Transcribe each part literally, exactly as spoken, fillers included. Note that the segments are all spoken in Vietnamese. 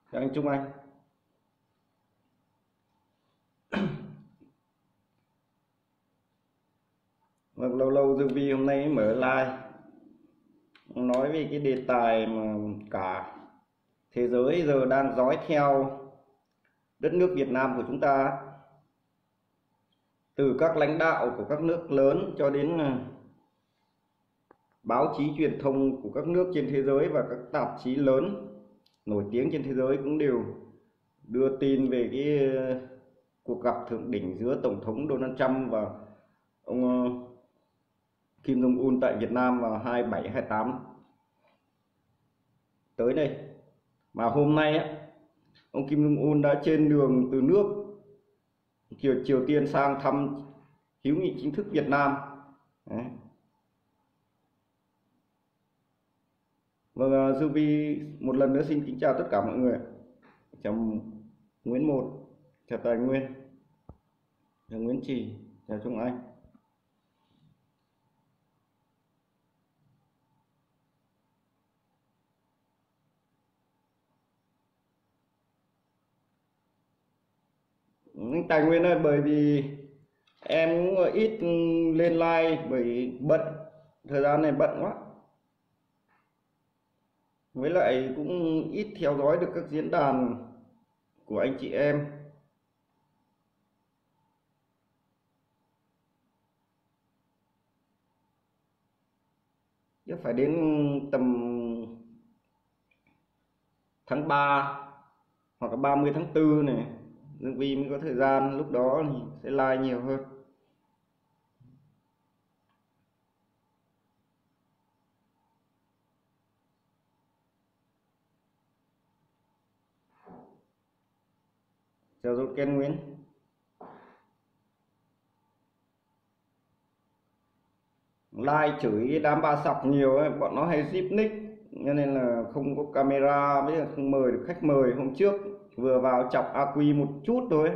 Chào anh Trung Anh. Vâng, lâu lâu Dương Vi hôm nay mở live nói về cái đề tài mà cả thế giới giờ đang dõi theo đất nước Việt Nam của chúng ta, từ các lãnh đạo của các nước lớn cho đến ờ, báo chí truyền thông của các nước trên thế giới và các tạp chí lớn nổi tiếng trên thế giới cũng đều đưa tin về cái ờ, cuộc gặp thượng đỉnh giữa Tổng thống Donald Trump và ông ờ, Kim Jong Un tại Việt Nam vào hai mươi bảy hai mươi tám tới đây. Mà hôm nay á, ông Kim Jong Un đã trên đường từ nước Triều, Triều Tiên sang thăm hữu nghị chính thức Việt Nam. Đấy. Vâng, uh, Dương Vi một lần nữa xin kính chào tất cả mọi người. Chào Nguyễn Một, chào Tài Nguyên, chào Nguyễn Trì, chào Trung Anh. Tài Nguyên ơi, bởi vì em cũng ít lên like bởi bận, thời gian này bận quá. Với lại cũng ít theo dõi được các diễn đàn của anh chị em. Chắc phải đến tầm tháng ba hoặc là ba mươi tháng tư này Dương Vi mới có thời gian, lúc đó thì sẽ like nhiều hơn. Chào dấu Ken Nguyễn. Like chửi đám ba sọc nhiều ấy, bọn nó hay zip nick cho nên là không có camera, với là không mời được khách mời. Hôm trước vừa vào chọc a quy một chút thôi,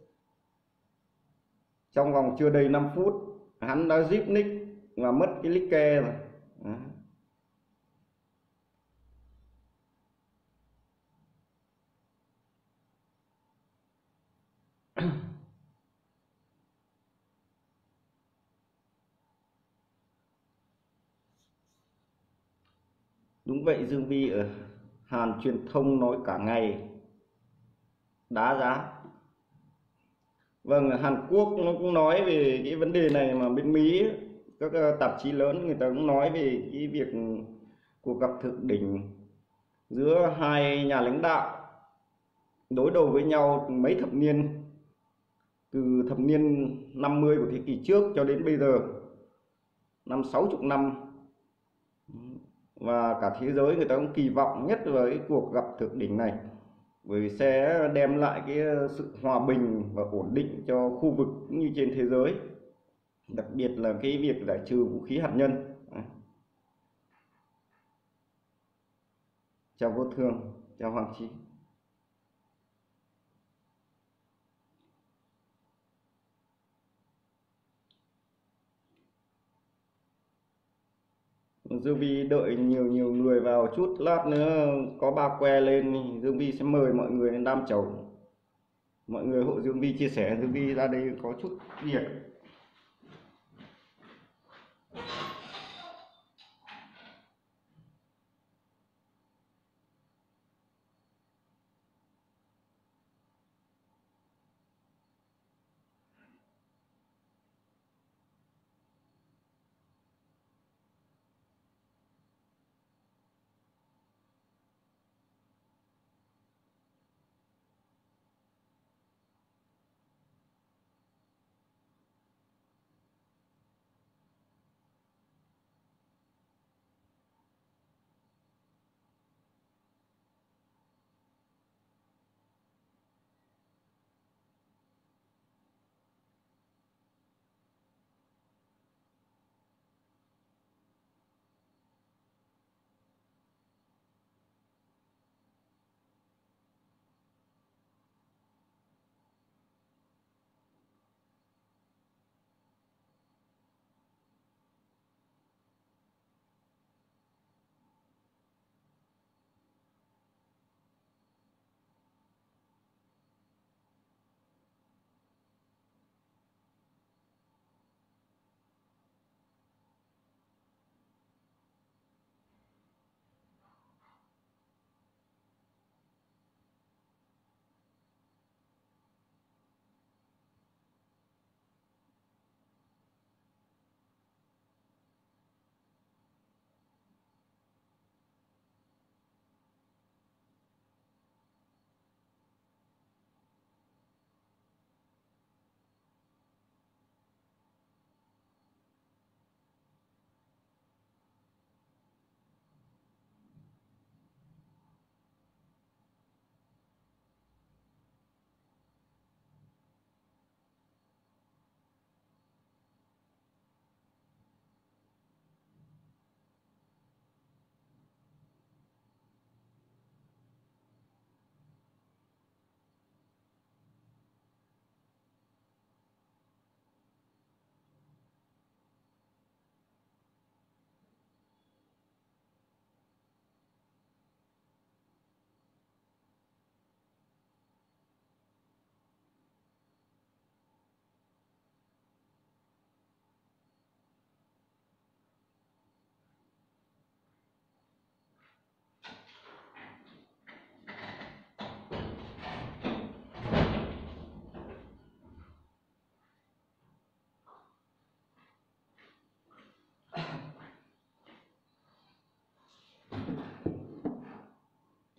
trong vòng chưa đầy năm phút hắn đã zip nick và mất cái like rồi. Đó. Đúng vậy, Dương Vi ở Hàn truyền thông nói cả ngày đá giá. Vâng, Hàn Quốc nó cũng nói về cái vấn đề này, mà bên Mỹ các ờ, tạp chí lớn người ta cũng nói về cái việc cuộc gặp thượng đỉnh giữa hai nhà lãnh đạo đối đầu với nhau mấy thập niên, từ thập niên năm mươi của thế kỷ trước cho đến bây giờ, năm sáu chục năm. Và cả thế giới người ta cũng kỳ vọng nhất vào cái cuộc gặp thượng đỉnh này, bởi vì sẽ đem lại cái sự hòa bình và ổn định cho khu vực cũng như trên thế giới, đặc biệt là cái việc giải trừ vũ khí hạt nhân. Chào Vô Thường, chào Hoàng Trí. Dương Vi đợi nhiều nhiều người vào chút, lát nữa có ba que lên thì Dương Vi sẽ mời mọi người lên đam chầu. Mọi người hộ Dương Vi chia sẻ, Dương Vi ra đây có chút việc.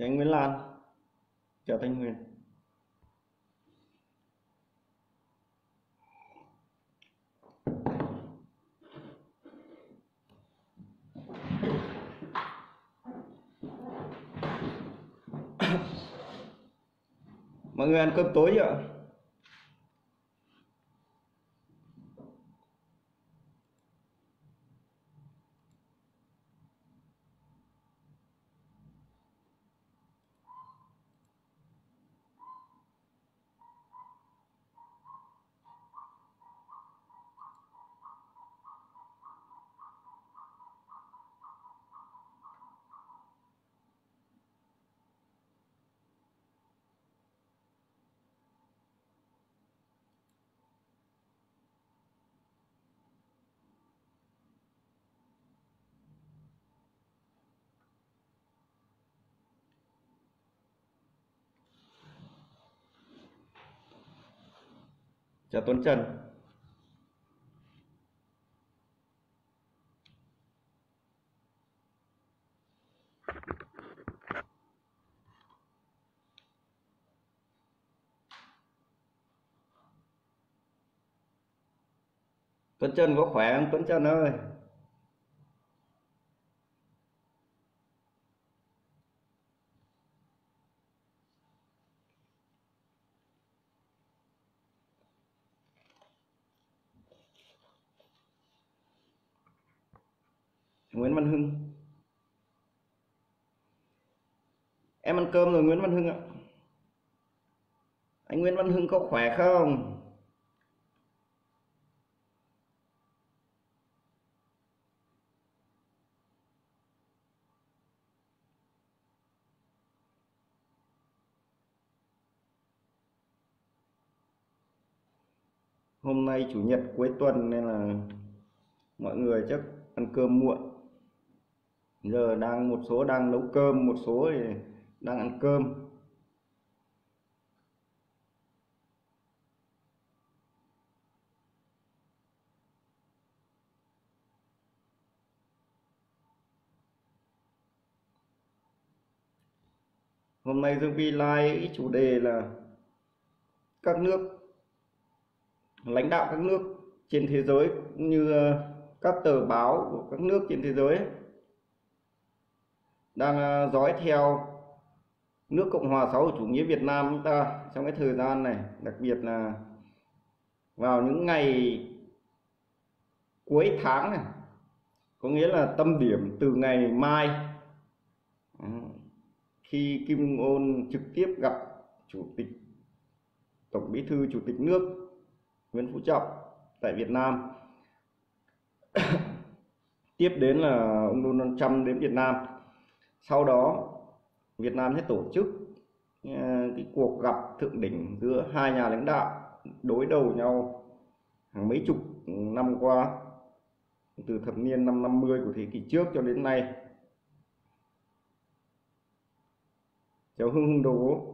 anh Nguyễn Lan, chào Thanh Huyền. Mọi người ăn cơm tối chưa? Chào Tuấn Trần. Tuấn Trần có khỏe không Tuấn Trần ơi? Nguyễn Văn Hưng. Em ăn cơm rồi Nguyễn Văn Hưng ạ. Anh Nguyễn Văn Hưng có khỏe không? Hôm nay chủ nhật cuối tuần nên là mọi người chắc ăn cơm muộn. Giờ đang một số đang nấu cơm, một số thì đang ăn cơm. Hôm nay Dương Vi live chủ đề là các nước, lãnh đạo các nước trên thế giới cũng như các tờ báo của các nước trên thế giới đang dõi theo nước Cộng hòa xã hội chủ nghĩa Việt Nam chúng ta trong cái thời gian này, đặc biệt là vào những ngày cuối tháng này, có nghĩa là tâm điểm từ ngày mai khi Kim Jong Un trực tiếp gặp chủ tịch Tổng Bí thư Chủ tịch nước Nguyễn Phú Trọng tại Việt Nam. Tiếp đến là ông Donald Trump đến Việt Nam. Sau đó Việt Nam sẽ tổ chức cái cuộc gặp thượng đỉnh giữa hai nhà lãnh đạo đối đầu nhau hàng mấy chục năm qua, từ thập niên năm năm mươi của thế kỷ trước cho đến nay. Chào Hưng Hưng Đồ.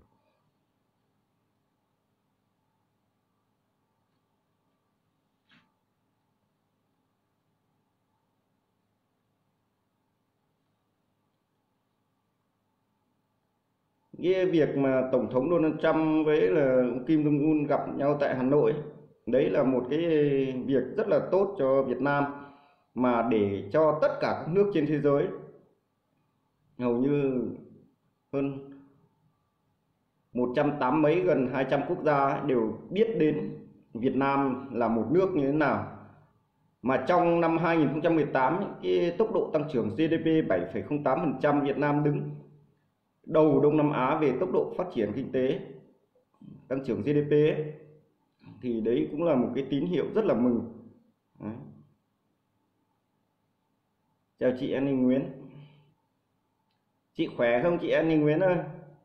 Cái việc mà Tổng thống Donald Trump với là Kim Jong Un gặp nhau tại Hà Nội, đấy là một cái việc rất là tốt cho Việt Nam, mà để cho tất cả các nước trên thế giới, hầu như hơn một trăm tám mấy gần hai trăm quốc gia đều biết đến Việt Nam là một nước như thế nào. Mà trong năm hai nghìn không trăm mười tám, cái tốc độ tăng trưởng giê đê pê bảy phẩy không tám phần trăm, Việt Nam đứng đầu Đông Nam Á về tốc độ phát triển kinh tế, tăng trưởng giê đê pê ấy. Thì đấy cũng là một cái tín hiệu rất là mừng. Đấy. Chào chị Annie Nguyễn. Chị khỏe không chị Annie Nguyễn ơi?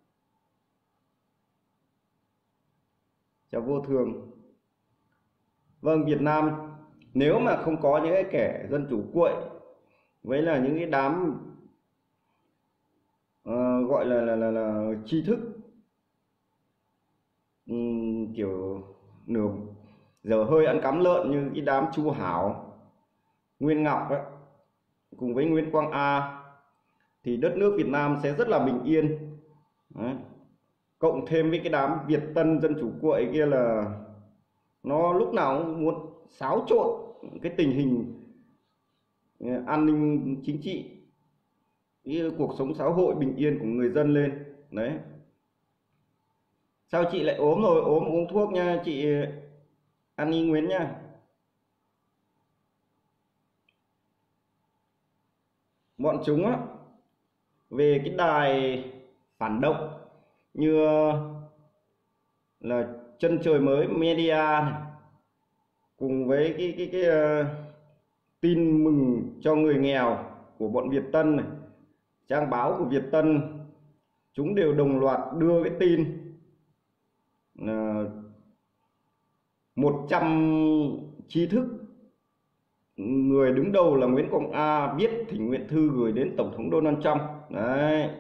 Chào Vô Thường. Vâng, Việt Nam nếu mà không có những cái kẻ dân chủ cuội với là những cái đám uh, gọi là, là, là, là tri thức um, kiểu nửa giờ hơi ăn cắm lợn như cái đám Chu Hảo, Nguyên Ngọc ấy, cùng với Nguyễn Quang A, thì đất nước Việt Nam sẽ rất là bình yên. Đấy. Cộng thêm với cái đám Việt Tân Dân Chủ Cuội kia là nó lúc nào cũng muốn xáo trộn cái tình hình an ninh chính trị, cái cuộc sống xã hội bình yên của người dân lên. Đấy. Sao chị lại ốm rồi? Ốm uống thuốc nha chị An Nguyễn nha. Bọn chúng á, về cái đài phản động như là Chân Trời Mới Media này, cùng với cái cái cái uh, tin mừng cho người nghèo của bọn Việt Tân này, trang báo của Việt Tân, chúng đều đồng loạt đưa cái tin uh, một trăm trí thức, người đứng đầu là Nguyễn Công A viết thỉnh nguyện thư gửi đến Tổng thống Donald Trump. Đấy.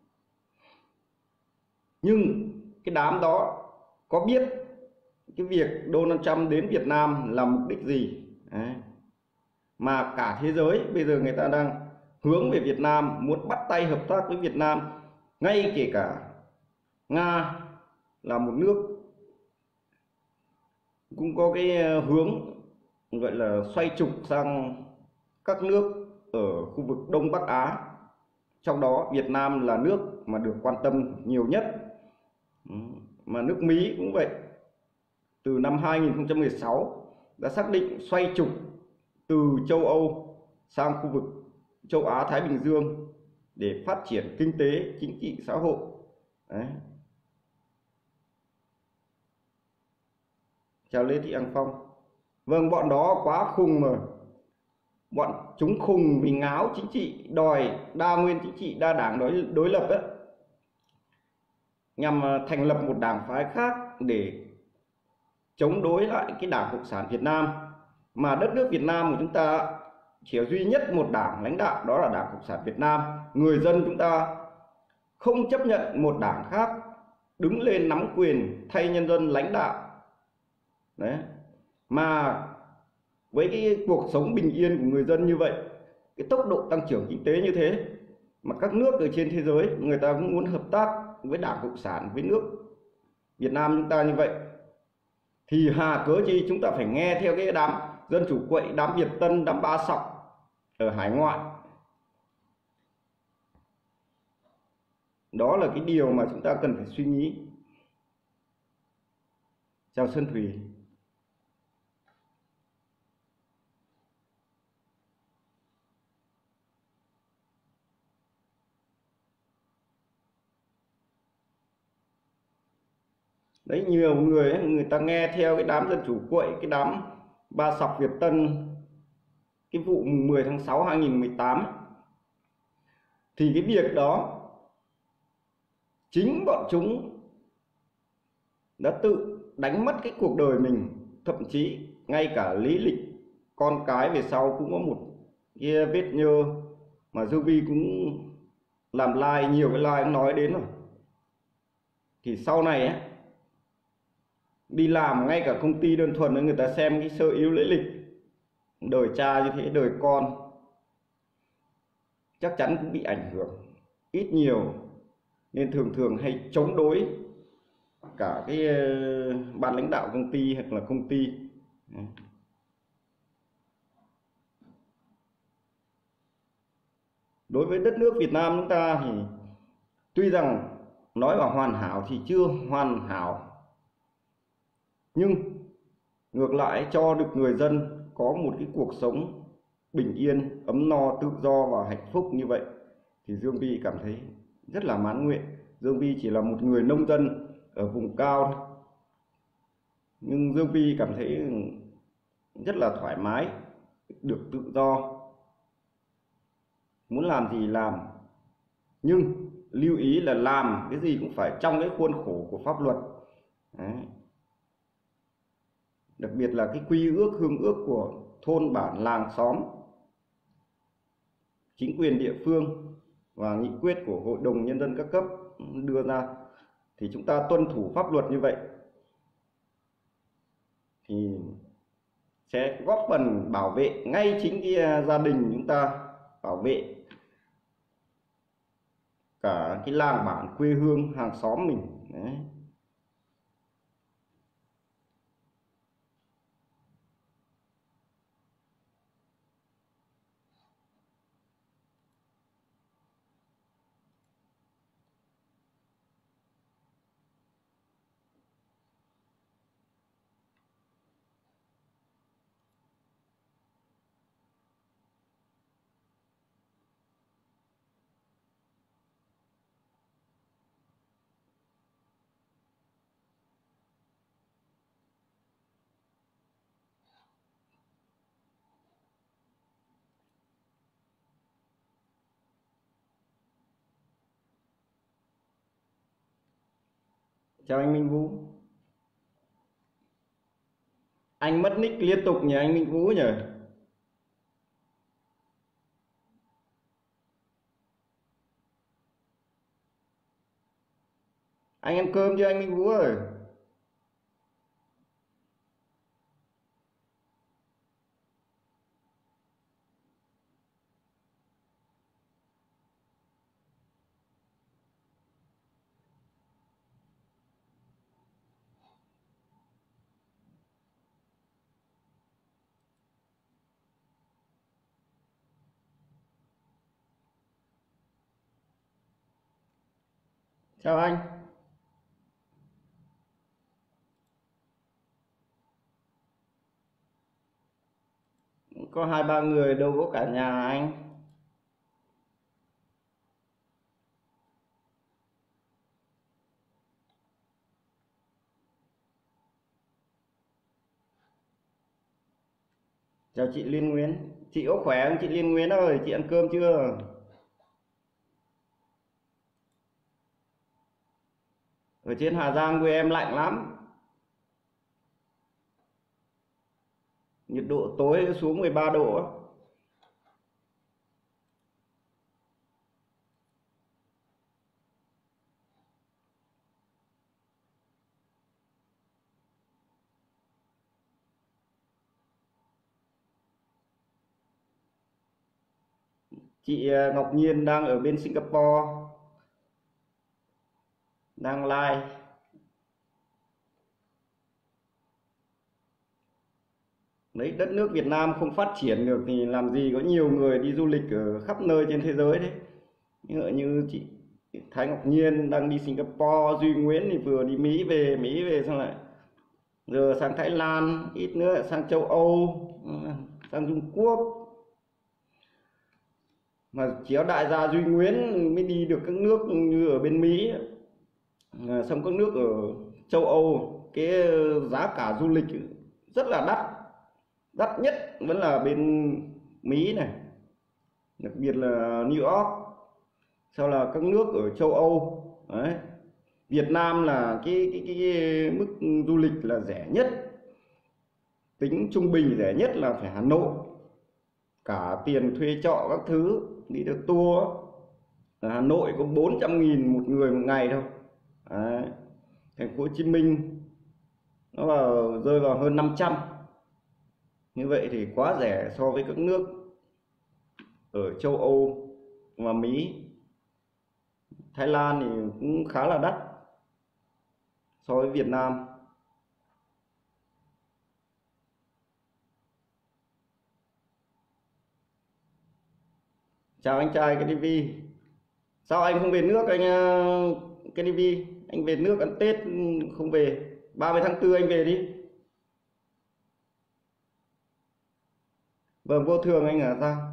Nhưng cái đám đó có biết cái việc Donald Trump đến Việt Nam là mục đích gì? Đấy. Mà cả thế giới bây giờ người ta đang hướng về Việt Nam, muốn bắt tay hợp tác với Việt Nam, ngay kể cả Nga là một nước cũng có cái hướng gọi là xoay trục sang các nước ở khu vực Đông Bắc Á, trong đó Việt Nam là nước mà được quan tâm nhiều nhất. Mà nước Mỹ cũng vậy, từ năm hai nghìn không trăm mười sáu đã xác định xoay trục từ châu Âu sang khu vực châu Á Thái Bình Dương để phát triển kinh tế, chính trị, xã hội. Đấy. Chào Lê Thị An Phong. Vâng, bọn đó quá khùng mà. Bọn chúng khùng vì ngáo chính trị, đòi đa nguyên chính trị, đa đảng đối, đối lập ấy, nhằm thành lập một đảng phái khác để chống đối lại cái Đảng Cộng sản Việt Nam. Mà đất nước Việt Nam của chúng ta chỉ có duy nhất một đảng lãnh đạo, đó là Đảng Cộng sản Việt Nam. Người dân chúng ta không chấp nhận một đảng khác đứng lên nắm quyền thay nhân dân lãnh đạo. Đấy. Mà với cái cuộc sống bình yên của người dân như vậy, cái tốc độ tăng trưởng kinh tế như thế, mà các nước ở trên thế giới người ta cũng muốn hợp tác với Đảng Cộng sản, với nước Việt Nam chúng ta như vậy, thì hà cớ chi chúng ta phải nghe theo cái đám Dân Chủ Quậy, đám Việt Tân, đám Ba Sọc ở hải ngoại. Đó là cái điều mà chúng ta cần phải suy nghĩ. Chào Sơn Thủy. Đấy, nhiều người ấy, người ta nghe theo cái đám Dân Chủ Quậy, cái đám Ba Sọc Việt Tân, cái vụ mười tháng sáu hai nghìn không trăm mười tám, thì cái việc đó chính bọn chúng đã tự đánh mất cái cuộc đời mình. Thậm chí ngay cả lý lịch con cái về sau cũng có một cái vết nhơ mà Dương Vi cũng làm like, nhiều cái like cũng nói đến rồi. Thì sau này ấy, đi làm ngay cả công ty đơn thuần, người ta xem cái sơ yếu lễ lịch đời cha như thế, đời con chắc chắn cũng bị ảnh hưởng ít nhiều, nên thường thường hay chống đối cả cái ban lãnh đạo công ty hoặc là công ty. Đối với đất nước Việt Nam chúng ta thì tuy rằng nói vào hoàn hảo thì chưa hoàn hảo, nhưng ngược lại cho được người dân có một cái cuộc sống bình yên, ấm no, tự do và hạnh phúc như vậy thì Dương Vi cảm thấy rất là mãn nguyện. Dương Vi chỉ là một người nông dân ở vùng cao thôi, nhưng Dương Vi cảm thấy rất là thoải mái, được tự do, muốn làm gì làm. Nhưng lưu ý là làm cái gì cũng phải trong cái khuôn khổ của pháp luật. Đấy. Đặc biệt là cái quy ước, hương ước của thôn bản, làng, xóm, chính quyền địa phương và nghị quyết của Hội đồng Nhân dân các cấp đưa ra, thì chúng ta tuân thủ pháp luật như vậy thì sẽ góp phần bảo vệ ngay chính cái gia đình chúng ta, bảo vệ cả cái làng bản quê hương hàng xóm mình. Đấy. Chào anh Minh Vũ. Anh mất nick liên tục nhỉ anh Minh Vũ nhỉ? Anh ăn cơm chưa anh Minh Vũ ơi? Chào anh. Có hai ba người đâu có cả nhà anh. Chào chị Liên Nguyễn. Chị có khỏe không chị Liên Nguyễn ơi? Chị ăn cơm chưa? Ở trên Hà Giang quê em lạnh lắm. Nhiệt độ tối xuống mười ba độ á. Chị à, Ngọc Nhiên đang ở bên Singapore, đang live. Đấy, đất nước Việt Nam không phát triển được thì làm gì có nhiều người đi du lịch ở khắp nơi trên thế giới đấy. Như, như chị Thái Ngọc Nhiên đang đi Singapore, Duy Nguyễn thì vừa đi Mỹ về, Mỹ về xong lại giờ sang Thái Lan, ít nữa sang châu Âu, sang Trung Quốc. Mà chỉ có đại gia Duy Nguyễn mới đi được các nước như ở bên Mỹ, xong các nước ở châu Âu cái giá cả du lịch rất là đắt, đắt nhất vẫn là bên Mỹ này, đặc biệt là New York, sau là các nước ở châu Âu. Đấy. Việt Nam là cái, cái, cái, cái mức du lịch là rẻ nhất, tính trung bình rẻ nhất là phải Hà Nội, cả tiền thuê trọ các thứ đi được tour ở Hà Nội có bốn trăm nghìn một người một ngày thôi. Đấy. Thành phố Hồ Chí Minh nó vào rơi vào hơn năm trăm, như vậy thì quá rẻ so với các nước ở châu Âu và Mỹ. Thái Lan thì cũng khá là đắt so với Việt Nam. Chào anh trai cái tivi. Sao anh không về nước anh cái tivi? Anh về nước ăn Tết không về, ba mươi tháng tư anh về đi. Vâng, vô thường anh à sao?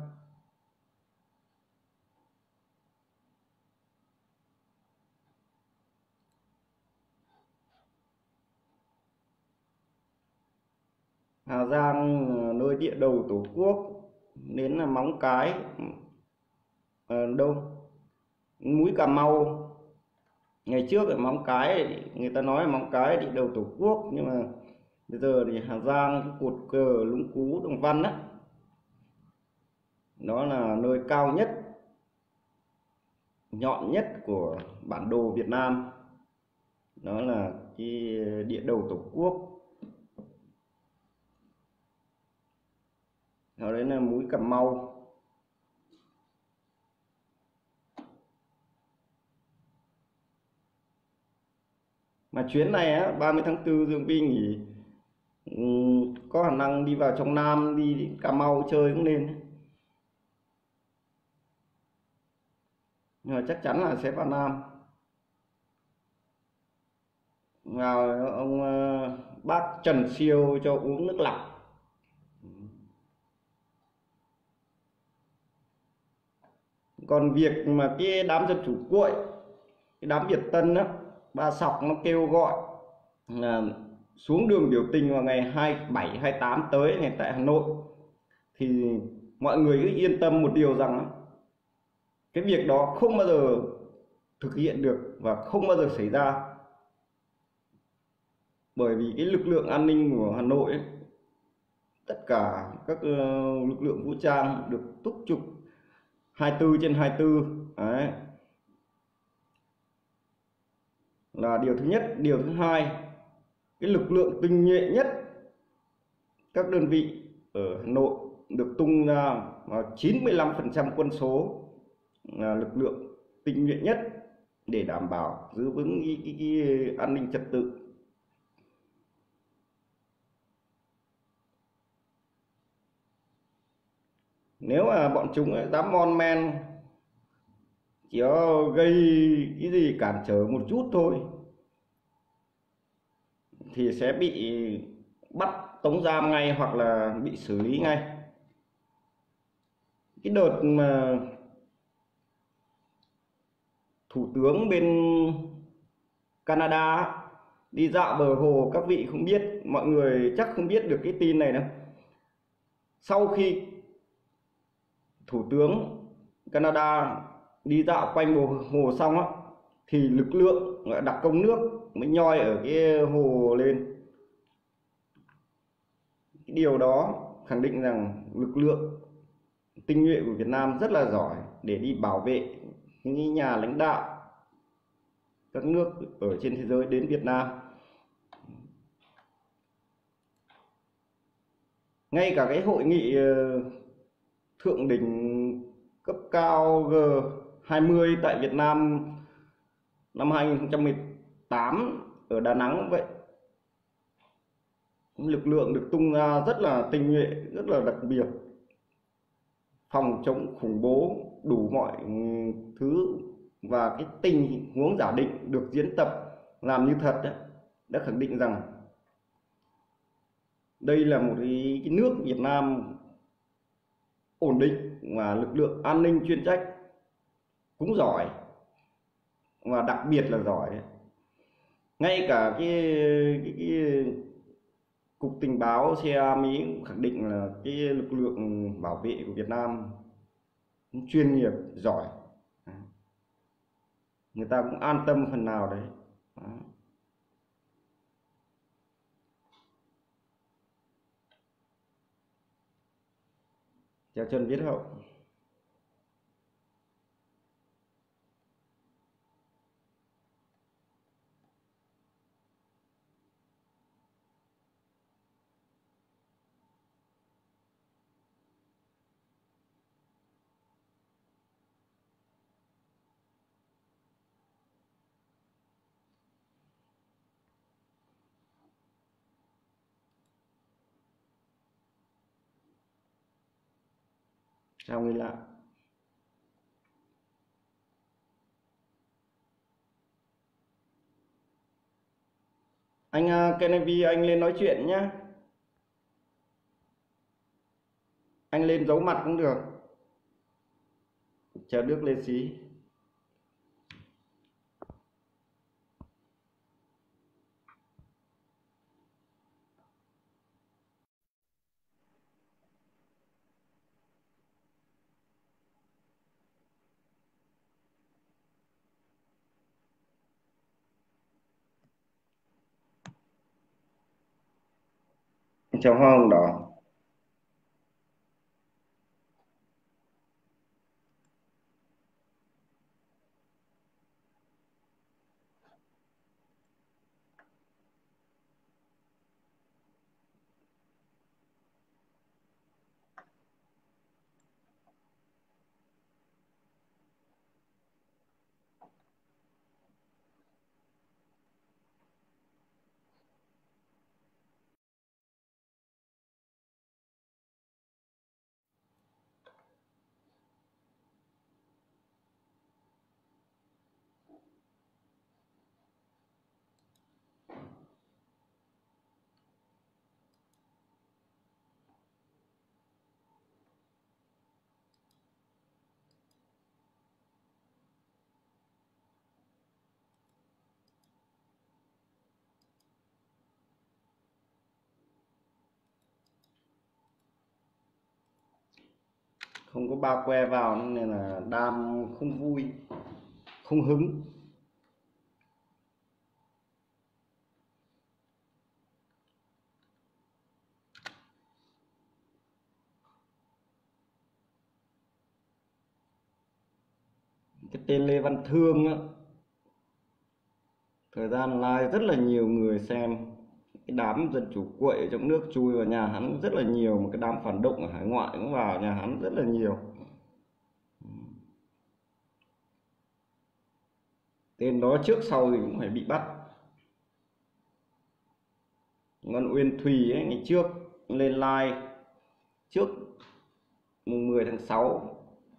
Hà Giang nơi địa đầu tổ quốc, đến là Móng Cái, à, đâu Mũi Cà Mau. Ngày trước ở Móng Cái người ta nói là Móng Cái địa đầu tổ quốc, nhưng mà bây giờ thì Hà Giang cái cột cờ Lũng Cú Đồng Văn á, đó là nơi cao nhất, nhọn nhất của bản đồ Việt Nam, đó là cái địa đầu tổ quốc. Đó đấy là Mũi Cà Mau. Mà chuyến này á, ba mươi tháng tư Dương Vi nghỉ, ừm, có khả năng đi vào trong Nam, đi Cà Mau chơi cũng nên. Nhưng mà chắc chắn là sẽ vào Nam. Vào ông ờ, bác Trần Siêu cho uống nước lọc. Còn việc mà cái đám dân chủ cuội, cái đám Việt Tân á, ba Sọc nó kêu gọi là xuống đường biểu tình vào ngày hai mươi bảy, hai mươi tám tới này tại Hà Nội, thì mọi người cứ yên tâm một điều rằng cái việc đó không bao giờ thực hiện được và không bao giờ xảy ra. Bởi vì cái lực lượng an ninh của Hà Nội ấy, tất cả các ờ, lực lượng vũ trang được túc trực hai mươi tư trên hai mươi tư. Đấy là điều thứ nhất. Điều thứ hai, cái lực lượng tinh nhuệ nhất các đơn vị ở Hà Nội được tung ra chín mươi lăm phần trăm quân số là lực lượng tinh nhuệ nhất để đảm bảo giữ vững cái, cái, cái an ninh trật tự. Nếu mà bọn chúng dám mon men, chỉ có gây cái gì cản trở một chút thôi thì sẽ bị bắt tống giam ngay hoặc là bị xử lý ngay. Cái đợt mà thủ tướng bên Canada đi dạo bờ hồ, các vị không biết, mọi người chắc không biết được cái tin này đâu. Sau khi thủ tướng Canada đi dạo quanh bờ hồ xong á, thì lực lượng đặc công nước mới nhoi ở cái hồ lên. Cái điều đó khẳng định rằng lực lượng tinh nhuệ của Việt Nam rất là giỏi để đi bảo vệ những nhà lãnh đạo các nước ở trên thế giới đến Việt Nam. Ngay cả cái hội nghị thượng đỉnh cấp cao G hai mươi tại Việt Nam năm hai nghìn không trăm mười tám ở Đà Nẵng vậy, lực lượng được tung ra rất là tinh nhuệ, rất là đặc biệt, phòng chống khủng bố đủ mọi thứ, và cái tình huống giả định được diễn tập làm như thật đấy, đã khẳng định rằng đây là một cái, cái nước Việt Nam ổn định và lực lượng an ninh chuyên trách cũng giỏi, và đặc biệt là giỏi. Ngay cả cái, cái, cái cục tình báo xê i a Mỹ cũng khẳng định là cái lực lượng bảo vệ của Việt Nam cũng chuyên nghiệp, giỏi, người ta cũng an tâm phần nào đấy. Đó. Chào Trần Viết Hậu. Chào người lạ. Anh uh, Kennedy, anh lên nói chuyện nhé. Anh lên giấu mặt cũng được. Chờ Đức lên xí. Chào Hoa Hồng Đỏ. không có ba que vào nên là đam không vui, không hứng. Cái tên Lê Văn Thương á, thời gian live rất là nhiều người xem. Cái đám dân chủ quậy ở trong nước chui vào nhà hắn rất là nhiều, mà cái đám phản động ở hải ngoại cũng vào nhà hắn rất là nhiều. Tên đó trước sau thì cũng phải bị bắt. Con Uyên Thùy ấy, ngày trước lên live trước mùng mười tháng sáu,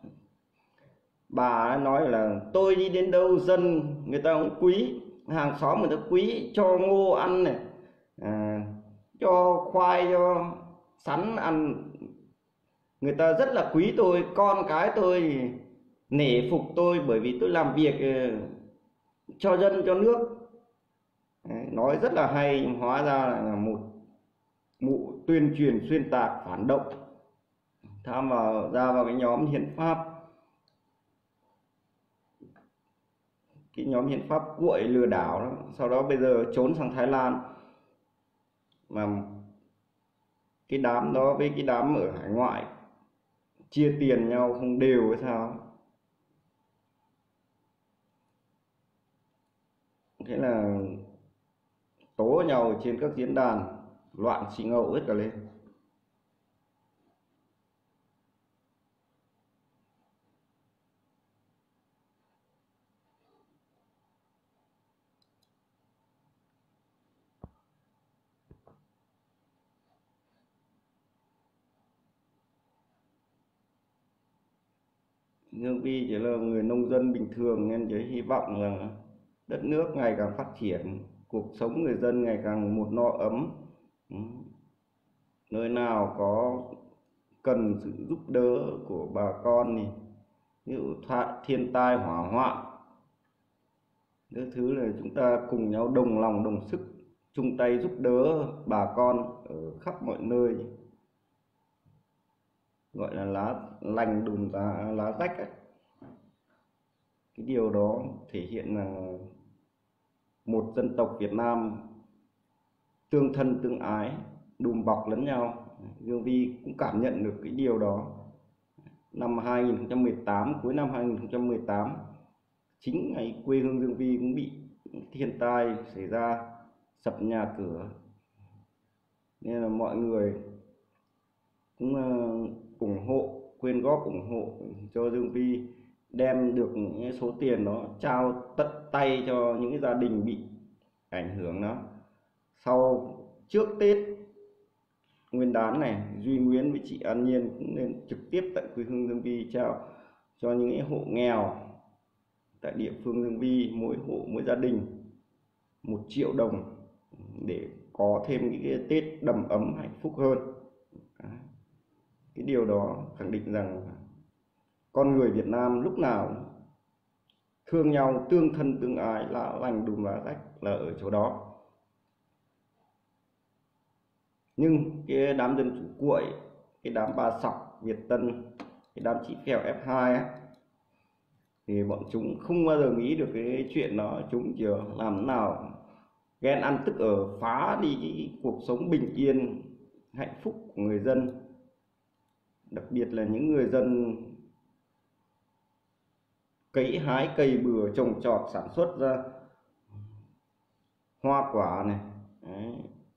bà nói là tôi đi đến đâu dân người ta cũng quý, hàng xóm người ta quý, cho ngô ăn này, à, cho khoai, cho sắn ăn, người ta rất là quý tôi. Con cái tôi nể phục tôi bởi vì tôi làm việc cho dân cho nước. Đấy, nói rất là hay, hóa ra là một mụ tuyên truyền xuyên tạc phản động, tham vào ra vào cái nhóm hiến pháp, cái nhóm hiến pháp cuội lừa đảo đó. Sau đó bây giờ trốn sang Thái Lan, mà cái đám đó với cái đám ở hải ngoại chia tiền nhau không đều hay sao. Thế là tố nhau trên các diễn đàn, loạn xì ngầu hết cả lên. Dương Vi chỉ là người nông dân bình thường nên chỉ hy vọng là đất nước ngày càng phát triển, cuộc sống người dân ngày càng một no ấm. Nơi nào có cần sự giúp đỡ của bà con thì ví dụ thiên tai hỏa hoạn, những thứ là chúng ta cùng nhau đồng lòng đồng sức chung tay giúp đỡ bà con ở khắp mọi nơi, gọi là lá lành đùm lá, lá rách ấy. Cái điều đó thể hiện là một dân tộc Việt Nam tương thân tương ái, đùm bọc lẫn nhau. Dương Vi cũng cảm nhận được cái điều đó. Năm hai nghìn không trăm mười tám, cuối năm hai nghìn không trăm mười tám, chính ngày quê hương Dương Vi cũng bị thiên tai xảy ra, sập nhà cửa, nên là mọi người cũng ủng hộ, quyên góp ủng hộ cho Dương Vi, đem được những số tiền đó trao tận tay cho những gia đình bị ảnh hưởng đó. Sau trước Tết Nguyên đán này, Duy Nguyễn với chị An Nhiên cũng nên trực tiếp tại quê hương Dương Vi trao cho những hộ nghèo tại địa phương Dương Vi, mỗi hộ mỗi gia đình một triệu đồng để có thêm những cái Tết đầm ấm hạnh phúc hơn. Cái điều đó khẳng định rằng con người Việt Nam lúc nào thương nhau, tương thân tương ái, lá lành đùm lá rách là ở chỗ đó. Nhưng cái đám dân chủ cuội, cái đám Ba Sọc, Việt Tân, cái đám chị phèo ép hai ấy, thì bọn chúng không bao giờ nghĩ được cái chuyện đó. Chúng chỉ làm thế nào ghen ăn tức ở, phá đi cái cuộc sống bình yên hạnh phúc của người dân, đặc biệt là những người dân cấy hái cây bừa, trồng trọt, sản xuất ra hoa quả này, đấy,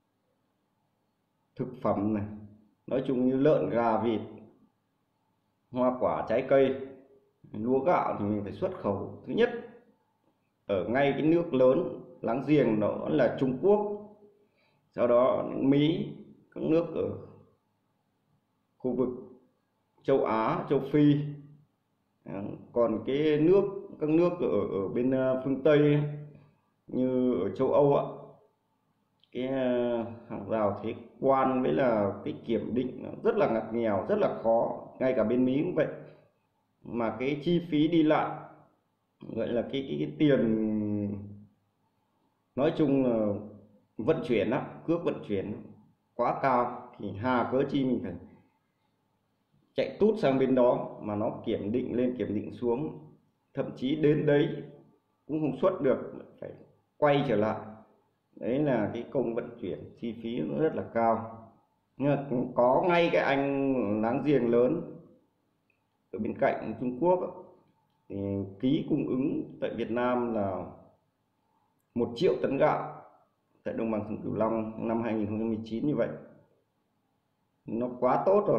thực phẩm này, nói chung như lợn gà vịt, hoa quả trái cây, lúa gạo thì mình phải xuất khẩu. Thứ nhất ở ngay cái nước lớn láng giềng đó là Trung Quốc, sau đó Mỹ, các nước ở khu vực châu Á, châu Phi. Còn cái nước các nước ở ở bên phương Tây ấy, như ở châu Âu á, cái hàng rào thuế quan với là cái kiểm định nó rất là ngặt nghèo, rất là khó. Ngay cả bên Mỹ cũng vậy, mà cái chi phí đi lại, gọi là cái cái, cái tiền nói chung là vận chuyển á, cước vận chuyển quá cao, thì hà cớ chi mình phải chạy tút sang bên đó mà nó kiểm định lên kiểm định xuống, thậm chí đến đấy cũng không xuất được, phải quay trở lại. Đấy là cái công vận chuyển chi phí nó rất là cao. Nhưng mà cũng có ngay cái anh láng giềng lớn ở bên cạnh Trung Quốc thì ký cung ứng tại Việt Nam là một triệu tấn gạo tại đồng bằng sông Cửu Long năm hai nghìn không trăm mười chín như vậy, nó quá tốt rồi.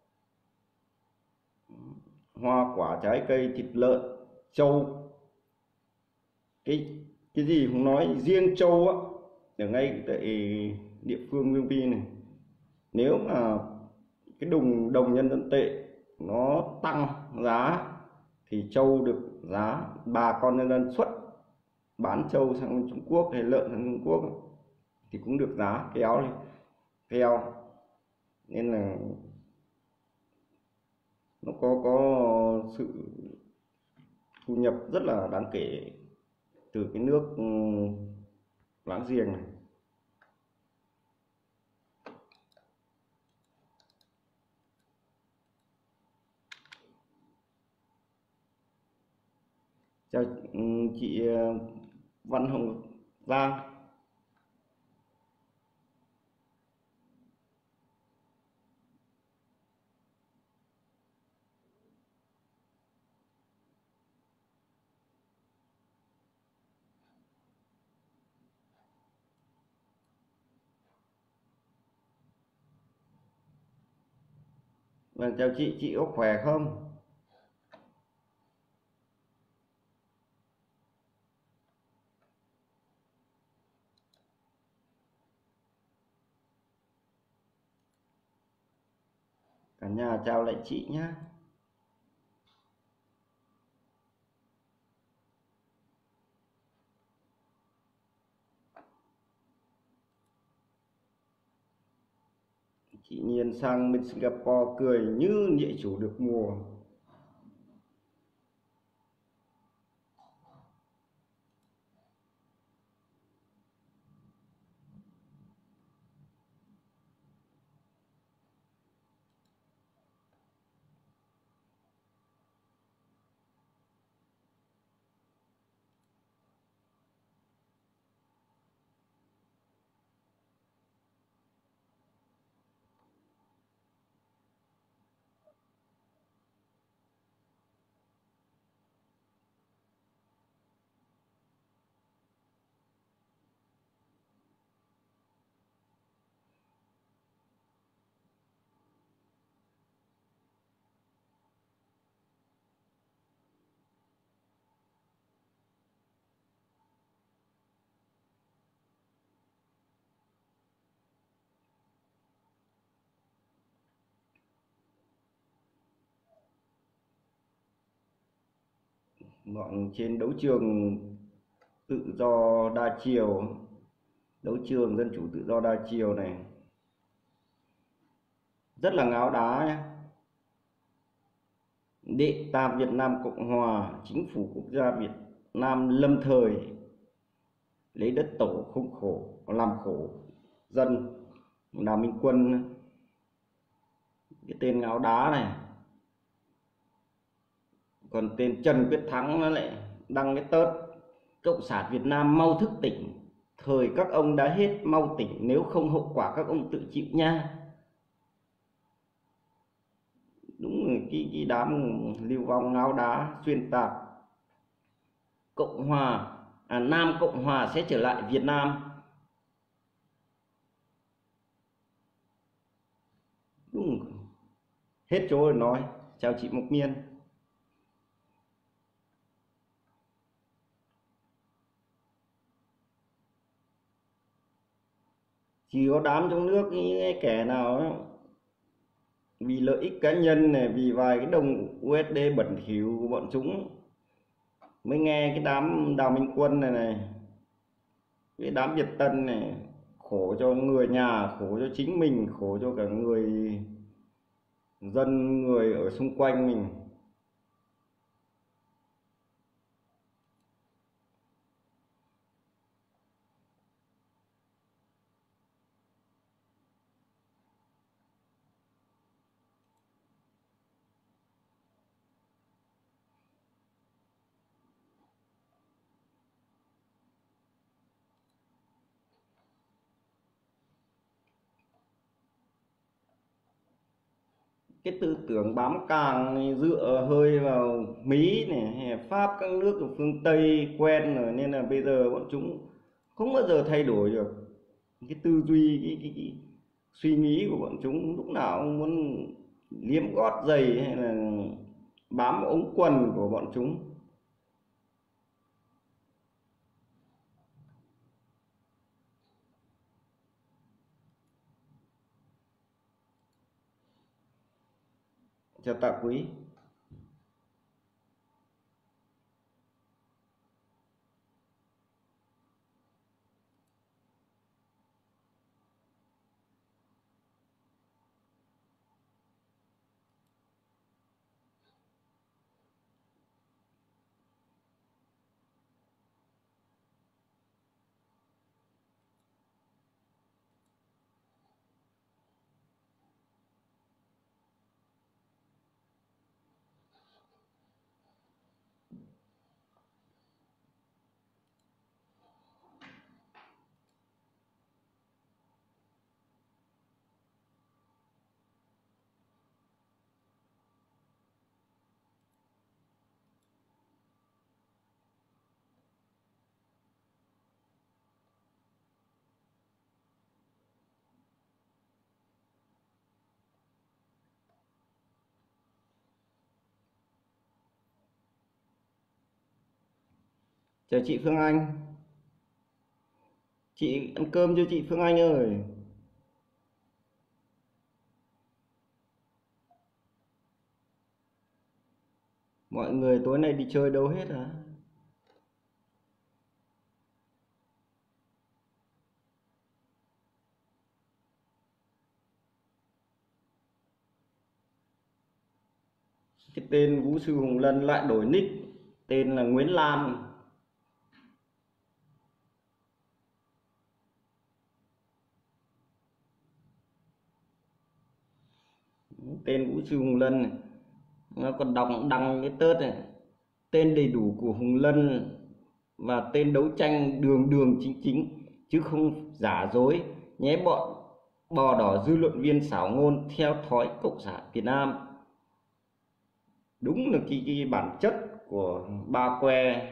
Hoa quả, trái cây, thịt lợn, trâu, cái cái gì cũng nói, riêng trâu á, ở ngay tại địa phương Dương Pi này, nếu mà cái đồng đồng nhân dân tệ nó tăng giá thì trâu được giá, bà con nhân dân xuất bán trâu sang Trung Quốc hay lợn sang Trung Quốc thì cũng được giá kéo lên theo, nên là nó có có sự thu nhập rất là đáng kể từ cái nước láng giềng này. Chào chị Văn Hồng Giang. Vâng, chào chị, chị có khỏe không? Cả nhà chào lại chị nhé. Chị Nhiên sang bên Singapore cười như địa chủ được mùa. Bọn trên đấu trường tự do đa chiều, đấu trường dân chủ tự do đa chiều này rất là ngáo đá nhé. Đệ tam Việt Nam Cộng Hòa, chính phủ quốc gia Việt Nam lâm thời lấy đất tổ không khổ làm khổ dân, Đào Minh Quân, cái tên ngáo đá này. Còn tên Trần Quyết Thắng nó lại đăng cái tớt Cộng sản Việt Nam mau thức tỉnh, thời các ông đã hết, mau tỉnh, nếu không hậu quả các ông tự chịu nha. Đúng rồi, cái, cái đám lưu vong ngáo đá xuyên tạc Cộng Hòa, à, Nam Cộng Hòa sẽ trở lại Việt Nam. Đúng rồi. Hết chỗ để nói. Chào chị Mộc Miên. Chỉ có đám trong nước những kẻ nào ấy, vì lợi ích cá nhân này, vì vài cái đồng u ét đê bẩn thỉu của bọn chúng mới nghe cái đám Đào Minh Quân này này, cái đám Việt Tân này, khổ cho người nhà, khổ cho chính mình, khổ cho cả người dân, người ở xung quanh mình. cái tư tưởng bám càng dựa hơi vào Mỹ này hay Pháp, các nước ở phương Tây quen rồi, nên là bây giờ bọn chúng không bao giờ thay đổi được cái tư duy, cái, cái, cái suy nghĩ của bọn chúng. Lúc nào cũng muốn liếm gót giày hay là bám ống quần của bọn chúng. Chào Tạ Quý. Chào chị Phương Anh. Chị ăn cơm chưa chị Phương Anh ơi? Mọi người tối nay đi chơi đâu hết hả? Cái tên Vũ Sư Hùng Lân lại đổi nick, tên là Nguyễn Lan. Tên Vũ Sư Hùng Lân này, nó còn đọc đăng cái tớt này, tên đầy đủ của Hùng Lân và tên đấu tranh đường đường chính chính chứ không giả dối nhé bọn bò đỏ dư luận viên xảo ngôn theo thói cộng sản Việt Nam. Đúng là cái, cái bản chất của ba que.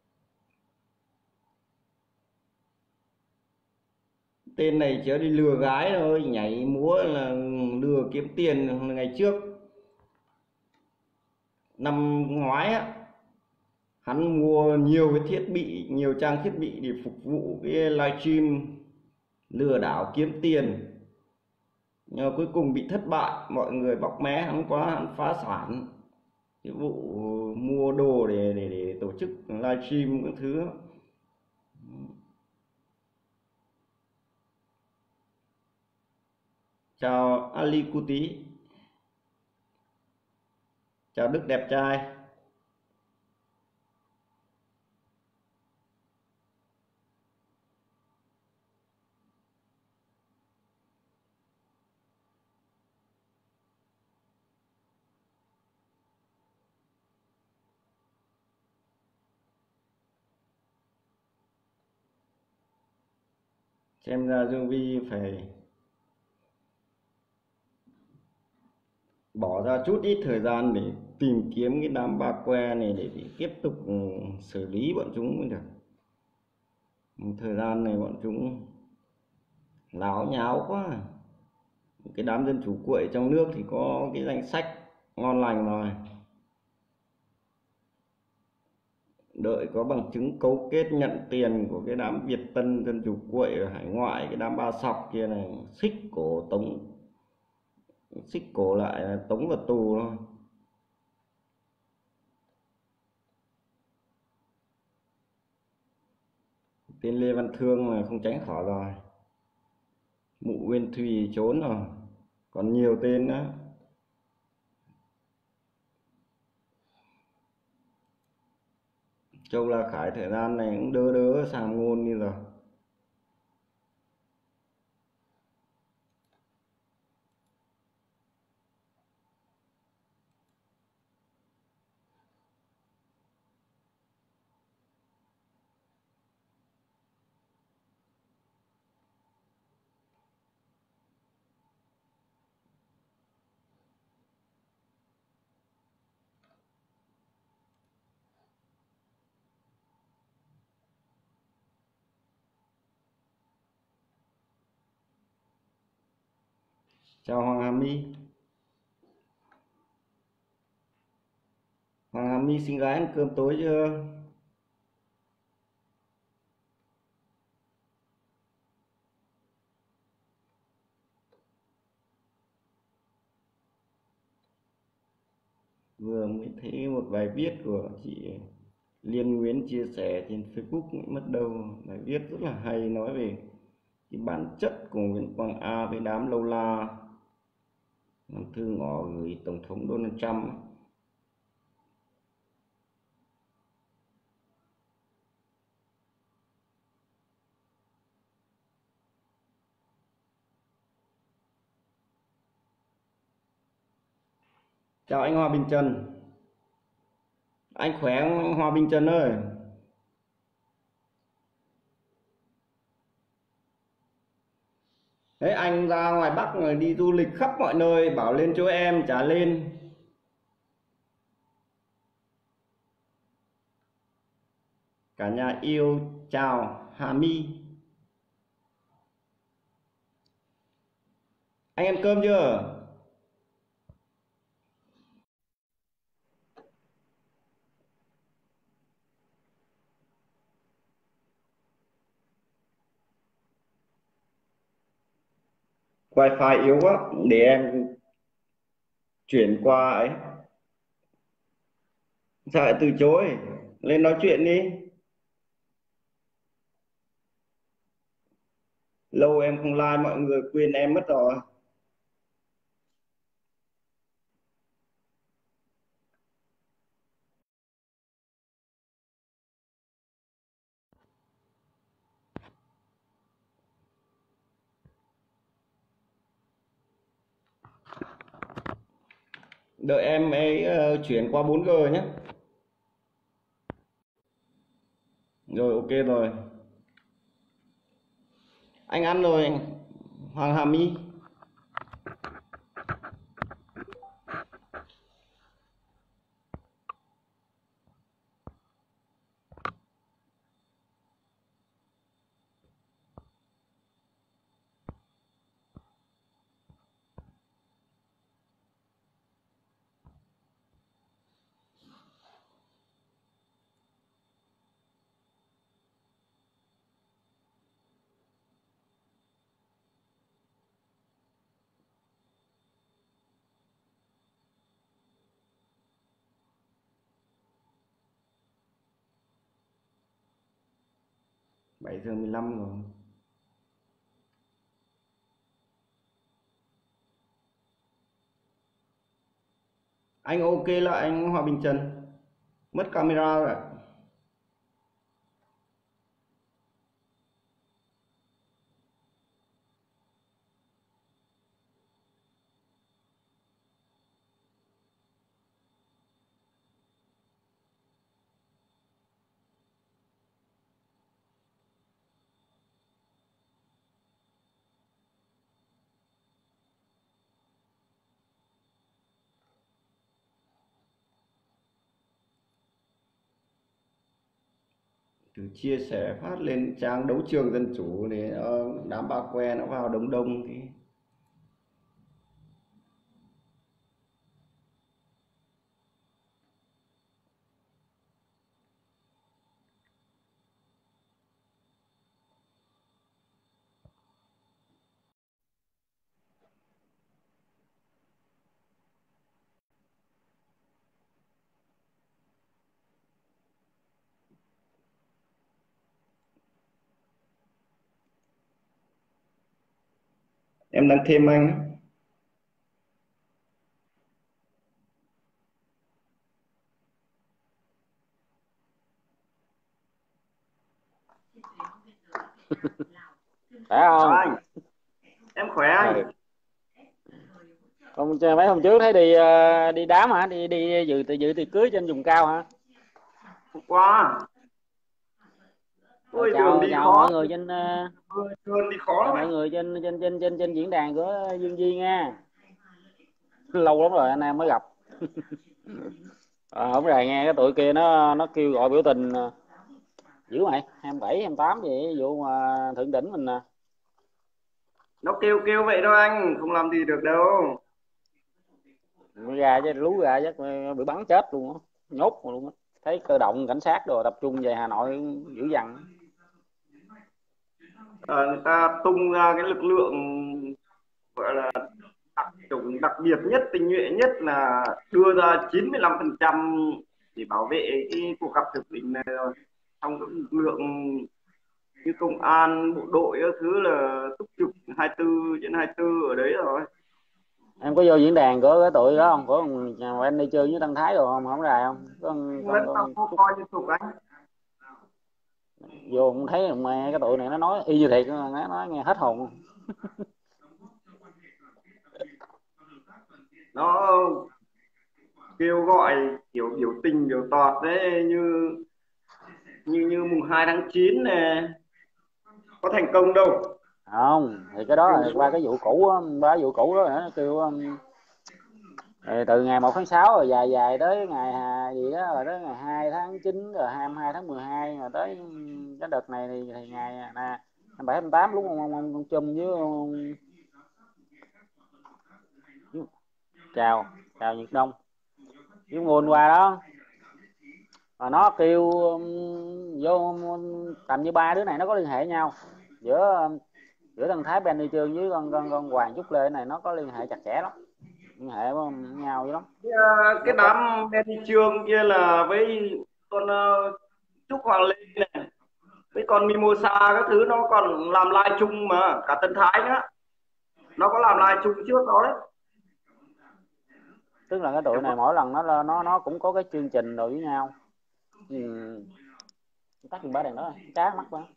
Tên này chỉ đi lừa gái thôi, nhảy múa là lừa kiếm tiền. Ngày trước năm ngoái á, hắn mua nhiều cái thiết bị, nhiều trang thiết bị để phục vụ cái livestream lừa đảo kiếm tiền, nhưng mà cuối cùng bị thất bại, mọi người bóc mé hắn quá, hắn phá sản cái vụ mua đồ để để, để tổ chức livestream các thứ. Chào Ali Kuti. Chào Đức đẹp trai. Xem ra Dương Vi phải bỏ ra chút ít thời gian để tìm kiếm cái đám ba que này để, để tiếp tục xử lý bọn chúng mới được. Thời gian này bọn chúng láo nháo quá. Cái đám dân chủ cuội trong nước thì có cái danh sách ngon lành rồi, đợi có bằng chứng cấu kết nhận tiền của cái đám Việt Tân dân chủ cuội ở hải ngoại, cái đám ba sọc kia này, xích cổ tống, xích cổ lại là tống vào tù thôi. Tên Lê Văn Thương mà không tránh khỏi rồi. Mụ Nguyên Thùy trốn rồi, còn nhiều tên nữa. Châu La Khải thời gian này cũng đỡ đỡ sàm ngôn đi rồi. Chào Hoàng Hà My. Hoàng Hà My xinh gái ăn cơm tối chưa? Vừa mới thấy một bài viết của chị Liên Nguyễn chia sẻ trên Facebook mất đâu, bài viết rất là hay, nói về cái bản chất của Nguyễn Quang A với đám lâu la, làm thư ngỏ gửi Tổng thống Donald Trump. Chào anh Hòa Bình Trần. Anh khỏe không anh Hòa Bình Trần ơi? Đấy, anh ra ngoài Bắc rồi đi du lịch khắp mọi nơi, bảo lên chỗ em chả lên. Cả nhà yêu chào Hà My. Anh ăn cơm chưa? Wi-Fi yếu quá, để em chuyển qua ấy. Sao lại từ chối? Lên nói chuyện đi. Lâu em không like mọi người quên em mất rồi. Đợi em ấy uh, chuyển qua bốn G nhé. Rồi, ok rồi. Anh ăn rồi anh Hoàng Hà My. bảy giờ mười lăm rồi. Anh ok lại anh Hòa Bình Trần. Mất camera rồi ạ. Thử chia sẻ phát lên trang đấu trường dân chủ để ờ, đám ba que nó vào đông đông thì em đang thêm anh. Phải không? Chào anh. Em khỏe anh. Ừ. Hôm mấy hôm trước thấy đi ờ, đi đám hả? Đi đi dự dự tiệc cưới trên vùng cao hả? Hôm qua. Rồi Ôi đường chào đi chào khó, mọi người trên ờ, đường đi khó chào lắm mọi anh. người trên trên trên trên trên diễn đàn của Dương Di nha. Lâu lắm rồi anh em mới gặp. À, không rày nghe cái tụi kia nó nó kêu gọi biểu tình ờ, dữ mày, hai mươi bảy hai mươi tám vậy vụ mà thượng đỉnh mình nè. Nó kêu kêu vậy thôi anh, không làm gì được đâu. Nó ra chứ lú ra chắc bị bắn chết luôn á, nhốt luôn á. Thấy cơ động cảnh sát đồ tập trung về Hà Nội dữ dằn. Ờ, người ta tung ra cái lực lượng gọi là đặc chủng đặc biệt nhất, tinh nhuệ nhất, là đưa ra chín mươi lăm phần trăm để bảo vệ cái cuộc gặp thượng đỉnh này rồi. Trong các lực lượng như công an, bộ đội các thứ là túc trực hai mươi bốn trên hai mươi bốn ở đấy rồi. Em có vô diễn đàn của cái tụi đó không, của nhà anh đi chơi với Tân Thái rồi không, không rài không, con con Vẫn tao con có chút coi như tục anh. vô không thấy mà cái tụi này nó nói y như thiệt, nó nói nghe hết hồn. Nó kêu gọi kiểu biểu tình biểu tọt đấy, như như như mùng hai tháng chín này, có thành công đâu. Không thì cái đó Kêu là ba suốt. cái vụ cũ á, ba vụ cũ đó hả, kêu um, từ ngày một tháng sáu rồi dài dài tới ngày hà- gì đó, rồi tới ngày hai tháng chín, rồi hai mươi hai tháng mười hai, rồi tới cái đợt này thì, thì ngày nè hai mươi bảy hai mươi tám, đúng không ông, ông, ông Trump với ông, chào chào Nhật Đông với nguồn qua đó, mà nó kêu um, vô tầm như ba đứa này nó có liên hệ nhau, giữa giữa thằng Thái Ben đi Trương với con con con Hoàng Trúc Lê này, nó có liên hệ chặt chẽ lắm, liên hệ với nhau dữ lắm. Cái, ờ, cái Nó có đám Benny Trương kia là với con uh, Trúc Hoàng Lê này, với con Mimosa các thứ, nó còn làm live chung mà, cả Tân Thái nhá, nó có làm live chung trước đó đấy. tức là cái tụi này mỗi lần nó nó nó cũng có cái chương trình rồi với nhau. Ừ. Tắt dùng bá đèn đó cá mắt quá.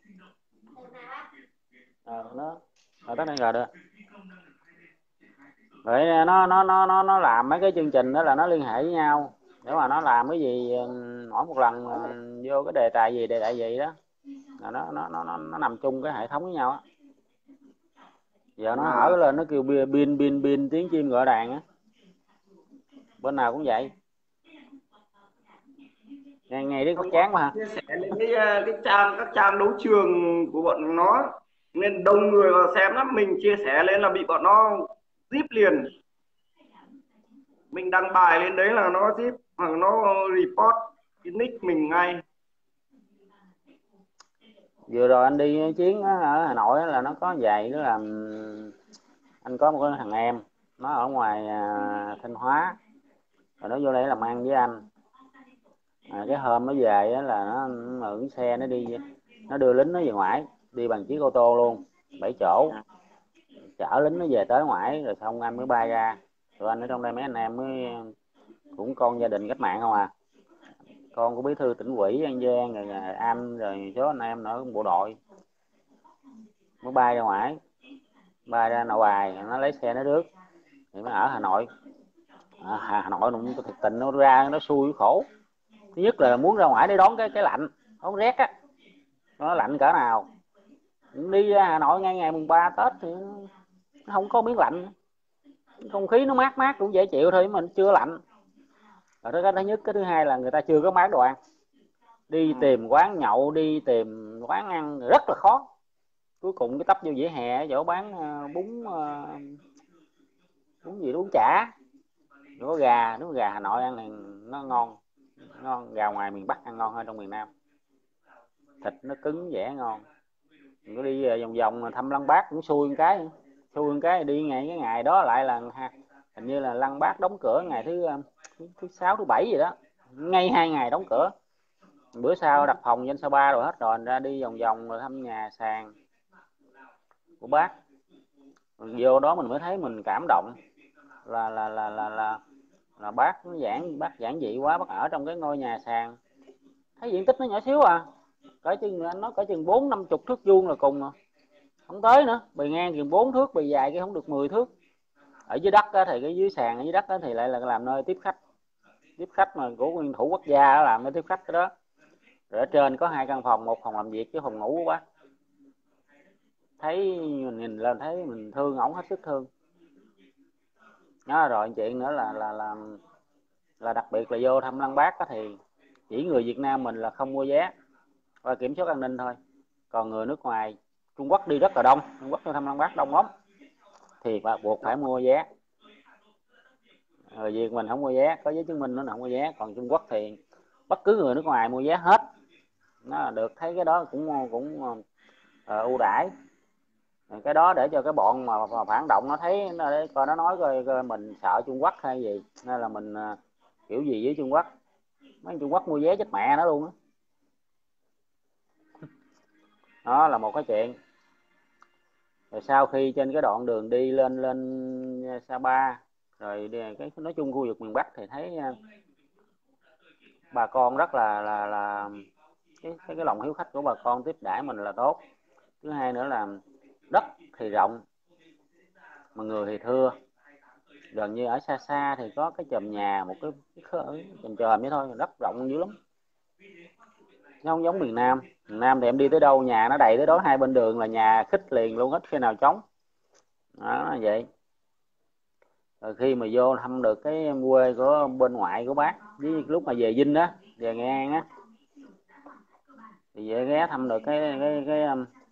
À, nó à, tắt đèn rồi được. Vậy nó nó nó nó nó làm mấy cái chương trình đó là nó liên hệ với nhau để mà nó làm cái gì, mỗi một lần vô cái đề tài gì đề tài gì đó là nó nó nó nó, nó nằm chung cái hệ thống với nhau á. Giờ nó À, hở lên nó kêu pin pin pin pin tiếng chim gọi đàn á, bên nào cũng vậy, ngày ngày đứa hôm qua chán quá hả. chia sẻ lên cái ờ, cái trang các trang đấu trường của bọn nó, nên đông người vào xem lắm. Mình chia sẻ lên là bị bọn nó zip liền. Mình đăng bài lên đấy là nó zip, hoặc nó report cái nick mình ngay. Vừa rồi anh đi chuyến ở Hà Nội là nó có vậy đó, là anh có một cái thằng em nó ở ngoài à, Thanh Hóa, rồi nó vô đây làm ăn với anh. À, cái hôm nó về á, là nó mượn xe nó đi, nó đưa lính nó về ngoại, đi bằng chiếc ô tô luôn, bảy chỗ, chở lính nó về tới ngoại, rồi xong anh mới bay ra. Tụi anh ở trong đây mấy anh em mới cũng con gia đình cách mạng không à, con của bí thư tỉnh ủy An Giang, rồi anh, rồi số anh em nữa bộ đội, mới bay ra ngoài, bay ra Nội Bài, nó lấy xe nó rước thì mới ở Hà Nội. À, Hà Nội nó thực tình nó ra nó xui khổ. Thứ nhất là muốn ra ngoài để đón cái cái lạnh, đón rét á, nó lạnh cỡ nào. Đi ra Hà Nội ngay ngày mùng ba Tết thì nó không có miếng lạnh, không khí nó mát mát cũng dễ chịu thôi, mình chưa lạnh. Rồi đó cái thứ nhất. Cái thứ hai là người ta chưa có bán đồ ăn, đi tìm quán nhậu, đi tìm quán ăn rất là khó. Cuối cùng cái tấp vô vỉa hè chỗ bán uh, bún uh, bún gì đó, bún chả, rồi có gà, đúng gà Hà Nội ăn này nó ngon, ngon, gà ngoài miền Bắc ăn ngon hơn trong miền Nam, thịt nó cứng dẻ ngon. Mình có đi vòng vòng thăm Lăng Bác cũng xui một cái, xui một cái đi ngày cái ngày đó lại là ha, hình như là Lăng Bác đóng cửa ngày thứ thứ, thứ sáu thứ bảy gì đó, ngay hai ngày đóng cửa. Bữa sau đặt phòng trên Sapa rồi hết rồi, ra đi vòng vòng rồi thăm nhà sàn của bác. Mình vô đó mình mới thấy mình cảm động, là là là là là, là bác giảng bác giản dị quá, bác ở trong cái ngôi nhà sàn, thấy diện tích nó nhỏ xíu à, cỡ chừng anh nói cỡ chừng bốn năm chục thước vuông là cùng mà, không tới nữa, bề ngang chừng bốn thước, bề dài cái không được mười thước. Ở dưới đất á, thì cái dưới sàn ở dưới đất á, thì lại là làm nơi tiếp khách, tiếp khách mà của nguyên thủ quốc gia đó, làm nơi tiếp khách cái đó. Rồi ở trên có hai căn phòng, một phòng làm việc với phòng ngủ của bác. Thấy mình nhìn lên thấy mình thương ổng hết sức thương. Đó, rồi chuyện nữa là là là là đặc biệt là vô thăm Lăng Bác á, thì chỉ người Việt Nam mình là không mua vé và kiểm soát an ninh thôi, còn người nước ngoài Trung Quốc đi rất là đông, Trung Quốc vô thăm Lăng Bác đông lắm. thì phải buộc phải mua vé. Người Việt mình không mua vé, có giấy chứng minh nó không mua vé. Còn Trung Quốc thì bất cứ người nước ngoài mua vé hết, nó là được. Thấy cái đó cũng cũng uh, ưu đãi. Cái đó để cho cái bọn mà, mà phản động nó thấy, nó để coi nó nói coi, coi mình sợ Trung Quốc hay gì, nên là mình uh, kiểu gì với Trung Quốc. Mấy Trung Quốc mua vé chết mẹ nó luôn á. Đó. đó là một cái chuyện. Rồi sau khi trên cái đoạn đường đi lên lên Sapa, rồi đi, cái nói chung khu vực miền Bắc thì thấy uh, bà con rất là là là cái cái, cái lòng hiếu khách của bà con tiếp đãi mình là tốt. Thứ hai nữa là đất thì rộng mà người thì thưa. Gần như ở xa xa thì có cái chòm nhà, một cái, cái khởi chòm chòm vậy thôi, đất rộng dữ lắm. Nó không giống miền Nam. Miền Nam thì em đi tới đâu nhà nó đầy tới đó, hai bên đường là nhà khích liền luôn, ít khi nào trống. Đó là vậy. Rồi khi mà vô thăm được cái quê của bên ngoại của bác, với lúc mà về Vinh á, về Nghệ An á, thì về ghé thăm được cái cái cái, cái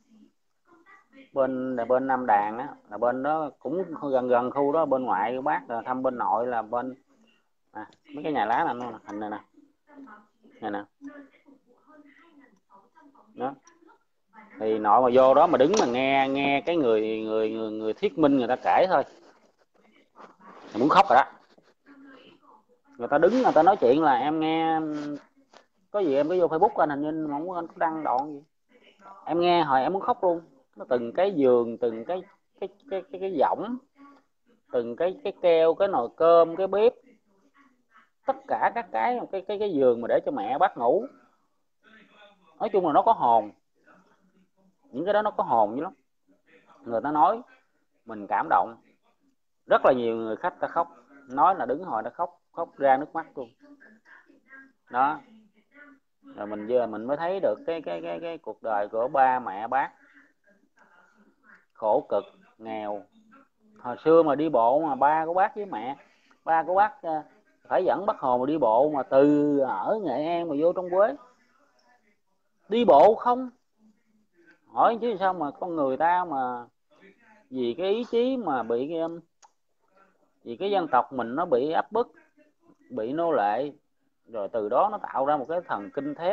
bên là bên Nam Đàn á, là bên đó cũng gần gần khu đó, bên ngoại của bác. Là thăm bên nội là bên à, mấy cái nhà lá này nó hình này nè, này nè. Đó. Thì nội mà vô đó mà đứng mà nghe nghe cái người người người, người thuyết minh người ta kể thôi thì muốn khóc rồi đó. Người ta đứng người ta nói chuyện là em nghe, có gì em có vô Facebook anh, hình như không có, anh có đăng đoạn gì, em nghe hồi em muốn khóc luôn. Nó từng cái giường, từng cái cái cái cái cái võng, từng cái cái keo, cái nồi cơm, cái bếp, tất cả các cái cái cái cái giường mà để cho mẹ bác ngủ. Nói chung là nó có hồn. Những cái đó nó có hồn dữ lắm. Người ta nói mình cảm động. Rất là nhiều người khách ta khóc, nói là đứng hồi nó khóc khóc ra nước mắt luôn. Đó. Rồi mình giờ mình mới thấy được cái cái cái cái cuộc đời của ba mẹ bác khổ cực, nghèo. Hồi xưa mà đi bộ mà ba của bác với mẹ, ba của bác phải dẫn bác Hồ mà đi bộ mà từ ở Nghệ An mà vô trong Quế. Đi bộ không. Hỏi chứ sao mà con người ta mà vì cái ý chí mà bị vì cái dân tộc mình nó bị áp bức, bị nô lệ, rồi từ đó nó tạo ra một cái thần kinh thép,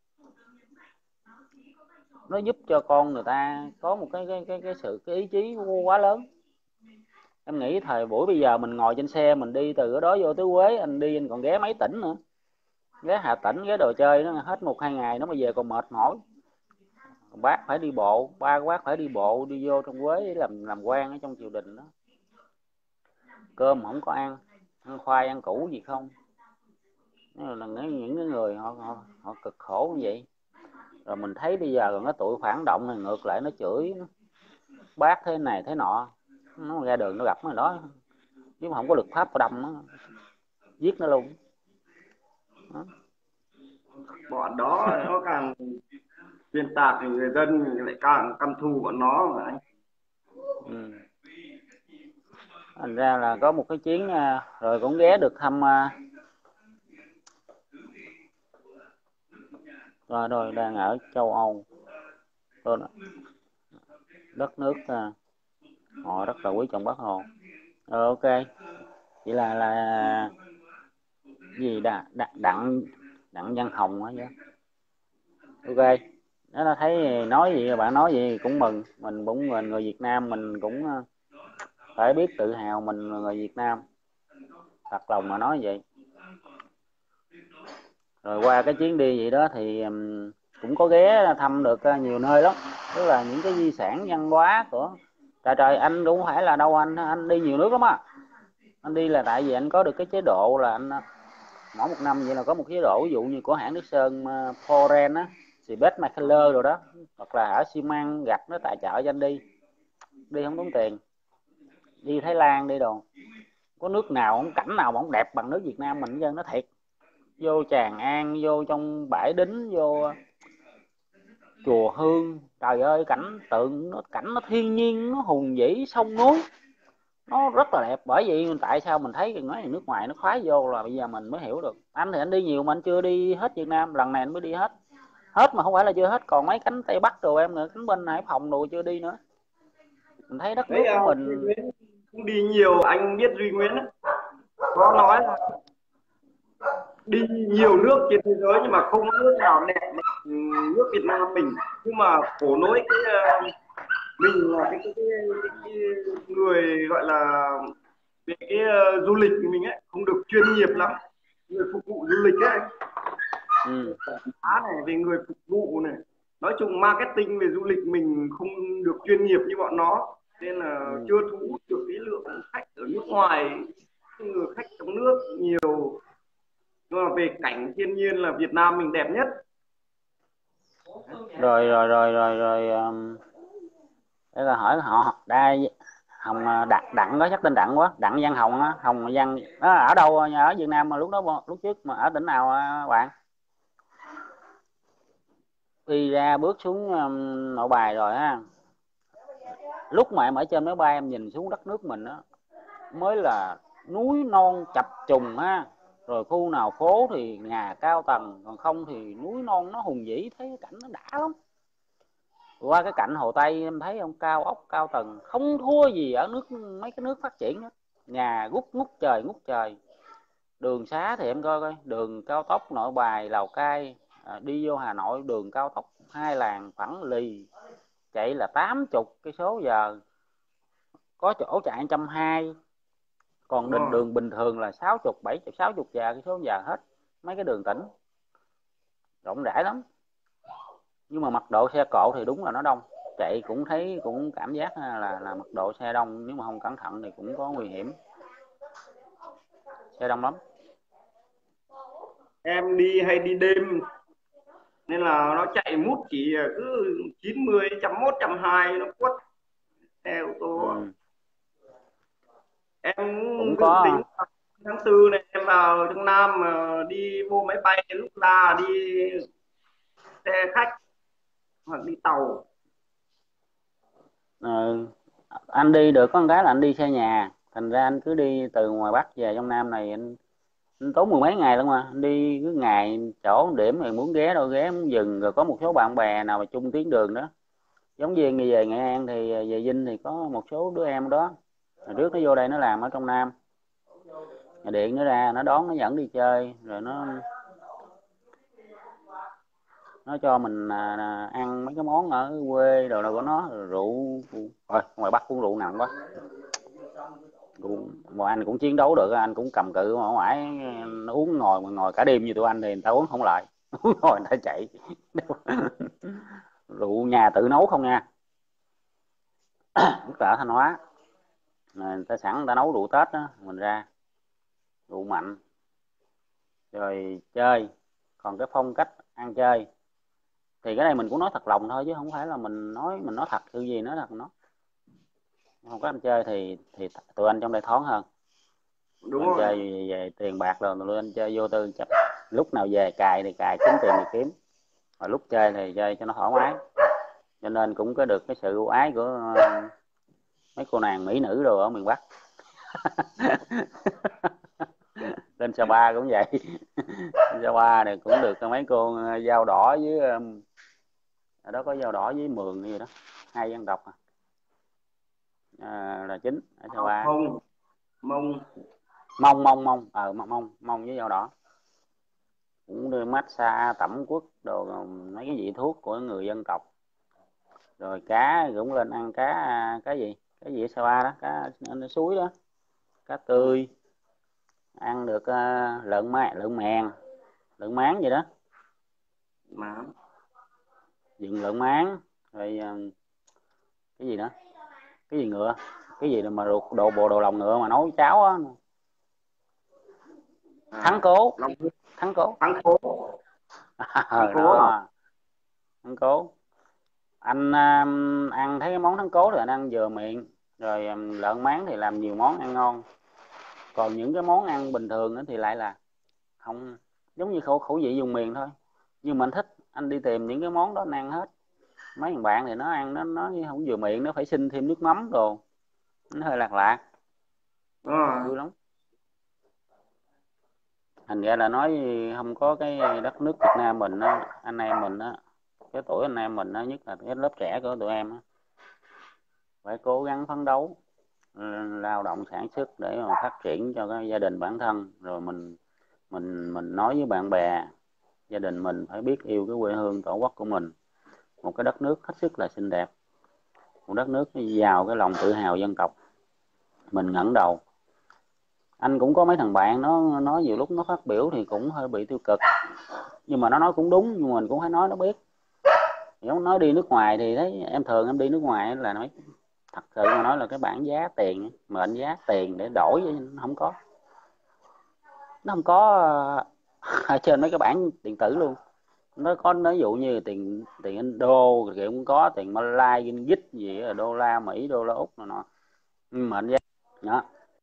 nó giúp cho con người ta có một cái cái cái, cái sự cái ý chí quá lớn. Em nghĩ thời buổi bây giờ mình ngồi trên xe mình đi từ ở đó vô tới Quế, anh đi anh còn ghé mấy tỉnh nữa, ghé Hà Tĩnh, ghé đồ chơi, nó hết một hai ngày nó mà về còn mệt mỏi. Bác phải đi bộ, ba của bác phải đi bộ đi vô trong Quế để làm làm quan ở trong triều đình đó. Cơm không có ăn, ăn khoai ăn củ gì không. Đó là những cái người họ, họ họ cực khổ như vậy. Rồi mình thấy bây giờ còn cái tụi phản động này ngược lại nó chửi nó, bác thế này thế nọ, nó ra đường nó gặp nó đó, chứ mà không có luật pháp của đâm nó giết nó luôn. Đó. Bọn đó nó càng xuyên tạc thì người dân lại càng căm thù bọn nó mà anh. Ừ. Thành ra là có một cái chuyến rồi cũng ghé được thăm rồi rồi đang ở châu Âu, đất nước họ rất là quý trọng bác Hồ. Ờ, ok, vậy là là gì đã đặng đặng đặng Văn Hồng á chứ. Ok, đó là thấy nói gì bạn nói gì cũng mừng. Mình cũng mình người Việt Nam mình cũng phải biết tự hào mình là người Việt Nam, thật lòng mà nói vậy. Rồi qua cái chuyến đi vậy đó thì cũng có ghé thăm được nhiều nơi lắm, tức là những cái di sản văn hóa của trời trời. Anh cũng phải là đâu, anh anh đi nhiều nước lắm á. Anh đi là tại vì anh có được cái chế độ là anh mỗi một năm vậy là có một chế độ, ví dụ như của hãng nước sơn Foren á, thì Best Michaeler rồi đó, hoặc là ở xi măng gạch nó tài trợ cho anh đi đi không tốn tiền. Đi Thái Lan đi đồ, có nước nào không, cảnh nào mà không đẹp bằng nước Việt Nam mình dân nó thiệt. Vô Tràng An, vô trong bãi đính, vô chùa Hương, trời ơi cảnh tượng nó cảnh nó thiên nhiên, nó hùng vĩ, sông núi nó rất là đẹp. Bởi vậy tại sao mình thấy nói nước ngoài nó khoái vô là bây giờ mình mới hiểu được. Anh thì anh đi nhiều mà anh chưa đi hết Việt Nam, lần này anh mới đi hết. Hết mà không phải là chưa hết, còn mấy cánh Tây Bắc rồi em nữa, cánh bên Hải Phòng rồi chưa đi nữa. Mình thấy đất nước của mình cũng đi nhiều, anh biết Duy Nguyễn ấy, có nói là đi nhiều nước trên thế giới nhưng mà không nước nào đẹp bằng nước Việt Nam mình. Nhưng mà khổ nỗi cái ờ, mình là cái, cái, cái, cái, cái người gọi là về cái uh, du lịch của mình ấy không được chuyên nghiệp lắm, người phục vụ du lịch ấy, ừ. giá này về người phục vụ này, nói chung marketing về du lịch mình không được chuyên nghiệp như bọn nó, nên là Ừ. chưa thu hút được cái lượng khách ở nước ngoài, người khách trong nước nhiều. Nhưng mà về cảnh thiên nhiên là Việt Nam mình đẹp nhất. rồi rồi rồi rồi rồi um, để là hỏi họ đai Hồng đặng đặng đó, chắc tên Đặng quá, Đặng Văn Hồng á, Hồng Văn đó, ở đâu, ở Việt Nam mà lúc đó lúc trước mà ở tỉnh nào bạn? Đi ra bước xuống um, Nội Bài rồi á, lúc mà em ở trên máy bay em nhìn xuống đất nước mình á, mới là núi non chập trùng ha, rồi khu nào phố thì nhà cao tầng, còn không thì núi non nó hùng vĩ, thấy cảnh nó đã lắm. Qua cái cạnh Hồ Tây em thấy ông, cao ốc cao tầng không thua gì ở nước mấy cái nước phát triển hết, nhà ngút ngút trời ngút trời. Đường xá thì em coi coi, đường cao tốc Nội Bài Lào Cai à, đi vô Hà Nội, đường cao tốc hai làn phẳng lì, chạy là tám chục cây số giờ, có chỗ chạy một trăm hai mươi, còn đường đường bình thường là sáu chục bảy chục sáu chục giờ cây số giờ hết. Mấy cái đường tỉnh rộng rãi lắm, nhưng mà mật độ xe cộ thì đúng là nó đông, chạy cũng thấy cũng cảm giác là là mật độ xe đông, nếu mà không cẩn thận thì cũng có nguy hiểm, xe đông lắm. Em đi hay đi đêm nên là nó chạy mút chỉ cứ chín mươi, một trăm mốt, một trăm hai nó quất xe ô tô. Ừ. Em Cũng dự có. tính tháng tư này em vào trong Nam mà đi mua máy bay lúc ra đi xe khách hoặc đi tàu. Ừ. Anh đi được có một cái là anh đi xe nhà, thành ra anh cứ đi từ ngoài Bắc về trong Nam này, anh, anh tốn mười mấy ngày luôn mà, anh đi cứ ngày chỗ điểm rồi muốn ghé đâu ghé, muốn dừng, rồi có một số bạn bè nào mà chung tuyến đường đó, giống như về Nghệ An thì về Vinh thì có một số đứa em đó, hồi trước nó vô đây nó làm ở trong Nam, điện nó ra nó đón nó dẫn đi chơi, rồi nó nó cho mình à, à, ăn mấy cái món ở quê đồ nào của nó, rồi rượu rồi ngoài Bắc cũng rượu nặng quá, rượu mà anh cũng chiến đấu được, anh cũng cầm cự mà ngoại uống ngồi mà ngồi cả đêm như tụi anh thì người ta uống không lại uống ngồi người ta chạy rượu nhà tự nấu không nha. Nhất là ở Thanh Hóa người ta sẵn người ta nấu rượu Tết đó, mình ra rượu mạnh rồi chơi. Còn cái phong cách ăn chơi thì cái này mình cũng nói thật lòng thôi, chứ không phải là mình nói mình nói thậtคือgì nói thật nó. Không có anh chơi thì thì tụi anh trong đây thoáng hơn, tụi Đúng anh rồi. chơi về, về tiền bạc rồi tụi anh chơi vô tư chập, lúc nào về cài thì cài, kiếm tiền thì kiếm, và lúc chơi thì chơi cho nó thoải mái, cho nên cũng có được cái sự ưu ái của uh, mấy cô nàng mỹ nữ rồi ở miền Bắc. Lên Sapa cũng vậy. Lên Sapa này cũng được mấy cô dao đỏ với um, ở đó có dao đỏ với mường gì đó, hai dân tộc à. À, là chính ở Sapa. Mông mông Mông mông mông ờ mông mông mông với dao đỏ, cũng đưa massage tẩm quất đồ, mấy cái vị thuốc của người dân tộc. Rồi cá cũng lên ăn cá, cá gì cái gì ở Sapa đó, cá ở suối đó, cá tươi, ăn được uh, lợn mè lợn mèn lợn máng gì đó, má. vừng lợn máng, rồi uh, cái gì nữa, cái gì ngựa, cái gì mà ruột đồ bồ đồ lòng ngựa mà nấu cháo á, thắng À, cố, Long thắng cố. thắng cố. Thắng Ờ cố à? đó, thắng cố. Anh um, ăn thấy cái món thắng cố thì anh ăn vừa miệng, rồi um, lợn máng thì làm nhiều món ăn ngon, còn những cái món ăn bình thường thì lại là không, giống như khẩu khẩu vị vùng miền thôi, nhưng mà anh thích anh đi tìm những cái món đó anh ăn hết. Mấy thằng bạn thì nó ăn nó nó không vừa miệng, nó phải xin thêm nước mắm đồ, nó hơi lạc lạc, À, vui lắm. Thành ra là nói không có cái đất nước Việt Nam mình á, anh em mình á, cái tuổi anh em mình á, nhất là cái lớp trẻ của tụi em á, phải cố gắng phấn đấu lao động sản xuất để mà phát triển cho cái gia đình bản thân, rồi mình mình mình nói với bạn bè gia đình mình phải biết yêu cái quê hương tổ quốc của mình, một cái đất nước hết sức là xinh đẹp, một đất nước giàu cái lòng tự hào dân tộc. Mình ngẩng đầu. Anh cũng có mấy thằng bạn nó nói nhiều lúc nó phát biểu thì cũng hơi bị tiêu cực, nhưng mà nó nói cũng đúng, nhưng mà mình cũng phải nói nó biết. Giống nói đi nước ngoài thì thấy em thường em đi nước ngoài là nói thật sự mà nói là cái bảng giá tiền, mệnh giá tiền để đổi nó không có, nó không có ở trên mấy cái bảng điện tử luôn. Nó có nói ví dụ như tiền tiền Indo thì cũng có, tiền Malai, Ringgit gì là đô la Mỹ, đô la Úc này nọ, mệnh giá đó.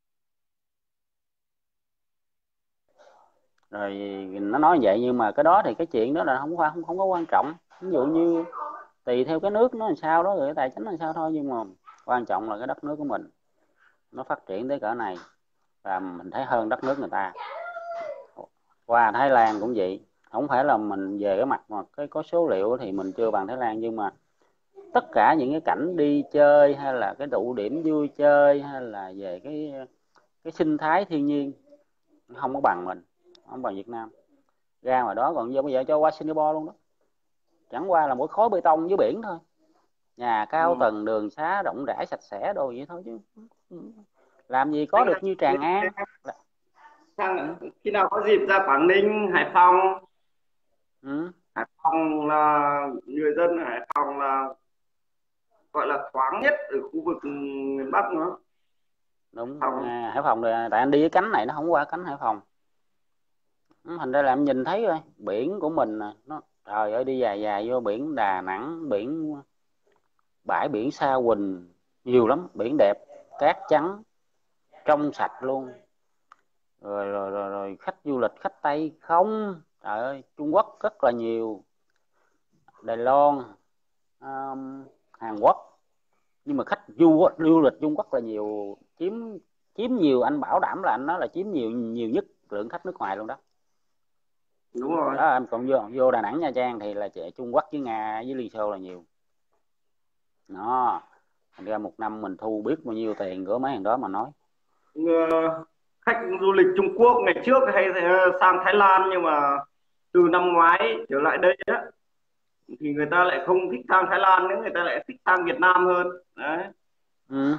Rồi nó nói vậy, nhưng mà cái đó thì cái chuyện đó là không qua không không có quan trọng. Ví dụ như tùy theo cái nước nó làm sao đó, rồi cái tài chính làm sao thôi, nhưng mà quan trọng là cái đất nước của mình nó phát triển tới cỡ này và mình thấy hơn đất nước người ta. Qua Thái Lan cũng vậy, không phải là mình về cái mặt mà cái có số liệu thì mình chưa bằng Thái Lan, nhưng mà tất cả những cái cảnh đi chơi hay là cái tụ điểm vui chơi hay là về cái cái sinh thái thiên nhiên không có bằng mình, không bằng Việt Nam. Ra ngoài đó còn giờ bây giờ cho qua Singapore luôn đó, chẳng qua là mỗi khối bê tông với biển thôi, nhà cao tầng, đường xá rộng rãi sạch sẽ đồ vậy thôi, chứ làm gì có Anh được là như Tràng An. sang khi nào có dịp ra Quảng Ninh, Hải Phòng. Ừ. Hải Phòng là người dân ở Hải Phòng là gọi là thoáng nhất ở khu vực miền Bắc nữa. Đúng. Phòng À, Hải Phòng rồi, tại anh đi cái cánh này nó không qua cánh Hải Phòng, thành ra là em nhìn thấy rồi biển của mình nè, nó trời ơi đi dài dài vô biển Đà Nẵng, biển bãi biển Sa Huỳnh nhiều lắm, biển đẹp, cát trắng trong sạch luôn. Rồi rồi rồi, rồi khách du lịch khách Tây không, trời ơi Trung Quốc rất là nhiều, Đài Loan, um, Hàn Quốc, nhưng mà khách du du lịch Trung Quốc là nhiều, chiếm chiếm nhiều, anh bảo đảm là anh nói là chiếm nhiều nhiều nhất lượng khách nước ngoài luôn đó. đúng rồi. Đó em còn vô vô Đà Nẵng Nha Trang thì là trẻ Trung Quốc với Nga với Liên Xô là nhiều đó. Thành ra một năm mình thu biết bao nhiêu tiền của mấy thằng đó mà nói. Ờ, khách du lịch Trung Quốc ngày trước hay sang Thái Lan, nhưng mà từ năm ngoái trở lại đây á thì người ta lại không thích sang Thái Lan nữa, người ta lại thích sang Việt Nam hơn đấy. Ừ.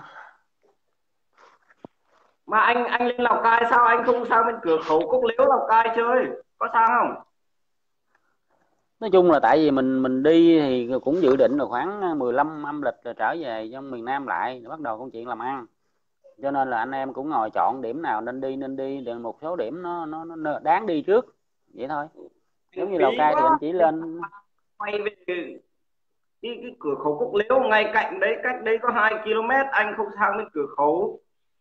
Mà anh anh lên Lào Cai sao anh không sang bên cửa khẩu Cốc Lếu Lào Cai chơi, có sang không? Nói chung là tại vì mình mình đi thì cũng dự định là khoảng mười lăm âm lịch là trở về trong miền Nam lại, bắt đầu công chuyện làm ăn, cho nên là anh em cũng ngồi chọn điểm nào nên đi nên đi, để một số điểm nó nó, nó đáng đi trước vậy thôi. Giống như Phí Lào Cai thì anh quá, chỉ lên quay về cái, cái cửa khẩu Cốc Lếu ngay cạnh đấy, cách đấy có hai ki lô mét, anh không sang bên cửa khẩu.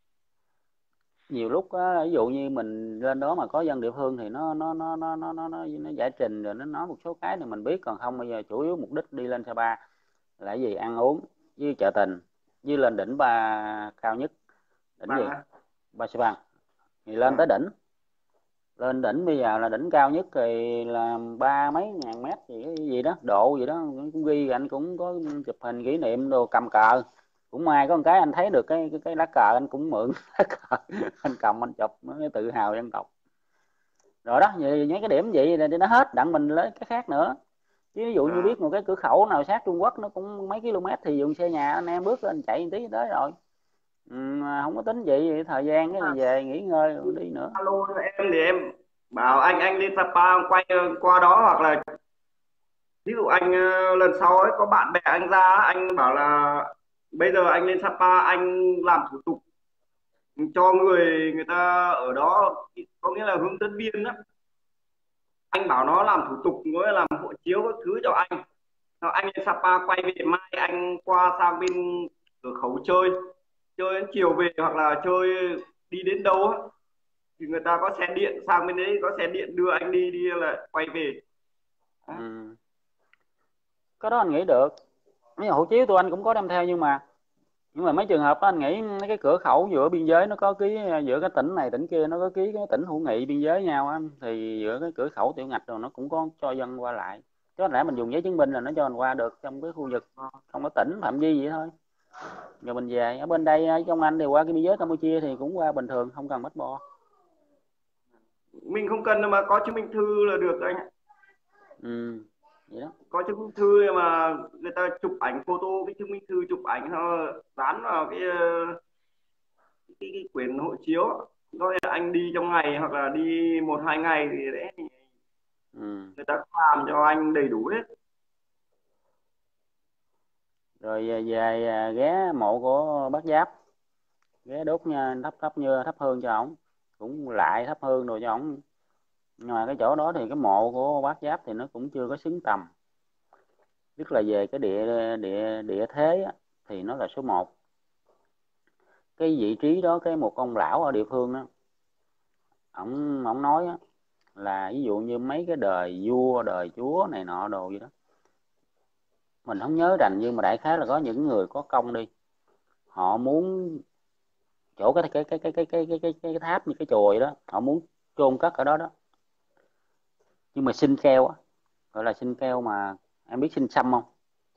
nhiều lúc á, ví dụ như mình lên đó mà có dân địa phương thì nó nó nó nó nó nó, nó, nó giải trình rồi nó nói một số cái thì mình biết, còn không bây giờ chủ yếu mục đích đi lên Sapa là cái gì, ăn uống với chợ tình với lên đỉnh ba cao nhất, đỉnh gì, Mà Ba Sapa, thì lên tới đỉnh, lên đỉnh bây giờ là đỉnh cao nhất thì là ba mấy ngàn mét gì gì đó độ gì đó cũng ghi, anh cũng có chụp hình kỷ niệm đồ, cầm cờ cũng may có một cái anh thấy được cái cái, cái lá cờ anh cũng mượn lá cờ anh cầm anh chụp nó tự hào dân tộc. Rồi đó, vậy những cái điểm vậy thì nó hết, đặng mình lấy cái khác nữa, chứ ví dụ như à, biết một cái cửa khẩu nào sát Trung Quốc nó cũng mấy km thì dùng xe nhà anh em bước lên chạy một tí tới rồi. Ừ, không có tính vậy, thời gian cái về nghỉ ngơi rồi đi nữa. alo em thì em bảo anh anh lên Sapa quay qua đó, hoặc là ví dụ anh ờ, lần sau ấy có bạn bè anh ra, anh bảo là bây giờ anh lên Sapa anh làm thủ tục cho người người ta ở đó, có nghĩa là hướng dẫn viên đó, anh bảo nó làm thủ tục với làm hộ chiếu các thứ cho anh. Sau anh lên Sapa quay về, mai anh qua sang bên cửa khẩu chơi, chơi đến chiều về, hoặc là chơi đi đến đâu á thì người ta có xe điện sang bên đấy, có xe điện đưa anh đi, đi là quay về đó. Ừ. Cái đó anh nghĩ được, mấy hộ chiếu tụi anh cũng có đem theo, nhưng mà nhưng mà mấy trường hợp đó anh nghĩ mấy cái cửa khẩu giữa biên giới nó có ký, giữa cái tỉnh này tỉnh kia nó có ký cái tỉnh hữu nghị biên giới nhau á, thì giữa cái cửa khẩu tiểu ngạch rồi nó cũng có cho dân qua lại, chứ không lẽ mình dùng giấy chứng minh là nó cho mình qua được trong cái khu vực trong cái tỉnh phạm vi vậy thôi. Rồi mình về. Ở bên đây ở trong Anh thì qua cái biên giới Campuchia thì cũng qua bình thường, không cần passport. Mình không cần mà có chứng minh thư là được anh ạ. Ừ, vậy đó. Có chứng minh thư mà người ta chụp ảnh photo cái chứng minh thư, chụp ảnh nó dán vào cái cái, cái quyển hộ chiếu, có nghĩa là anh đi trong ngày hoặc là đi một hai ngày thì đấy Ừ. người ta làm cho anh đầy đủ hết. Rồi về, về ghé mộ của Bác Giáp, ghé đốt nha, thắp thắp như thắp hương cho ổng, cũng lại thắp hương rồi cho ổng. Nhưng mà cái chỗ đó thì cái mộ của Bác Giáp thì nó cũng chưa có xứng tầm, tức là về cái địa địa địa thế á, thì nó là số một. Cái vị trí đó, cái một ông lão ở địa phương đó, ổng ổng nói á, là ví dụ như mấy cái đời vua đời chúa này nọ đồ gì đó, mình không nhớ rành, nhưng mà đại khái là có những người có công đi, họ muốn chỗ cái cái cái cái cái cái cái cái, cái tháp như cái chùa vậy đó, họ muốn chôn cất ở đó đó, nhưng mà xin keo á, gọi là xin keo mà em biết xin xăm không?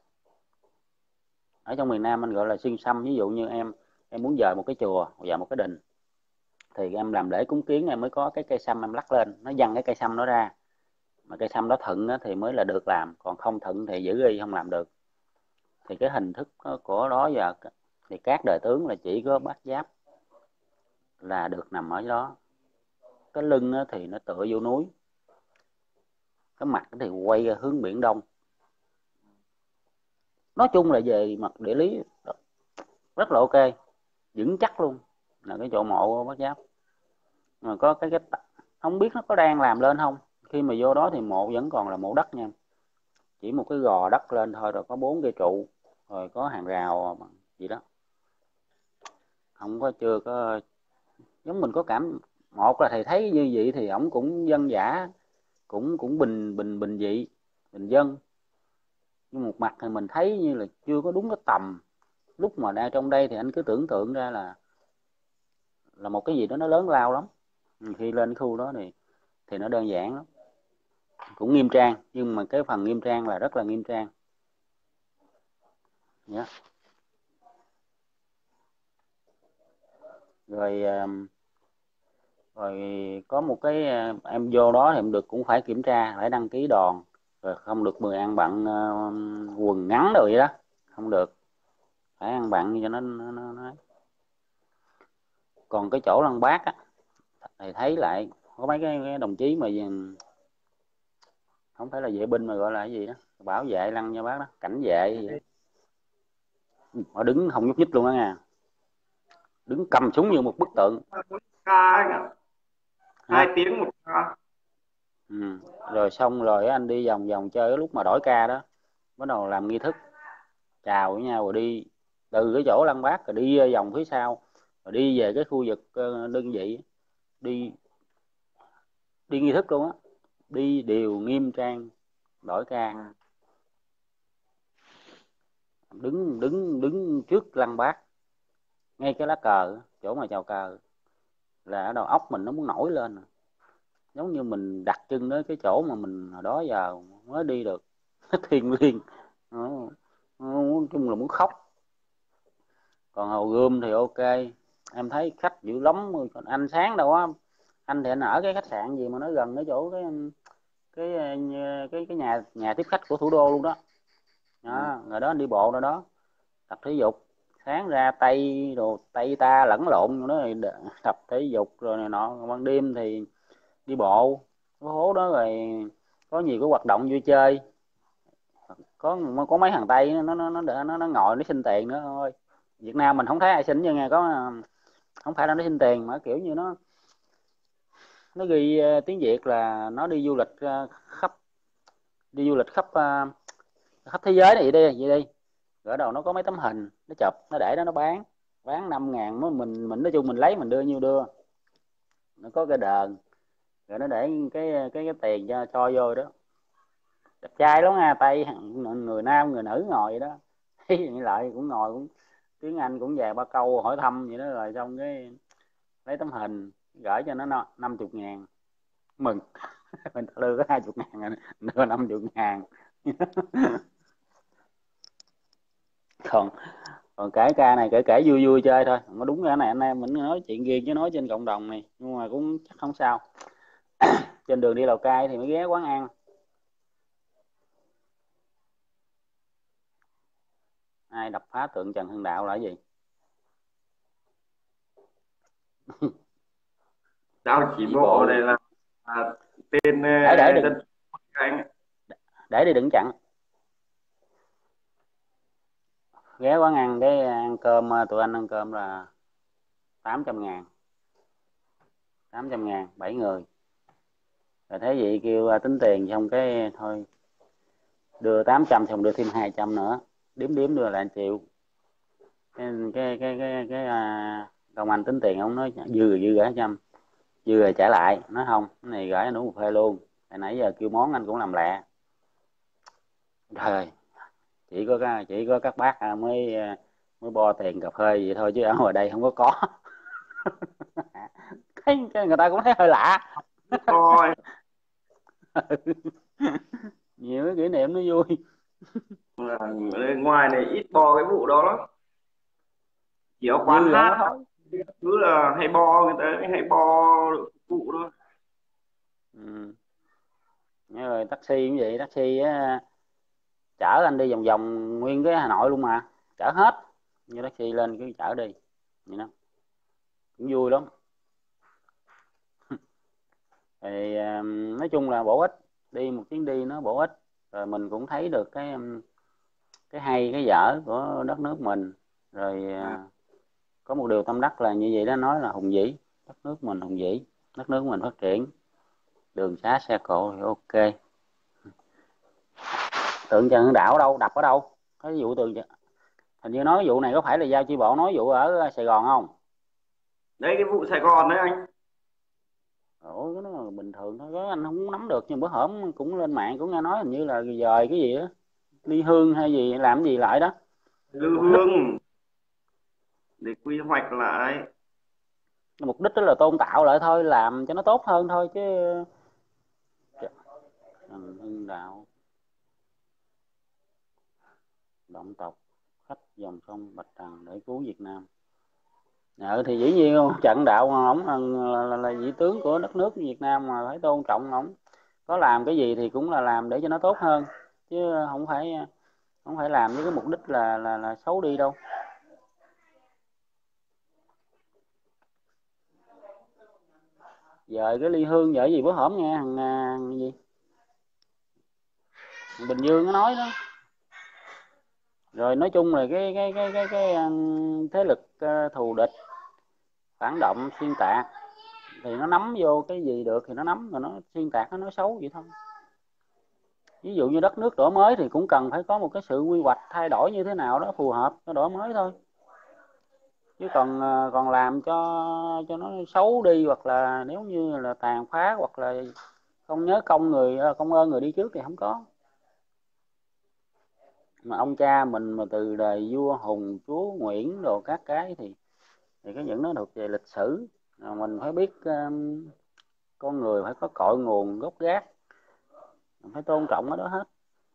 Ở trong miền Nam anh gọi là xin xăm. Ví dụ như em em muốn dời một cái chùa và một cái đình thì em làm lễ cúng kiến em mới có cái cây xăm em lắc lên, nó văng cái cây xăm đó ra, mà cây xăm đó thuận á, thì mới là được làm, còn không thuận thì giữ y không làm được. Thì cái hình thức của đó giờ thì các đời tướng là chỉ có Bác Giáp là được nằm ở đó. Cái lưng thì nó tựa vô núi, cái mặt thì quay ra hướng biển Đông. Nói chung là về mặt địa lý rất là ok, vững chắc luôn, là cái chỗ mộ của Bác Giáp. Mà có cái cái không biết nó có đang làm lên không, khi mà vô đó thì mộ vẫn còn là mộ đất nha, chỉ một cái gò đất lên thôi, rồi có bốn cây trụ, rồi có hàng rào gì đó, không có chưa có giống mình có cảm. Một là thầy thấy như vậy thì ổng cũng dân dã, cũng cũng bình bình bình dị, bình dân, nhưng một mặt thì mình thấy như là chưa có đúng cái tầm. Lúc mà đang trong đây thì anh cứ tưởng tượng ra là là một cái gì đó nó lớn lao lắm, khi lên khu đó thì thì nó đơn giản lắm, cũng nghiêm trang, nhưng mà cái phần nghiêm trang là rất là nghiêm trang. Yeah. Rồi rồi có một cái em vô đó thì em được cũng phải kiểm tra, phải đăng ký đoàn, rồi không được mười ăn bận uh, quần ngắn rồi vậy đó, không được, phải ăn bận cho nó nó, nó, nó. Còn cái chỗ Lăng Bác á thì thấy lại có mấy cái, cái đồng chí mà không phải là vệ binh mà gọi là cái gì đó, bảo vệ Lăng Nha Bác đó, cảnh vệ gì đó. Họ đứng không nhúc nhích luôn đó nha, đứng cầm súng như một bức tượng. Hai tiếng một ca. Ừ. Rồi xong rồi anh đi vòng vòng chơi, lúc mà đổi ca đó bắt đầu làm nghi thức chào với nhau, rồi đi từ cái chỗ Lăng Bác rồi đi vòng phía sau, rồi đi về cái khu vực đơn vị, đi đi nghi thức luôn á, đi đều nghiêm trang, đổi ca, đứng đứng đứng trước Lăng Bác, ngay cái lá cờ chỗ mà chào cờ là ở đầu óc mình nó muốn nổi lên, giống như mình đặt chân đến cái chỗ mà mình hồi đó giờ mới đi được. Thiêng liêng, nói chung là muốn khóc. Còn Hồ Gươm thì ok, em thấy khách dữ lắm. Còn anh Sáng đâu á, anh thì anh ở cái khách sạn gì mà nó gần cái chỗ cái cái cái cái nhà nhà tiếp khách của thủ đô luôn đó. Đó, rồi đó anh đi bộ rồi đó, tập thể dục, sáng ra tay đồ tay ta lẫn lộn nó tập thể dục rồi này nọ. Ban đêm thì đi bộ cái hố đó, rồi có nhiều cái hoạt động vui chơi, có có mấy thằng Tây nó nó nó nó nó, nó ngồi nó xin tiền nữa thôi. Việt Nam mình không thấy ai xin như nghe, có không phải là nó xin tiền mà kiểu như nó nó ghi uh, tiếng Việt là nó đi du lịch uh, khắp đi du lịch khắp uh, khắp thế giới này, vậy đi vậy đi rồi đầu nó có mấy tấm hình nó chụp nó để đó nó bán bán năm ngàn, mình mình nói chung mình lấy mình đưa nhiêu đưa, nó có cái đờn rồi nó để cái cái cái tiền cho cho vô đó. Đẹp trai lắm nha, tay người nam người nữ ngồi vậy đó. Thấy vậy lại cũng ngồi cũng tiếng Anh cũng vài ba câu hỏi thăm vậy đó, rồi xong cái lấy tấm hình gửi cho nó năm chục ngàn, mừng. Mình lừa có hai chục ngàn đưa năm chục ngàn. còn Còn kể ca này kể kể vui vui chơi thôi, không có đúng cái này anh em mình nói chuyện riêng chứ nói trên cộng đồng này, nhưng mà cũng chắc không sao. Trên đường đi Lào Cai thì mới ghé quán ăn. Ai đập phá tượng Trần Hưng Đạo là cái gì? Giao chỉ Chỉ bộ bộ này gì? là, là tên ờ, để để đừng dân anh. để đi đừng chặn. Ghé quán ăn cái ăn cơm, tụi anh ăn cơm là tám trăm ngàn, tám trăm ngàn bảy người. Rồi thế vậy kêu à, tính tiền xong cái thôi đưa tám trăm xong đưa thêm hai trăm nữa, điếm điếm đưa lại triệu. cái cái cái cái, cái à, công anh tính tiền ông nói dư rồi, dư gửi trăm, dư rồi trả lại. Nói không, cái này gửi anh uống một phê luôn, hồi nãy giờ kêu món anh cũng làm lẹ. Trời, chỉ có các chỉ có các bác à, mới à, mới bo tiền cà phê vậy thôi chứ ở ngoài đây không có có. cái, cái người ta cũng thấy hơi lạ. Coi Nhiều cái kỷ niệm nó vui. là ở ngoài này ít bo cái vụ đó lắm, chỉ có quán Dư rồi không có hát thôi. cứ là hay bo, người ta hay bo phụ thôi. Ừ. Rồi taxi cũng vậy, taxi á, chở anh đi vòng vòng nguyên cái Hà Nội luôn mà, chở hết. Như taxi lên cứ chở đi vậy đó, cũng vui lắm. Thì à, nói chung là bổ ích, đi một chuyến đi nó bổ ích, rồi mình cũng thấy được cái um, cái hay cái dở của đất nước mình. Rồi À, à, có một điều tâm đắc là như vậy đó, nói là hùng vĩ, đất nước mình hùng vĩ, đất nước mình phát triển, đường xá xe cộ thì ok. Tượng Trần Hưng Đạo đâu, đập ở đâu? Cái vụ tượng Trần- hình như nói vụ này có phải là giao chi bộ nói vụ ở Sài Gòn không? đấy cái vụ Sài Gòn đấy anh. Ủa cái đó là bình thường thôi, đó anh không nắm được, nhưng bữa hổm cũng lên mạng cũng nghe nói hình như là dời cái gì đó, ly hương hay gì, làm gì lại đó. Lư Mục đích, Hương để quy hoạch lại. mục đích đó là tôn tạo lại thôi, làm cho nó tốt hơn thôi chứ. Trần Hưng Đạo, động tộc khách dòng sông Bạch Đằng để cứu Việt Nam. Ờ thì dĩ nhiên không, Trần Đạo mà ổng là, là, là, là vị tướng của đất nước Việt Nam mà phải tôn trọng ổng. Có làm cái gì thì cũng là làm để cho nó tốt hơn, chứ không phải không phải làm với cái mục đích là là, là xấu đi đâu. Giờ cái ly hương vợ gì bữa hổm nghe thằng, thằng gì thằng Bình Dương nó nói đó. Rồi nói chung là cái cái cái cái cái um, thế lực uh, thù địch phản động xuyên tạc thì nó nắm vô cái gì được thì nó nắm, rồi nó xuyên tạc nó nói xấu vậy thôi. Ví dụ như đất nước đổi mới thì cũng cần phải có một cái sự quy hoạch thay đổi như thế nào đó phù hợp nó đổi mới thôi, chứ còn uh, còn làm cho cho nó xấu đi, hoặc là nếu như là tàn phá, hoặc là không nhớ công người uh, công ơn người đi trước thì không có. Mà ông cha mình mà từ đời vua Hùng, chúa Nguyễn đồ các cái thì thì cái những nó thuộc về lịch sử. Mà mình phải biết um, con người phải có cội nguồn gốc gác, mình phải tôn trọng cái đó hết.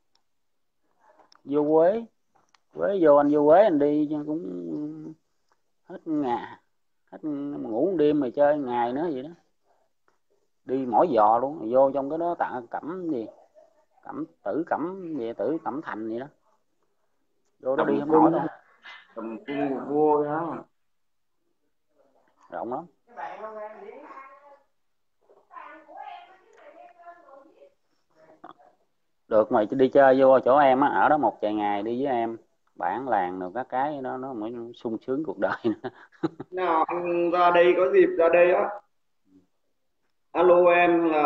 Vô Quế, Quế vô anh vô Quế anh đi cũng hết ngày, hết ngủ một đêm mà chơi ngày nữa vậy đó, đi mỏi giò luôn. Vô trong cái đó tạ cẩm gì, cẩm tử cẩm gì, tử cẩm thành gì đó, vô đó đi Tầm không nổi cung, đâu, tầm cung của vua đó. rộng lắm. Được mày đi chơi vô chỗ em á, ở đó một vài ngày đi với em, bản làng rồi các cái đó nó mới sung sướng cuộc đời nữa. Nào anh ra đây có dịp ra đây á, alo em là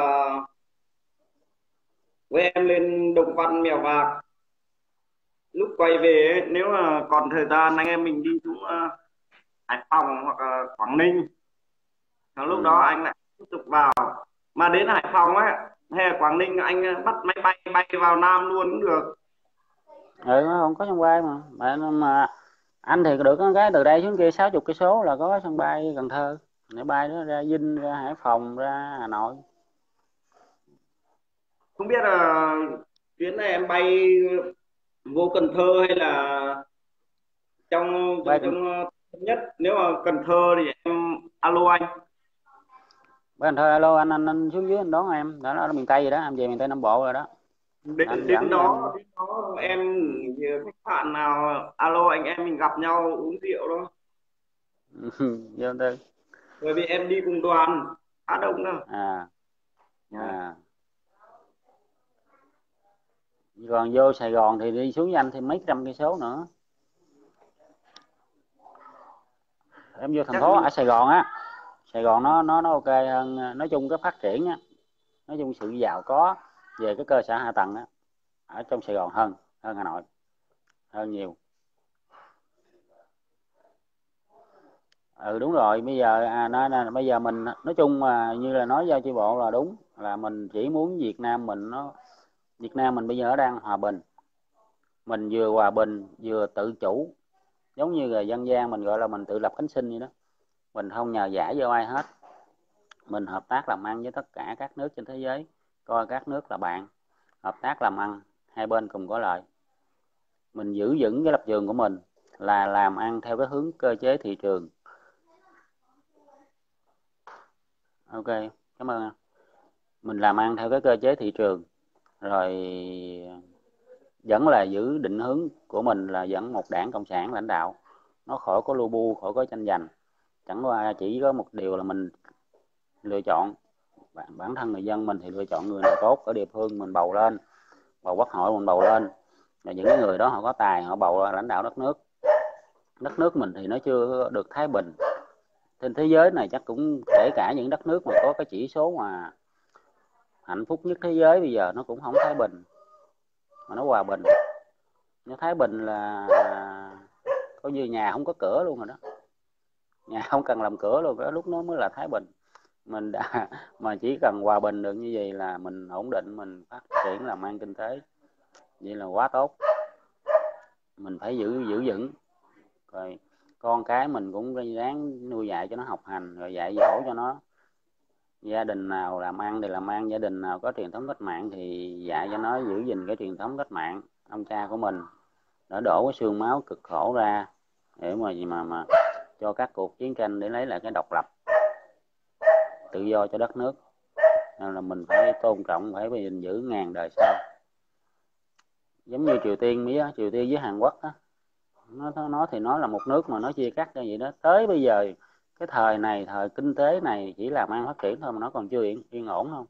với em lên Đồng Văn Mèo Vạc, lúc quay về ấy, nếu mà còn thời gian anh em mình đi xuống uh, Hải Phòng hoặc là Quảng Ninh. Và lúc đó Ừ. anh lại tiếp tục vào, mà đến Hải Phòng ấy hay là Quảng Ninh anh bắt máy bay bay vào Nam luôn cũng được. Ừ, không có sân bay mà mà, mà anh thì được cái từ đây xuống kia sáu chục cây số là có sân bay Cần Thơ, để bay đó ra Vinh, ra Hải Phòng, ra Hà Nội. Không biết là chuyến này em bay vô Cần Thơ hay là trong Bay trong Cần, trong nhất, nếu mà Cần Thơ thì em alo anh. Bay Cần Thơ alo anh, anh anh xuống dưới anh đón em, đó là miền Tây rồi đó, em về miền Tây Nam Bộ rồi đó, đến anh đến dẫn đó em. đến đó em như khách sạn nào alo anh, em mình gặp nhau uống rượu thôi, Vô tư. bởi vì em đi cùng đoàn khá đông đó. À Dạ. à, còn vô Sài Gòn thì đi xuống với anh thêm mấy trăm cây số nữa. Em vô thành Chắc phố đi. ở Sài Gòn á, Sài Gòn nó nó nó ok hơn, nói chung cái phát triển á, nói chung sự giàu có về cái cơ sở hạ tầng á ở trong Sài Gòn hơn hơn Hà Nội, hơn nhiều. Ừ đúng rồi, bây giờ à, nói là bây giờ mình nói chung mà như là nói giao chi bộ là đúng, là mình chỉ muốn Việt Nam mình nó, Việt Nam mình bây giờ nó đang hòa bình, mình vừa hòa bình vừa tự chủ, giống như là dân gian mình gọi là mình tự lập cánh sinh vậy đó, mình không nhờ vả vô ai hết, mình hợp tác làm ăn với tất cả các nước trên thế giới, coi các nước là bạn, hợp tác làm ăn, hai bên cùng có lợi, mình giữ vững cái lập trường của mình là làm ăn theo cái hướng cơ chế thị trường. Ok, cảm ơn. Mình làm ăn theo cái cơ chế thị trường, rồi vẫn là giữ định hướng của mình là vẫn một đảng cộng sản lãnh đạo, nó khỏi có lu bu, khỏi có tranh giành, chẳng qua chỉ có một điều là mình lựa chọn, bản, bản thân người dân mình thì lựa chọn người nào tốt ở địa phương mình bầu lên, bầu quốc hội mình bầu lên, và những cái người đó họ có tài họ bầu lãnh đạo đất nước. Đất nước mình thì nó chưa được thái bình, trên thế giới này chắc cũng kể cả những đất nước mà có cái chỉ số mà hạnh phúc nhất thế giới bây giờ nó cũng không thái bình, mà nó hòa bình. Nó thái bình là coi như nhà không có cửa luôn rồi đó, nhà không cần làm cửa luôn đó, lúc đó mới là thái bình. Mình đã mà chỉ cần hòa bình được như vậy là mình ổn định, mình phát triển làm ăn kinh tế, vậy là quá tốt. Mình phải giữ giữ vững, rồi con cái mình cũng ráng nuôi dạy cho nó học hành, rồi dạy dỗ cho nó, gia đình nào làm ăn thì làm ăn, gia đình nào có truyền thống cách mạng thì dạy cho nó giữ gìn cái truyền thống cách mạng ông cha của mình, đỡ đổ cái xương máu cực khổ ra để mà gì mà mà cho các cuộc chiến tranh để lấy lại cái độc lập tự do cho đất nước, nên là mình phải tôn trọng, phải gìn giữ ngàn đời sau. Giống như Triều Tiên Mỹ á, Triều Tiên với Hàn Quốc á, nó, nó nó thì nó là một nước mà nó chia cắt như vậy đó, tới bây giờ cái thời này, thời kinh tế này chỉ làm ăn phát triển thôi mà nó còn chưa yên, yên ổn không.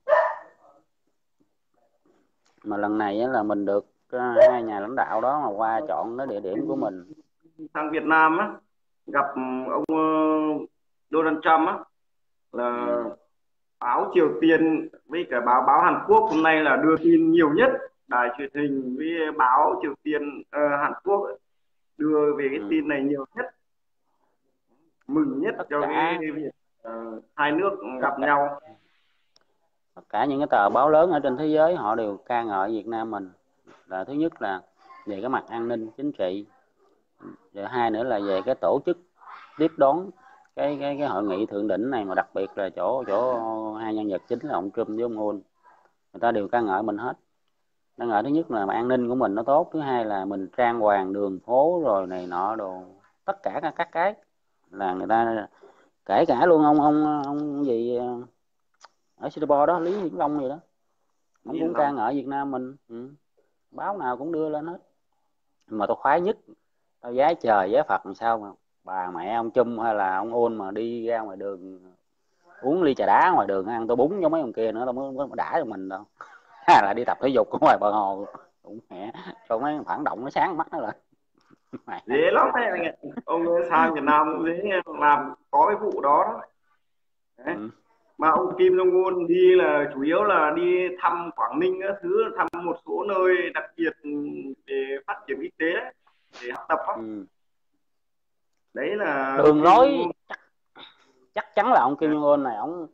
Mà lần này á, là mình được uh, hai nhà lãnh đạo đó mà qua chọn cái địa điểm của mình. Sang Việt Nam á, gặp ông ờ, Donald Trump á, là Ừ. báo Triều Tiên với cả báo báo Hàn Quốc hôm nay là đưa tin nhiều nhất, đài truyền hình với báo Triều Tiên ờ, Hàn Quốc ấy, đưa về cái Ừ. tin này nhiều nhất, mừng nhất tất cho cái, cả cái việc ờ, hai nước tất gặp cả nhau. tất cả những cái tờ báo lớn ở trên thế giới họ đều ca ngợi Việt Nam mình, là thứ nhất là về cái mặt an ninh chính trị, rồi hai nữa là về cái tổ chức tiếp đón cái cái cái hội nghị thượng đỉnh này, mà đặc biệt là chỗ chỗ hai nhân vật chính là ông Trump với ông Moon, người ta đều ca ngợi mình hết. Ca ngợi thứ nhất là an ninh của mình nó tốt, thứ hai là mình trang hoàng đường phố rồi này nọ đồ, tất cả các, các cái là người ta, kể cả luôn ông ông ông gì ở Singapore đó, Lý Hiển Long gì đó, ông Nhìn cũng ca lòng ngợi Việt Nam mình. Ừ. Báo nào cũng đưa lên hết. Mà tôi khoái nhất, tao vái trời vái Phật làm sao mà bà mẹ ông Trump hay là ông Ôn mà đi ra ngoài đường uống ly trà đá ngoài đường ăn tô bún giống mấy ông kia nữa, tao mới, mới đã cho mình đâu. Là đi tập thể dục ở ngoài bờ hồ cũng mẹ cho mấy phản động nó sáng mắt nó lên. dễ lắm đấy anh ạ, ông ấy sang Việt Nam cũng dễ làm, có cái vụ đó đấy. Ừ. Mà ông Kim Jong Un đi là chủ yếu là đi thăm Quảng Ninh các thứ, thăm một số nơi đặc biệt để phát triển kinh tế đấy, để học tập á. Ừ. Đấy là ông Đường Kim Jong lối Un. chắc, chắc chắn là ông Kim Jong Un này ông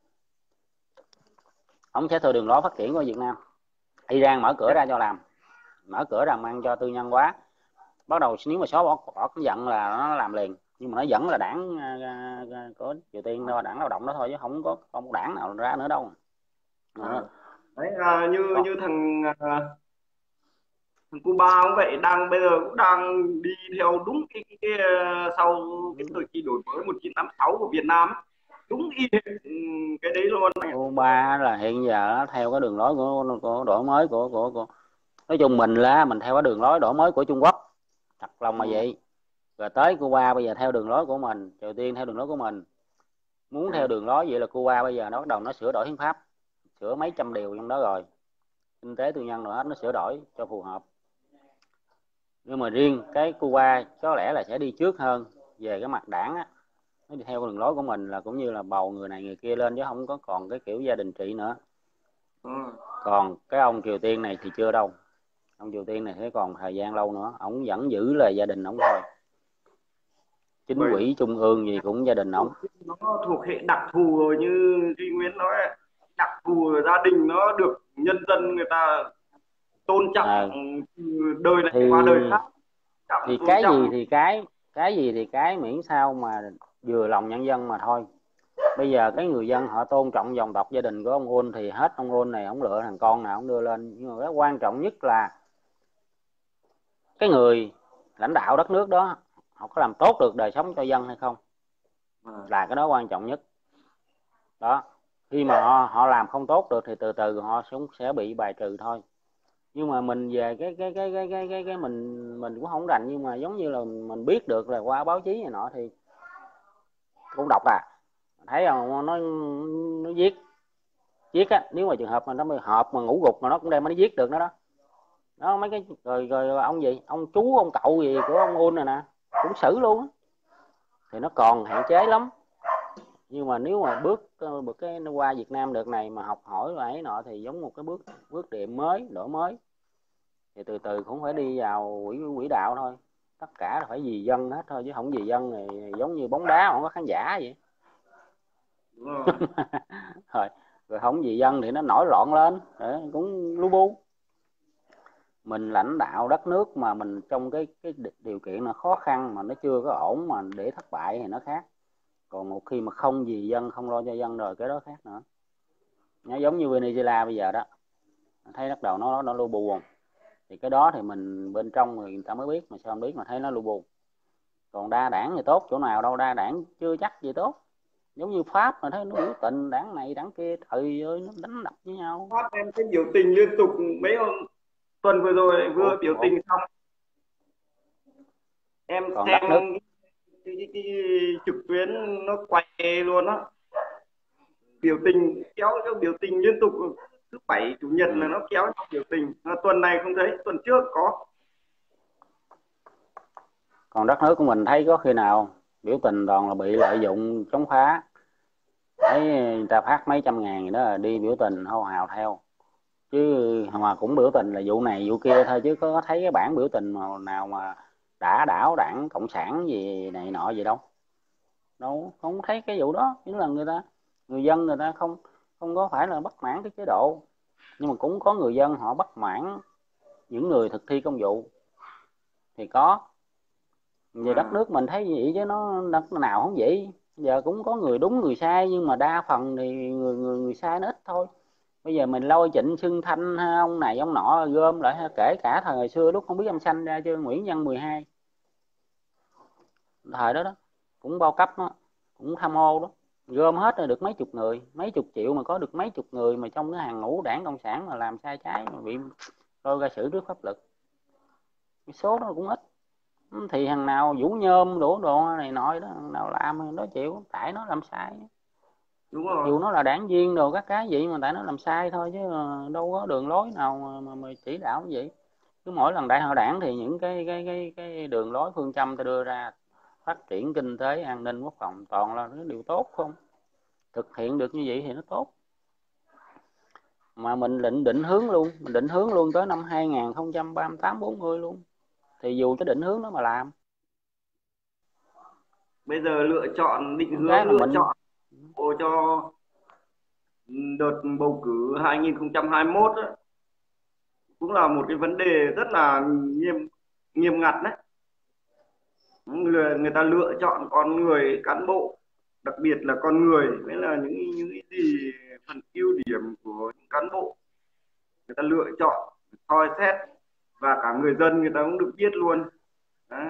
ông sẽ thừa đường lối phát triển của Việt Nam. Iran mở cửa ra cho làm, mở cửa làm ăn cho tư nhân quá, bắt đầu nếu mà xóa bỏ, bỏ cái giận là nó làm liền, nhưng mà nó vẫn là đảng uh, của Triều Tiên thôi, đảng lao động đó thôi, chứ không có không có đảng nào ra nữa đâu. À, Đó. đấy à, như Còn như thằng à, Cuba cũng vậy, đang bây giờ cũng đang đi theo đúng cái, cái, cái ờ, sau cái thời kỳ đổi mới một chín tám sáu của Việt Nam ấy. Đúng y hệt ừ, cái đấy luôn. Cuba là hiện giờ theo cái đường lối của, của đổi mới của, của của nói chung mình là mình theo cái đường lối đổi mới của Trung Quốc, thật lòng mà Ừ. vậy. Rồi tới Cuba bây giờ theo đường lối của mình, Triều Tiên theo đường lối của mình. Muốn theo Ừ. đường lối vậy là Cuba bây giờ nó bắt đầu nó sửa đổi hiến pháp, sửa mấy trăm điều trong đó rồi, kinh tế tư nhân nữa nó sửa đổi cho phù hợp. Nhưng mà riêng cái Cuba có lẽ là sẽ đi trước hơn về cái mặt đảng á, nó đi theo đường lối của mình là cũng như là bầu người này người kia lên, chứ không có còn cái kiểu gia đình trị nữa. Ừ. Còn cái ông Triều Tiên này thì chưa đâu, ông Triều Tiên này sẽ còn thời gian lâu nữa, ổng vẫn giữ là gia đình ổng thôi, chính Bởi quỹ trung ương gì cũng gia đình ổng. nó thuộc hệ đặc thù rồi, như Duy Nguyễn nói ấy. Đặc thù ở gia đình nó được nhân dân người ta tôn trọng À, đời này thì qua đời khác, trọng thì tôn cái gì trọng. thì cái cái gì thì cái miễn sao mà vừa lòng nhân dân mà thôi. Bây giờ cái người dân họ tôn trọng dòng tộc gia đình của ông Un thì hết, ông Un này ông lựa thằng con nào ông đưa lên, nhưng mà cái quan trọng nhất là cái người lãnh đạo đất nước đó họ có làm tốt được đời sống cho dân hay không, là cái đó quan trọng nhất. Đó, khi mà họ họ làm không tốt được thì từ từ họ cũng sẽ bị bài trừ thôi. Nhưng mà mình về cái cái cái cái cái cái, cái mình mình cũng không rành, nhưng mà giống như là mình biết được là qua báo chí này nọ thì cũng đọc à, thấy không, nó nó viết viết á, nếu mà trường hợp mà nó mới họp mà ngủ gục mà nó cũng đem nó viết được nó đó. Đó mấy cái rồi, rồi ông gì ông chú ông cậu gì của ông Un này nè cũng xử luôn á, thì nó còn hạn chế lắm. Nhưng mà nếu mà bước bước cái nó qua Việt Nam đợt này mà học hỏi và ấy nọ thì giống một cái bước bước đệm mới, đổi mới, thì từ từ cũng phải đi vào quỹ quỹ đạo thôi. Tất cả là phải vì dân hết thôi, chứ không vì dân thì giống như bóng đá không có khán giả vậy. Đúng rồi. rồi rồi không vì dân thì nó nổi loạn lên để cũng lu bu. Mình lãnh đạo đất nước mà mình trong cái cái điều kiện là khó khăn mà nó chưa có ổn mà để thất bại thì nó khác. Còn một khi mà không vì dân, không lo cho dân rồi cái đó khác nữa. Nó giống như Venezuela bây giờ đó, thấy bắt đầu nó nó lu bù không, thì cái đó thì mình bên trong người, người ta mới biết, mà sao không biết mà thấy nó lu bù. Còn đa đảng thì tốt chỗ nào đâu, đa đảng chưa chắc gì tốt. Giống như Pháp mà thấy nó biểu tình đảng này đảng kia, trời ơi nó đánh đập với nhau. Phát em cái biểu tình liên tục mấy hôm tuần vừa rồi Ủa, vừa biểu ủa? tình xong, em Còn xem đất nước cái, cái, cái trực tuyến nó quay luôn á, biểu tình kéo cái biểu tình liên tục, thứ bảy chủ nhật là ừ. nó kéo nhau biểu tình. À, tuần này không thấy, tuần trước có. Còn đất nước của mình thấy có khi nào biểu tình toàn là bị lợi dụng chống phá, thấy người ta phát mấy trăm ngàn gì đó là đi biểu tình hô hào theo, chứ mà cũng biểu tình là vụ này vụ kia thôi, chứ có thấy cái bản biểu tình mà nào mà đã đảo đảng cộng sản gì này nọ gì đâu. Đâu không thấy cái vụ đó. Chính là người ta, người dân người ta không không có phải là bất mãn cái chế độ, nhưng mà cũng có người dân họ bất mãn những người thực thi công vụ thì có. Về đất À, nước mình thấy vậy chứ nó đất nào không vậy. Giờ cũng có người đúng người sai, nhưng mà đa phần thì người người, người sai nó ít thôi. Bây giờ mình lôi Trịnh Xuân Thanh ông này ông nọ gom lại, kể cả thời ngày xưa lúc không biết âm xanh ra chưa, Nguyễn Văn mười hai thời đó đó cũng bao cấp đó, cũng tham ô đó, gom hết rồi được mấy chục người, mấy chục triệu mà có được mấy chục người mà trong cái hàng ngũ đảng cộng sản mà làm sai trái mà bị đôi ra xử trước pháp luật. Cái số đó cũng ít. Thì thằng nào vũ nhôm đổ đồ này nọ đó, thằng nào làm nó chịu, tại nó làm sai. đúng Mặc rồi. dù nó là đảng viên đồ các cái gì mà tại nó làm sai thôi, chứ đâu có đường lối nào mà, mà, mà chỉ đạo như vậy. Cứ mỗi lần đại hội đảng thì những cái cái cái cái đường lối phương châm ta đưa ra, phát triển kinh tế an ninh quốc phòng toàn là cái điều tốt không. Thực hiện được như vậy thì nó tốt. Mà mình định định hướng luôn, mình định hướng luôn tới năm hai không ba tám bốn mươi luôn, thì dù cái định hướng đó mà làm. Bây giờ lựa chọn định Cái hướng, là lựa mình chọn bộ cho đợt bầu cử hai không hai mốt á, cũng là một cái vấn đề rất là nghiêm nghiêm ngặt đấy. Người người ta lựa chọn con người cán bộ, đặc biệt là con người, mới là những những cái gì phần ưu điểm của những cán bộ người ta lựa chọn, soi xét và cả người dân người ta cũng được biết luôn. Đấy.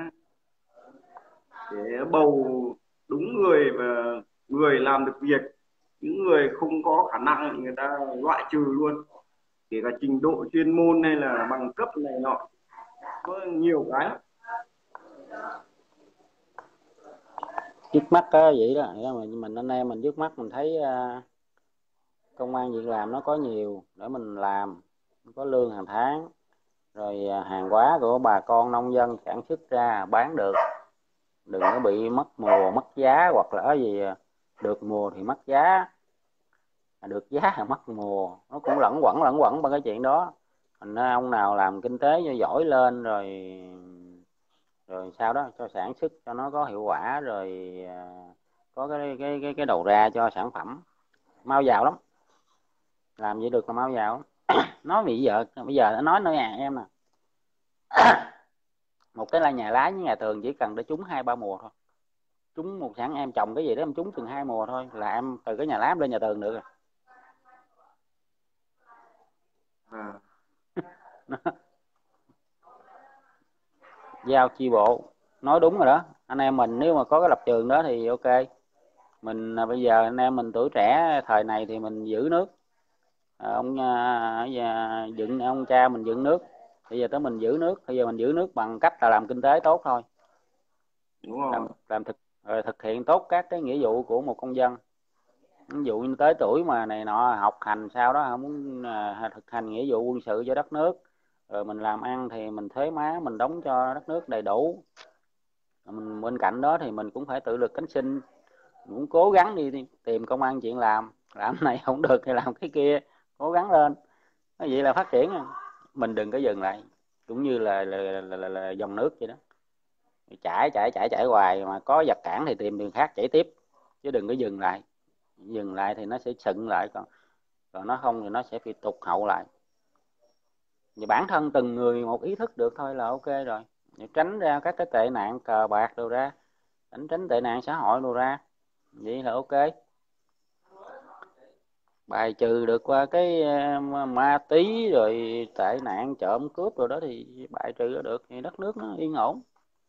Để bầu đúng người và người làm được việc, những người không có khả năng thì người ta loại trừ luôn, kể cả trình độ chuyên môn hay là bằng cấp này nọ, có nhiều cái. Trước mắt á, vậy đó mình mình anh em mình trước mắt mình thấy uh, công ăn việc làm nó có nhiều để mình làm, có lương hàng tháng, rồi uh, hàng hóa của bà con nông dân sản xuất ra bán được, đừng có bị mất mùa mất giá, hoặc là cái gì được mùa thì mất giá, được giá thì mất mùa, nó cũng lẫn quẩn lẫn quẩn bằng cái chuyện đó. Thành ra ông nào làm kinh tế cho giỏi lên rồi rồi sau đó cho sản xuất cho nó có hiệu quả, rồi à, có cái cái cái cái đầu ra cho sản phẩm, mau giàu lắm, làm vậy được là mau giàu. Nói bây giờ bây giờ nó nói nói à em nè, một cái là nhà lái với nhà tường chỉ cần để trúng hai ba mùa thôi, trúng một sản em trồng cái gì đó em trúng chừng hai mùa thôi là em từ cái nhà lái lên nhà tường được rồi. À. Giao chi bộ nói đúng rồi đó anh em mình, nếu mà có cái lập trường đó thì ok. Mình à, bây giờ anh em mình tuổi trẻ thời này thì mình giữ nước, à, ông à, dựng ông cha mình dựng nước, bây giờ tới mình giữ nước, bây giờ mình giữ nước bằng cách là làm kinh tế tốt thôi, Đúng rồi. làm làm thực rồi thực hiện tốt các cái nghĩa vụ của một công dân. Ví dụ như tới tuổi mà này nọ học hành sau đó không muốn à, thực hành nghĩa vụ quân sự cho đất nước, rồi mình làm ăn thì mình thuế má mình đóng cho đất nước đầy đủ. Mình bên cạnh đó thì mình cũng phải tự lực cánh sinh, mình cũng cố gắng đi tìm công ăn chuyện làm, làm này không được thì làm cái kia, cố gắng lên, cái vậy là phát triển. Mình đừng có dừng lại, cũng như là là, là, là, là, là dòng nước vậy đó, chảy chảy chảy chảy hoài, mà có vật cản thì tìm đường khác chảy tiếp, chứ đừng có dừng lại. Dừng lại thì nó sẽ sựng lại, còn còn nó không thì nó sẽ bị tụt hậu lại. Và bản thân từng người một ý thức được thôi là ok rồi, tránh ra các cái tệ nạn cờ bạc đồ ra, tránh tránh tệ nạn xã hội đồ ra, vậy là ok. Bài trừ được qua cái ma tí rồi tệ nạn trộm cướp rồi đó thì bài trừ được thì đất nước nó yên ổn.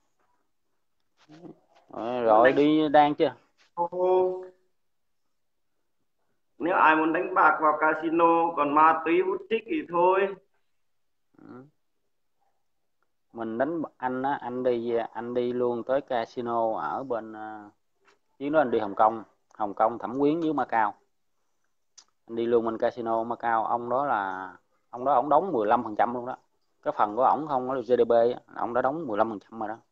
Rồi, rồi Đánh đi đang chưa? ô, nếu ai muốn đánh bạc vào casino còn ma túy hút chích thì thôi. Ừ. Mình đánh anh á, anh đi anh đi luôn tới casino ở bên chuyến đó anh đi Hồng Kông, Hồng Kông Thẩm Quyến với Macau. Anh đi luôn bên casino Macau, ông đó là ông đó ông đóng mười lăm phần trăm luôn đó, cái phần của ổng không có giê đê pê ông đã đóng mười lăm phần trăm rồi đó.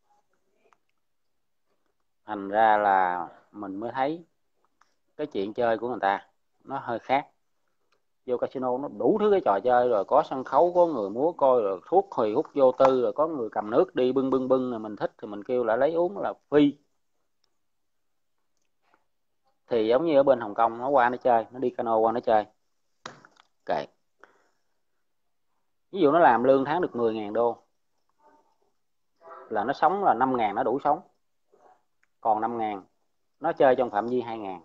Thành ra là mình mới thấy cái chuyện chơi của người ta nó hơi khác. Vô casino nó đủ thứ cái trò chơi, rồi có sân khấu, có người múa coi, rồi thuốc hùi hút vô tư, rồi có người cầm nước đi bưng bưng bưng, rồi mình thích thì mình kêu lại lấy uống là phi. Thì giống như ở bên Hồng Kông, nó qua nó chơi, nó đi cano qua nó chơi kệ. Ví dụ nó làm lương tháng được mười ngàn đô là nó sống là năm ngàn nó đủ sống, còn năm ngàn nó chơi trong phạm vi hai ngàn.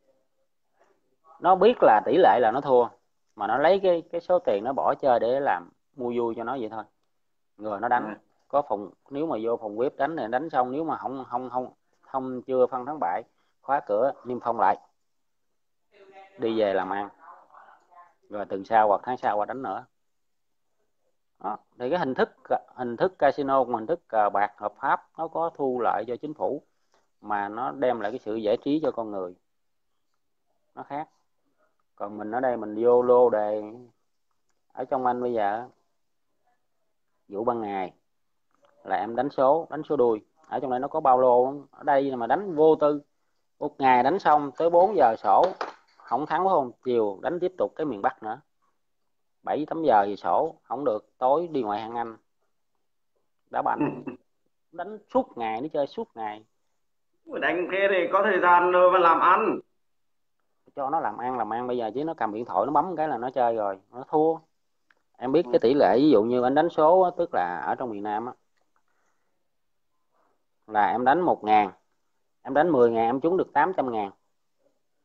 Nó biết là tỷ lệ là nó thua, mà nó lấy cái cái số tiền nó bỏ chơi để làm mua vui cho nó vậy thôi. Người nó đánh, có phòng, nếu mà vô phòng vip đánh thì đánh xong, nếu mà không không không không chưa phân thắng bại, khóa cửa niêm phong lại, đi về làm ăn, rồi tuần sau hoặc tháng sau qua đánh nữa. Đó. Thì cái hình thức hình thức casino, hình thức cờ bạc hợp pháp, nó có thu lợi cho chính phủ, mà nó đem lại cái sự giải trí cho con người, nó khác. Còn mình ở đây mình vô lô đề. Ở trong anh bây giờ vụ ban ngày là em đánh số đánh số đuôi, ở trong đây nó có bao lô, ở đây mà đánh vô tư, một ngày đánh xong tới bốn giờ sổ, không thắng không, chiều đánh tiếp tục cái miền Bắc nữa, bảy tám giờ thì sổ, không được tối đi ngoài hàng Anh đá banh, đánh suốt ngày, nó chơi suốt ngày. Đánh thế thì có thời gian đâu mà làm ăn. Cho nó làm ăn làm ăn bây giờ chứ nó cầm điện thoại nó bấm cái là nó chơi rồi nó thua. Em biết cái tỷ lệ ví dụ như anh đánh số, tức là ở trong miền Nam á, là em đánh một ngàn, em đánh mười ngàn em trúng được tám trăm ngàn,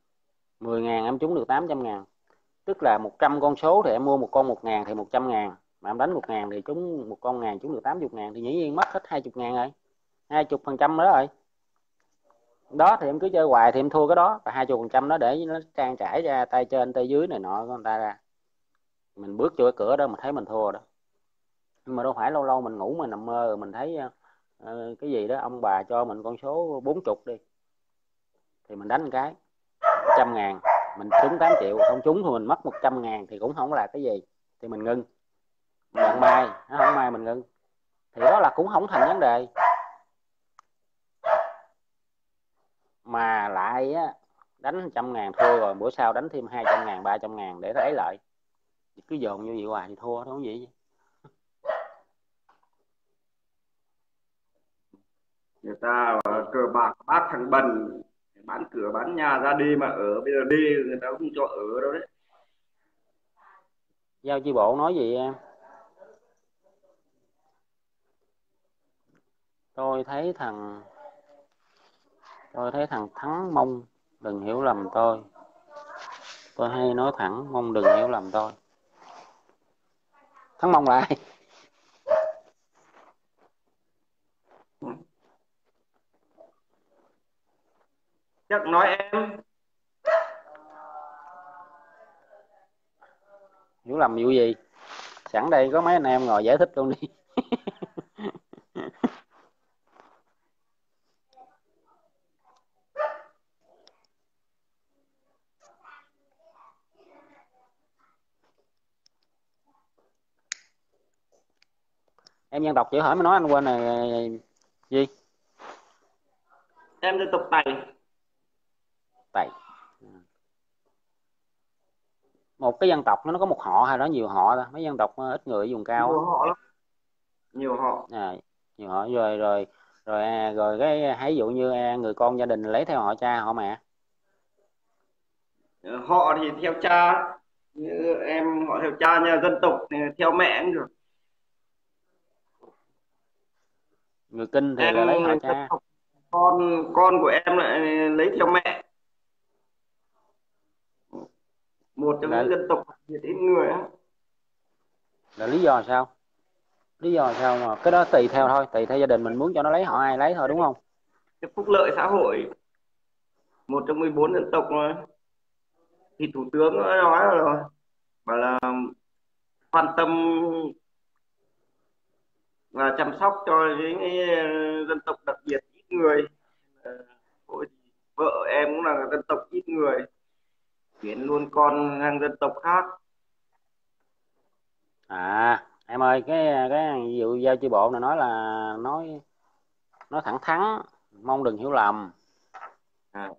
mười ngàn em trúng được tám trăm ngàn, tức là một trăm con số thì em mua một con một ngàn thì một trăm ngàn, mà em đánh một ngàn thì trúng một con ngàn trúng được tám mươi ngàn thì dĩ nhiên mất hết hai mươi ngàn rồi, hai mươi phần trăm đó rồi. Đó thì em cứ chơi hoài thì em thua cái đó, và hai mươi phần trăm đó để nó trang trải ra tay trên tay dưới này nọ của người ta ra, mình bước vô cái cửa đó mình thấy mình thua đó. Nhưng mà đâu phải lâu lâu mình ngủ mình nằm mơ mình thấy uh, cái gì đó ông bà cho mình con số bốn chục đi thì mình đánh một cái trăm ngàn, mình trúng tám triệu, không trúng thì mình mất một trăm ngàn thì cũng không là cái gì, thì mình ngưng, mình nhận mai, nó không mai mình ngưng, thì đó là cũng không thành vấn đề. Mà lại á, đánh trăm ngàn thua rồi bữa sau đánh thêm hai trăm ngàn ba trăm ngàn để lấy lại, cứ dồn như vậy hoài thì thua thôi gì. Người ta cờ bạc bát thằng bần, bán cửa bán nhà ra đi mà ở, bây giờ đi người ta không cho ở đâu đấy. Giao chi bộ nói gì em? Tôi thấy thằng tôi thấy thằng Thắng Mông đừng hiểu lầm tôi. Tôi hay nói thẳng Mông đừng hiểu lầm tôi. Thắng Mông là ai? Chắc nói em. Hiểu lầm vụ gì? Sẵn đây có mấy anh em ngồi giải thích luôn đi. Em dân tộc chịu hỏi mới nói anh quên này gì? Em dân tộc Tày. Tày. Một cái dân tộc nó có một họ hay đó nhiều họ ta? Mấy dân tộc ít người ở vùng cao. Nhiều họ lắm. Nhiều họ. À, nhiều họ rồi rồi rồi à, rồi cái ví dụ như à, người con gia đình lấy theo họ cha họ mẹ. Họ thì theo cha, như em họ theo cha, nhà dân tộc thì theo mẹ cũng được. Người Kinh thì Em là lấy họ cha. con con của em lại lấy theo mẹ. Một trong Là những dân tộc Việt ít người á. là lý do sao? Lý do sao mà cái đó tùy theo thôi, tùy theo gia đình mình muốn cho nó lấy họ ai lấy thôi đúng không? Cái phúc lợi xã hội, một trong mười bốn dân tộc rồi. Thì thủ tướng đã nói rồi, bảo là quan tâm và chăm sóc cho những dân tộc đặc biệt ít người. Ôi, vợ em cũng là dân tộc ít người, chuyển luôn con sang dân tộc khác. À em ơi, cái cái ví dụ giao chi bộ này nói là nói nói thẳng thắn, mong đừng hiểu lầm. À.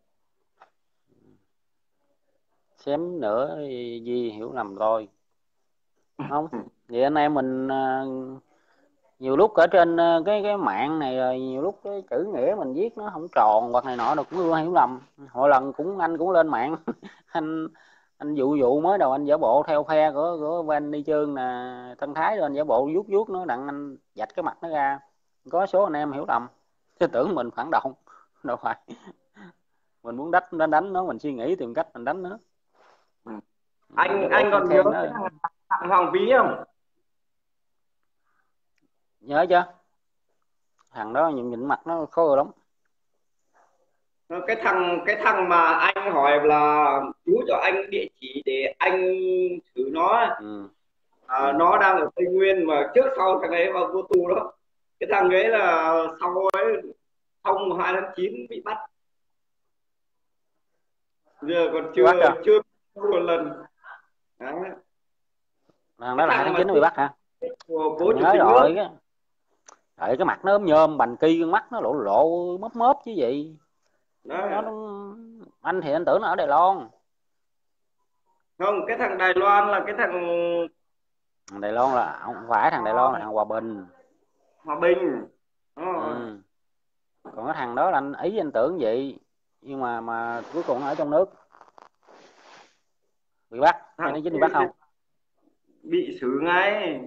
Xém nữa Di hiểu lầm tôi không? Vậy anh em mình nhiều lúc ở trên cái cái mạng này rồi nhiều lúc cái chữ nghĩa mình viết nó không tròn hoặc này nọ đâu cũng hiểu lầm. Hồi lần cũng anh cũng lên mạng anh anh dụ dụ mới đầu anh giả bộ theo phe của của Van Đi Chương nè, Tân Thái, rồi anh giả bộ vuốt vuốt nó đặng anh vạch cái mặt nó ra, có số anh em hiểu lầm chứ tưởng mình phản động đâu phải. Mình muốn đánh đánh đánh nó, mình suy nghĩ tìm cách mình đánh nó. Ừ. Mình giả anh bộ anh khen còn nhớ khen nó. cái thằng Đặng Hoàng Vĩ không? Nhớ chưa? Thằng đó nhìn, nhìn mặt nó khó lắm. cái thằng cái thằng mà anh hỏi là chú cho anh địa chỉ để anh thử nó. Ừ. À, Ừ. nó đang ở Tây Nguyên mà trước sau thằng ấy vào vô tù đó. Cái thằng ấy là sau ấy thông hai tháng chín bị bắt, giờ còn Chưa bắt chưa chưa? chưa một lần. Đó. Thằng Cái đó là hai thằng tháng mà chín nó bị bắt hả? của Anh cố chủ nhớ tịch nước. rồi, cái đợi cái mặt nó ốm nhôm bành ki, con mắt nó lộ lộ mớp mớp chứ gì. Nó, Đó. nó anh thì anh tưởng nó ở Đài Loan. Không, cái thằng Đài Loan là cái thằng Thằng Đài Loan là không phải, thằng Đài Loan là thằng Hòa Bình. Hòa Bình. Đó. Ừ. Còn cái thằng đó là anh ý anh tưởng vậy, nhưng mà mà cuối cùng nó ở trong nước bị bắt. Hay Thằng nó chính bị bắt không? bị xử ngay.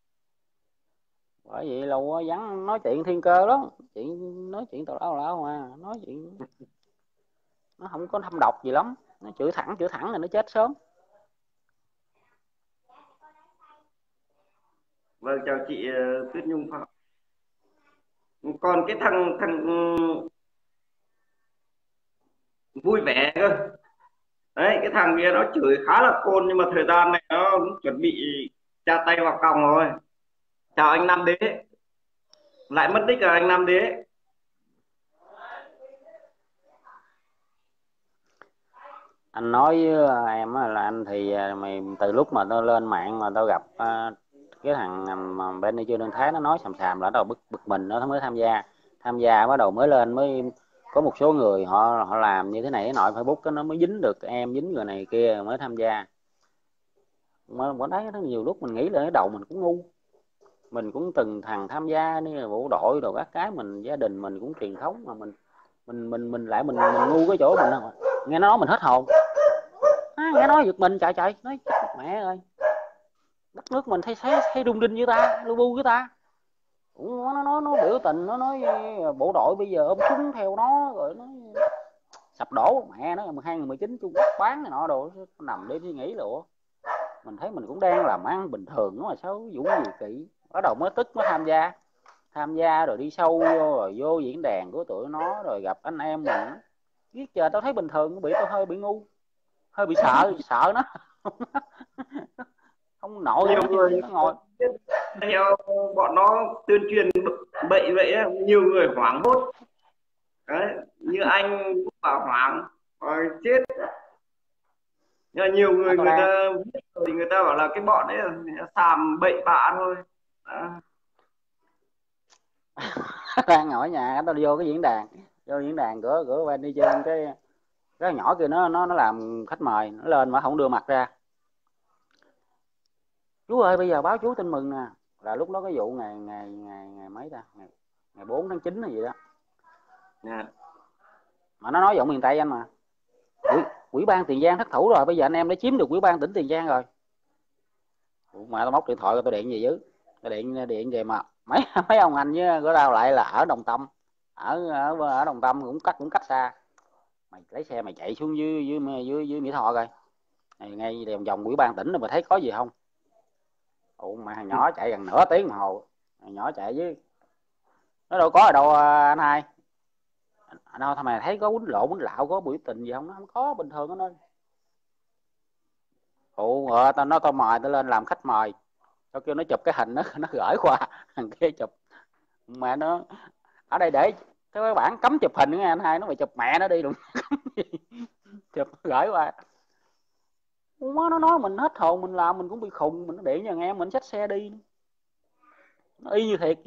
Bởi vậy lâu quá vắng nói chuyện thiên cơ lắm, chuyện nói chuyện tào lao lao mà nói chuyện nó không có thâm độc gì lắm, nó chửi thẳng chửi thẳng là nó chết sớm. Vâng, chào chị ờ, Tuyết Nhung Phạm. Còn cái thằng thằng ừ, vui vẻ cơ. Đấy, cái thằng kia nó chửi khá là côn, nhưng mà thời gian này nó cũng chuẩn bị tra tay vào còng rồi. Chào anh Nam Đế. Lại mất tích rồi anh Nam Đế. Anh nói với em á là anh thì à, mày từ lúc mà tao lên mạng mà tao gặp à, cái thằng mà bên đây chưa đơn thái nó nói xàm xàm là bắt đầu bực bực mình nó mới tham gia tham gia bắt đầu mới lên mới có một số người họ họ làm như thế này thế nọ Facebook cái nó mới dính được em dính người này kia mới tham gia. Mà vẫn thấy nó nhiều lúc mình nghĩ là cái đầu mình cũng ngu, mình cũng từng thằng tham gia đi là bộ đội rồi các cái, mình gia đình mình cũng truyền thống mà mình mình mình mình lại mình mình ngu cái chỗ mình không à. Nghe nó nói mình hết hồn à, nghe nói giật mình chạy chạy nói mẹ ơi, đất nước mình thấy thấy thấy rung rinh với ta lu bu với ta. Ủa, nó nói nó biểu tình nó nói bộ đội bây giờ ôm súng theo nó rồi nó sập đổ mẹ nó hai nghìn mười chín Trung Quốc bán này nọ đồ, nằm để suy nghĩ là ủa mình thấy mình cũng đang làm ăn bình thường mà sao Dũng gì kỹ, bắt đầu mới tức mới tham gia tham gia rồi đi sâu vô rồi vô diễn đàn của tụi nó rồi gặp anh em mình biết chờ tao thấy bình thường bị tao hơi bị ngu hơi bị sợ sợ nó không nội Nhiều nó người nó ngồi theo bọn nó tuyên truyền bậy vậy á, nhiều người hoảng hốt. Đấy, như anh cũng bảo hoảng rồi chết. Nhưng mà nhiều à, người tao người đang ta biết rồi thì người ta bảo là cái bọn ấy là xàm bậy bạ thôi. À, đang ngồi ở nhà tao đi vô cái diễn đàn vô diễn đàn của của bên đi trên cái cái nhỏ kia nó nó nó làm khách mời nó lên mà không đưa mặt ra. Chú ơi bây giờ báo chú tin mừng nè, là lúc đó cái vụ ngày ngày ngày ngày mấy ta ngày ngày bốn tháng chín hay gì đó yeah. mà nó nói giọng miền Tây anh mà quỹ, quỹ ban Tiền Giang thất thủ rồi, bây giờ anh em đã chiếm được quỹ ban tỉnh Tiền Giang rồi. Ủa, mà tao móc điện thoại tao điện gì dữ, tao điện điện về mà mấy mấy ông anh với của tao lại là ở Đồng Tâm, ở ở, ở Đồng Tâm cũng cách cũng cách xa, mày lấy xe mày chạy xuống dưới dưới dưới, dưới Mỹ Tho coi này, ngay vòng vòng quỹ ban tỉnh rồi mà thấy có gì không. Ủa mà thằng nhỏ chạy gần nửa tiếng đồng hồ, thằng nhỏ chạy với nó đâu có ở đâu à, anh hai anh đâu thằng mày thấy có quýnh lộn quýnh lạo có biểu tình gì không, nó không có bình thường đó nên. Ủa ờ, tao nói tao mời tao lên làm khách mời, tao kêu nó chụp cái hình nó nó gửi qua thằng kia chụp mà nó ở đây để cái bản cấm chụp hình nghe anh hai, nó mày chụp mẹ nó đi đừng chụp gửi qua. Ủa, nó nói mình hết hồn mình làm mình cũng bị khùng, mình nó điện cho nghe mình xách xe đi, nó y như thiệt.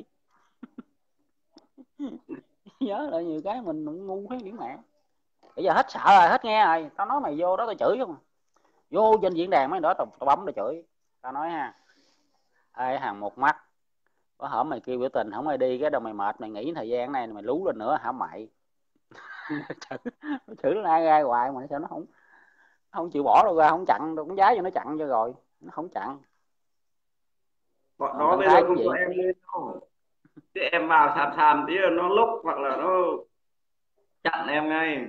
Nhớ lại nhiều cái mình ngu thấy biển mẹ. Bây giờ hết sợ rồi hết nghe rồi, tao nói mày vô đó tao chửi không, vô trên diễn đàn mấy đó tao, tao bấm tao chửi. Tao nói ha ai hàng một mắt có hổm mày kêu biểu tình không ai đi cái đâu mày mệt mày nghỉ thời gian này mày lú lên nữa hả mày. chửi chửi nó ai gai hoài mà sao nó không không chịu bỏ đâu ra, không chặn đâu, cũng giá cho nó chặn cho rồi nó không chặn. Bọn Còn nó đặng bây giờ thái cũng không có vậy, em lên đâu. Chứ em vào sàm sàm tí là nó lốc hoặc là nó chặn em ngay.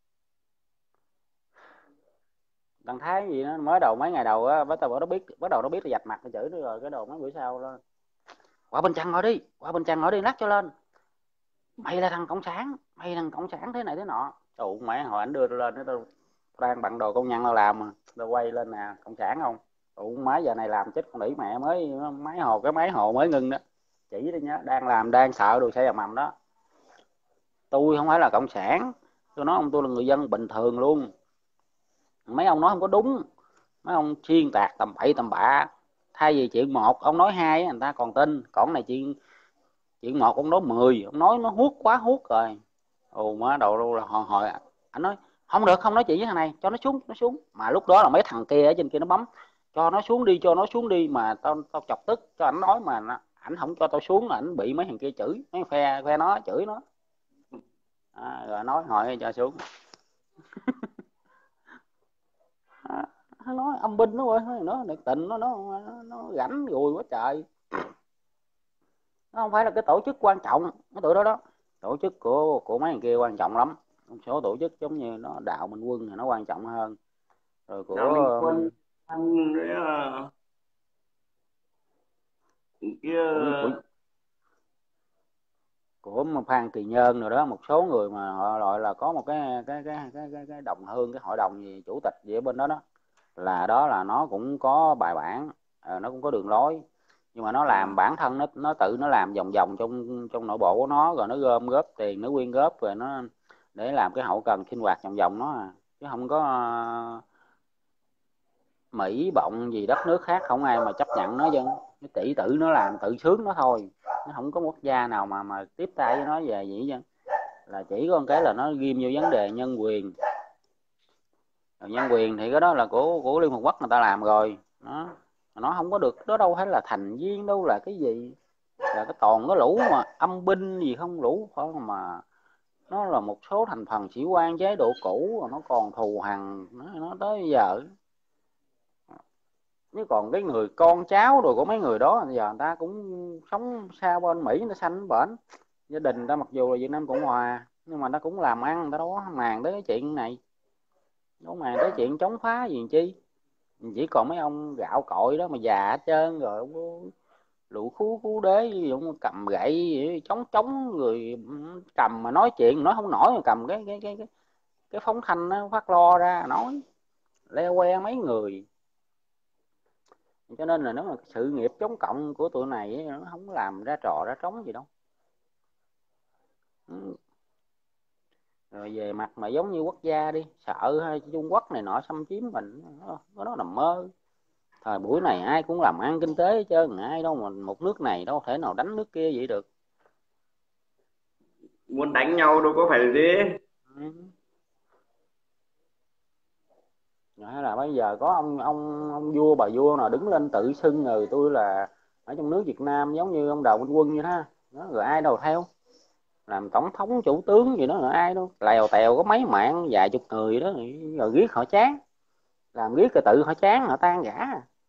đặng thái gì nó mới đầu mấy ngày đầu á bắt đầu nó biết bắt đầu nó biết là dạch mặt nó chửi nó rồi cái đầu mấy bữa sau đó qua bên Trăng ngồi đi qua bên Trăng ngồi đi lát cho lên, mày là thằng cộng sản mày là thằng cộng sản thế này thế nọ. Tụ mẹ hồi ảnh đưa tôi lên tôi đang bận đồ công nhân tao làm mà tôi quay lên nè cộng sản không. Tụ máy giờ này làm chết con đĩ mẹ mới máy hồ cái máy hồ mới ngưng đó, chỉ đi nhá đang làm đang sợ đồ xây mầm đó. Tôi không phải là cộng sản, tôi nói ông tôi là người dân bình thường luôn, mấy ông nói không có đúng, mấy ông xuyên tạc tầm bậy tầm bạ. Thay vì chuyện một ông nói hai người ta còn tin, còn này chuyện chuyện một ông nói mười, ông nói nó hút quá hút rồi. Ồ má đầu đâu là hồi hồi anh nói không được không nói chuyện với thằng này cho nó xuống nó xuống, mà lúc đó là mấy thằng kia ở trên kia nó bấm cho nó xuống đi cho nó xuống đi mà tao tao chọc tức cho ảnh nói mà nó, ảnh không cho tao xuống là ảnh bị mấy thằng kia chửi, mấy phe phe nó chửi nó à, rồi nói hỏi cho xuống à, nó nói âm binh nó ơi nó nhiệt tình nó nó nó, nó rảnh rồi quá trời. Nó không phải là cái tổ chức quan trọng cái tụi đó đó, tổ chức của của mấy thằng kia quan trọng lắm, một số tổ chức giống như nó Đạo Minh Quân thì nó quan trọng hơn rồi Nào mình của quân anh đấy là kia. của, của, của mà Phan Kỳ Nhơn rồi đó, một số người mà họ gọi là có một cái cái cái cái cái, cái đồng hương, cái hội đồng gì chủ tịch gì ở bên đó đó, là đó là nó cũng có bài bản, ờ, nó cũng có đường lối, nhưng mà nó làm bản thân nó nó tự nó làm vòng vòng trong trong nội bộ của nó, rồi nó gom góp tiền, nó quyên góp, rồi nó để làm cái hậu cần sinh hoạt vòng vòng nó à. Chứ không có ờ, Mỹ bọng gì đất nước khác không ai mà chấp nhận nó, dân nó chỉ tự nó làm tự sướng nó thôi, nó không có quốc gia nào mà mà tiếp tay với nó về gì dân. Là chỉ có một cái là nó ghim vô vấn đề nhân quyền. Rồi nhân quyền thì cái đó là của của Liên Hợp Quốc người ta làm rồi, nó nó không có được, đó đâu phải là thành viên đâu là cái gì, là cái toàn cái lũ mà âm binh gì không, lũ phải mà nó là một số thành phần sĩ quan chế độ cũ, rồi nó còn thù hằn nó, nó tới bây giờ. Chứ còn cái người con cháu rồi của mấy người đó giờ người ta cũng sống xa bên Mỹ, người ta sanh bển, gia đình người ta mặc dù là Việt Nam Cộng Hòa nhưng mà nó cũng làm ăn, người ta đâu có màng tới cái chuyện này, đâu màng tới chuyện chống phá gì chi. Chỉ còn mấy ông gạo cội đó mà già hết trơn rồi, lũ khú khú đế ví dụ cầm gậy chống chống người, cầm mà nói chuyện nói không nổi, mà cầm cái cái cái cái, cái phóng thanh nó phát lo ra nói leo que mấy người. Cho nên là nếu mà sự nghiệp chống cộng của tụi này nó không làm ra trò ra trống gì đâu. Rồi về mặt mà giống như quốc gia đi, sợ hay Trung Quốc này nọ xâm chiếm mình, nó đó là mơ. Thời buổi này ai cũng làm ăn kinh tế hết trơn, ai đâu mà một nước này đâu thể nào đánh nước kia vậy được. Muốn đánh nhau đâu có phải dễ. Ừ. Hay là bây giờ có ông ông ông vua bà vua nào đứng lên tự xưng rồi tôi là ở trong nước Việt Nam, giống như ông Đào Minh Quân vậy đó, đó rồi ai đâu theo làm tổng thống chủ tướng gì đó, rồi ai đâu, lèo tèo có mấy mạng vài chục người đó, rồi riết họ chán, làm riết rồi tự họ chán họ tan rã.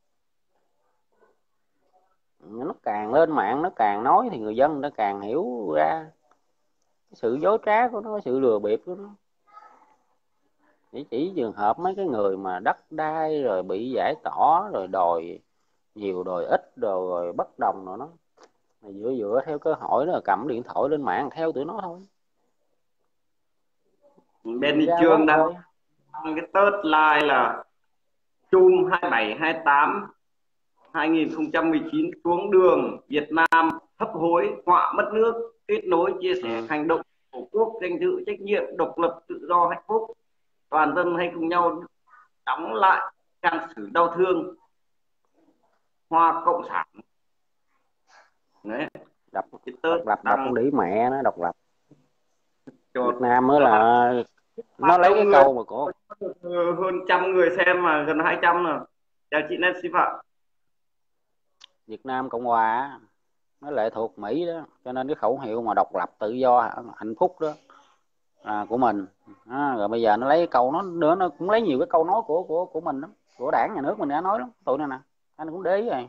Nó càng lên mạng nó càng nói thì người dân nó càng hiểu ra cái sự dối trá của nó, cái sự lừa bịp của nó. Chỉ chỉ trường hợp mấy cái người mà đất đai rồi bị giải tỏa rồi đòi nhiều đòi ít rồi, rồi bất đồng rồi nó dựa dựa theo cơ hội đó, cầm điện thoại lên mạng theo tụi nó thôi. Bên thị Ra quá trường đang thôi. cái tớt like là chum hai bảy hai tám hai nghìn không trăm mười chín xuống đường Việt Nam hấp hối họa mất nước, kết nối chia sẻ Ừ. hành động tổ quốc, danh dự trách nhiệm độc lập tự do hạnh phúc, toàn dân hãy cùng nhau đóng lại trang sử đau thương hoa cộng sản. Đấy, độc cái tớt độc lập độc đang con đĩ mẹ nó, độc lập cho Việt Nam mới nó là nó phát lấy cái đông người, câu mà cổ hơn trăm người xem mà gần hai trăm rồi. Chào chị Nancy Phạm. Việt Nam Cộng Hòa nó lệ thuộc Mỹ đó, cho nên cái khẩu hiệu mà độc lập tự do hạnh phúc đó là của mình. À, rồi bây giờ nó lấy cái câu nó nữa, nó cũng lấy nhiều cái câu nói của của của mình lắm, của đảng nhà nước mình đã nói lắm, tụi này nè anh cũng để ý rồi.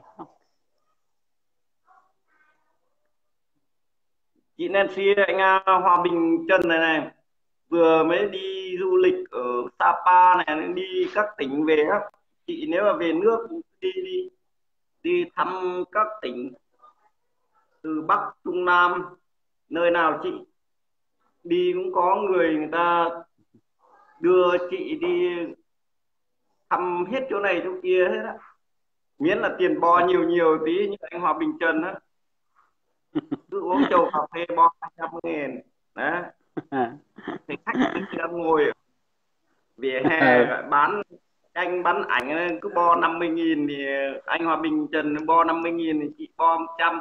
Chị Nancy, anh à, Hòa Bình Trần này này vừa mới đi du lịch ở Sapa này, đi các tỉnh về á. Chị nếu mà về nước đi đi đi thăm các tỉnh từ Bắc Trung Nam, nơi nào chị đi cũng có người người ta đưa chị đi thăm hết chỗ này chỗ kia hết á, miễn là tiền bo nhiều nhiều tí như anh Hòa Bình Trần á, cứ uống chầu cà phê bo hai trăm nghìn đấy, thì khách đi ra ngồi ở vỉa hè bán anh bán ảnh cứ bo năm mươi nghìn thì anh Hòa Bình Trần bo năm mươi nghìn thì chị bo một trăm.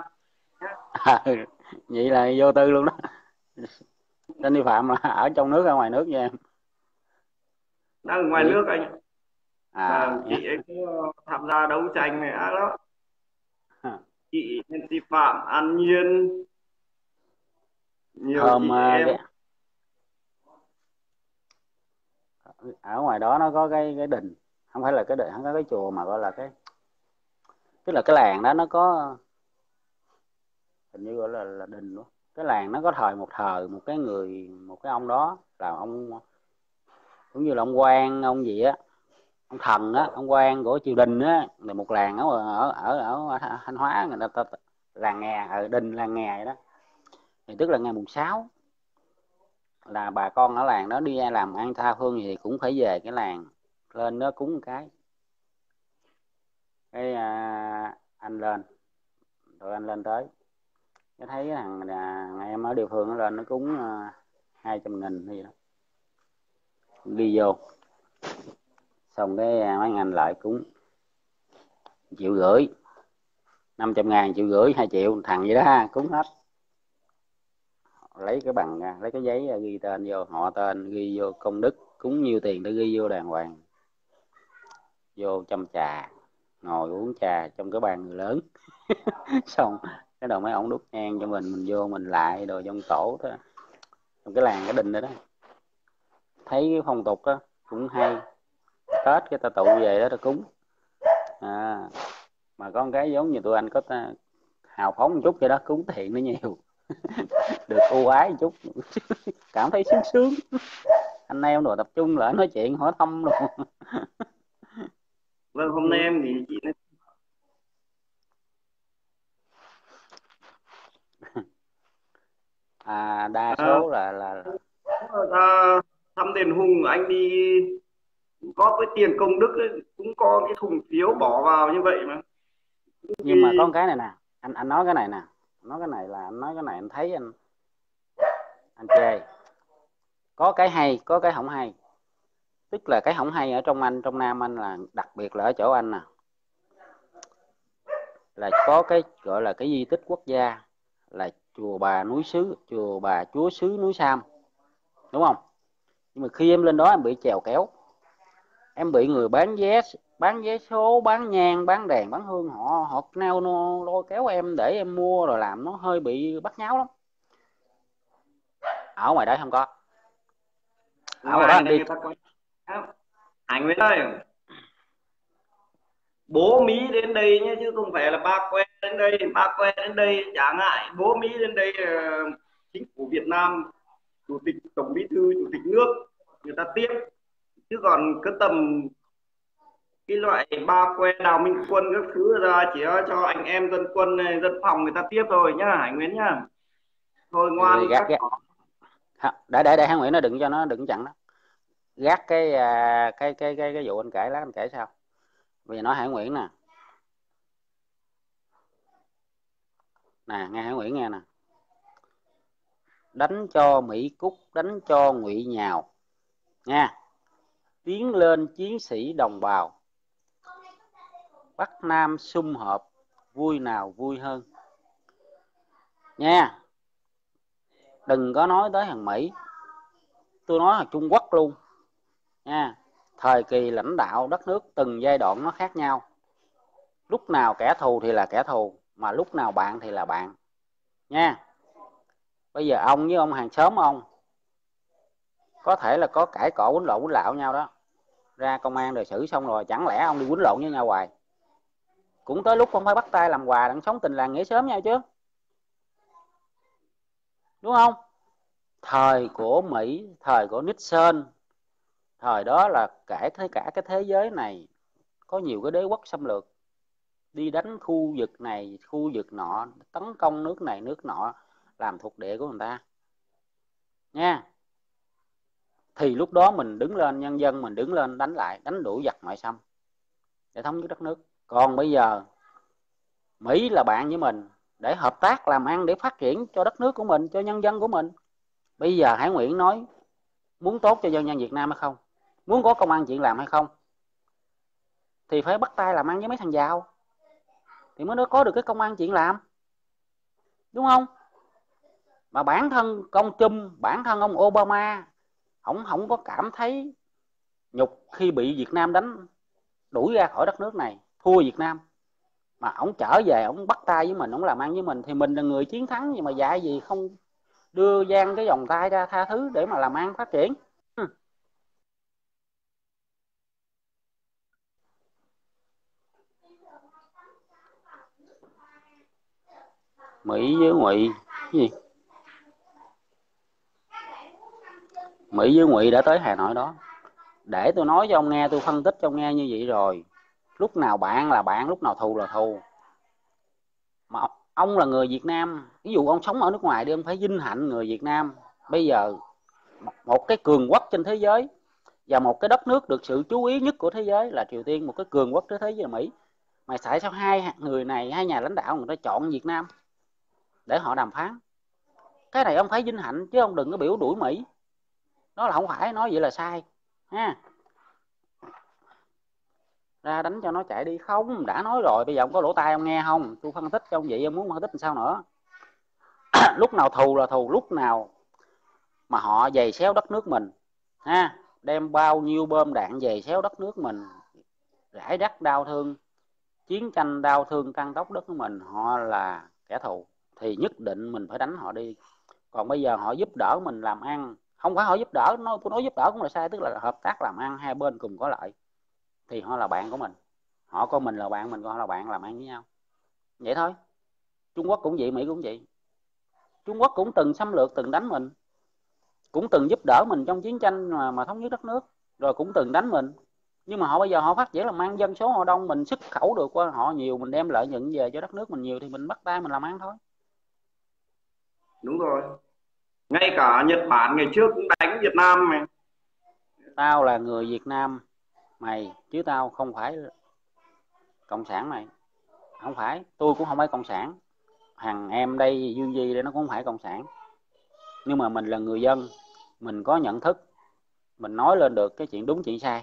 Vậy là vô tư luôn đó. Tên vi phạm là ở trong nước hay ngoài nước nha em? Đang ở ngoài Chị nước anh, mà à chị ấy cứ tham gia đấu tranh này ác lắm. Chị Nancy Phạm, An Nhiên, nhiều hôm chị uh, em. cái, ở ngoài đó nó có cái cái đình, không phải là cái đình, không có cái chùa mà gọi là cái, tức là cái làng đó nó có, hình như gọi là là đình luôn. Cái làng nó có thời một thời một cái người, một cái ông đó là ông cũng như là ông quan ông gì á, ông thần á, ông quan của triều đình á, là một làng ở ở ở ở Thanh Hóa người ta, ta làng nghè ở đình làng nghè vậy đó. Thì tức là ngày mùng sáu là bà con ở làng đó đi làm ăn tha phương thì cũng phải về cái làng lên đó cúng một cái. Cái à, anh lên, rồi anh lên tới cái thấy thằng thằng em ở địa phương nó lên nó cúng à, hai trăm nghìn gì đó, đi vô xong cái à, mấy anh lại cúng triệu rưỡi, năm trăm ngàn, triệu rưỡi, hai triệu, thằng vậy đó cúng hết. Lấy cái bằng ra, lấy cái giấy ghi tên vô, họ tên ghi vô, công đức cúng nhiêu tiền để ghi vô đàng hoàng. Vô châm trà, ngồi uống trà trong cái bàn người lớn. Xong cái đầu mấy ổng đút nhang cho mình, mình vô mình lại đồ trong tổ đó. Trong cái làng cái đình đó đó, thấy cái phong tục đó cũng hay. Tết cái ta tụ về đó ta cúng à, mà có một cái giống như tụi anh có ta, hào phóng một chút vậy đó, cúng tiền nó nhiều. Được ưu ái một chút. Cảm thấy sướng sướng. Anh em rồi tập trung lại nói chuyện hỏi thăm luôn. Vâng, hôm nay em nghỉ chị nên à, đa à, số là là ra thăm đền Hùng anh đi có cái tiền công đức ấy, cũng có cái thùng phiếu bỏ vào như vậy mà. nhưng mà có một cái này nè, anh anh nói cái này nè, nói cái này là anh nói cái này anh thấy anh anh chê. Có cái hay, có cái không hay. Tức là cái không hay ở trong anh, trong Nam anh là đặc biệt là ở chỗ anh nè, là có cái gọi là cái di tích quốc gia là chùa Bà núi Sứ, chùa Bà Chúa Sứ núi Sam, đúng không? Nhưng mà khi em lên đó em bị chèo kéo, em bị người bán vé, bán vé số, bán nhang, bán đèn, bán hương, họ họ neo nó lôi kéo em để em mua, rồi làm nó hơi bị bắt nháo lắm. Ở ngoài đấy không có. Ở ngoài đó Ngoài anh này đi người ta có anh Nguyễn ơi, bố Mỹ đến đây nhé chứ không phải là ba que đến đây. Ba que đến đây chả ngại, bố Mỹ đến đây uh, chính phủ Việt Nam, chủ tịch, tổng bí thư, chủ tịch nước người ta tiếp, chứ còn cái tầm cái loại ba que Đào Minh Quân các thứ ra chỉ cho anh em dân quân này, dân phòng người ta tiếp thôi nhá Hải Nguyễn nhá. Thôi ngoan gác các gác để để để Hán Nguyễn nó đừng cho nó đừng chặn đó. Gác cái à, cái cái cái cái vụ anh kể, lát anh kể sao. Bây giờ nói Hải Nguyễn nè, nè nghe Hải Nguyễn nghe nè. Đánh cho Mỹ Cúc, đánh cho Ngụy Nhào nha, tiến lên chiến sĩ đồng bào, Bắc Nam sum họp, vui nào vui hơn nha. Đừng có nói tới thằng Mỹ, tôi nói là Trung Quốc luôn nha. Thời kỳ lãnh đạo đất nước từng giai đoạn nó khác nhau, lúc nào kẻ thù thì là kẻ thù, mà lúc nào bạn thì là bạn nha. Bây giờ ông với ông hàng xóm ông có thể là có cãi cọ quýnh lộn quýnh lạo nhau đó, ra công an đề xử xong rồi chẳng lẽ ông đi quýnh lộn với nhau hoài? Cũng tới lúc không phải bắt tay làm quà đặng sống tình làng nghĩa xóm nhau chứ, đúng không? Thời của Mỹ, thời của Nixon, thời đó là cả thế cả cái thế giới này có nhiều cái đế quốc xâm lược, đi đánh khu vực này khu vực nọ, tấn công nước này nước nọ, làm thuộc địa của người ta nha. Thì lúc đó mình đứng lên, nhân dân mình đứng lên đánh lại, đánh đuổi giặc ngoại xâm để thống nhất đất nước. Còn bây giờ Mỹ là bạn với mình để hợp tác làm ăn, để phát triển cho đất nước của mình, cho nhân dân của mình. Bây giờ Hải Nguyễn nói muốn tốt cho dân dân Việt Nam hay không, muốn có công ăn chuyện làm hay không, thì phải bắt tay làm ăn với mấy thằng giàu thì mới có được cái công ăn chuyện làm, đúng không? Mà bản thân ông Trump, bản thân ông Obama, ổng không có cảm thấy nhục khi bị Việt Nam đánh đuổi ra khỏi đất nước này, thua Việt Nam, mà ổng trở về ổng bắt tay với mình, ổng làm ăn với mình, thì mình là người chiến thắng, nhưng mà dạy gì không đưa dang cái vòng tay ra tha thứ để mà làm ăn phát triển. Mỹ với Ngụy gì? Mỹ với Ngụy đã tới Hà Nội đó, để tôi nói cho ông nghe, tôi phân tích cho ông nghe như vậy rồi. Lúc nào bạn là bạn, lúc nào thù là thù. Mà ông là người Việt Nam, ví dụ ông sống ở nước ngoài đi, ông phải vinh hạnh người Việt Nam. Bây giờ một cái cường quốc trên thế giới và một cái đất nước được sự chú ý nhất của thế giới là Triều Tiên, một cái cường quốc thế giới là Mỹ. Mà tại sao hai người này, hai nhà lãnh đạo người ta chọn Việt Nam để họ đàm phán? Cái này ông phải vinh hạnh chứ ông đừng có biểu đuổi Mỹ. Đó là không phải, nói vậy là sai ha. Ra đánh cho nó chạy đi. Không, đã nói rồi, bây giờ ông có lỗ tai ông nghe không? Tôi phân tích cho ông vậy, ông muốn phân tích làm sao nữa? Lúc nào thù là thù, lúc nào mà họ giày xéo đất nước mình ha, đem bao nhiêu bom đạn giày xéo đất nước mình, rải rác đau thương, chiến tranh đau thương tăng tốc đất nước mình, họ là kẻ thù thì nhất định mình phải đánh họ đi. Còn bây giờ họ giúp đỡ mình làm ăn, không phải họ giúp đỡ, nói tôi nói giúp đỡ cũng là sai, tức là hợp tác làm ăn, hai bên cùng có lợi, thì họ là bạn của mình. Họ coi mình là bạn, mình coi họ là bạn, làm ăn với nhau vậy thôi. Trung Quốc cũng vậy, Mỹ cũng vậy. Trung Quốc cũng từng xâm lược, từng đánh mình, cũng từng giúp đỡ mình trong chiến tranh mà, mà thống nhất đất nước, rồi cũng từng đánh mình. Nhưng mà họ bây giờ họ phát triển làm ăn, dân số họ đông, mình xuất khẩu được qua họ nhiều, mình đem lợi nhuận về cho đất nước mình nhiều thì mình bắt tay mình làm ăn thôi. Đúng rồi, ngay cả Nhật Bản ngày trước cũng đánh Việt Nam mà. Tao là người Việt Nam mày, chứ tao không phải cộng sản mày. Không phải, tôi cũng không phải cộng sản. Thằng em đây, Dương Di đây, nó cũng không phải cộng sản. Nhưng mà mình là người dân, mình có nhận thức, mình nói lên được cái chuyện đúng chuyện sai.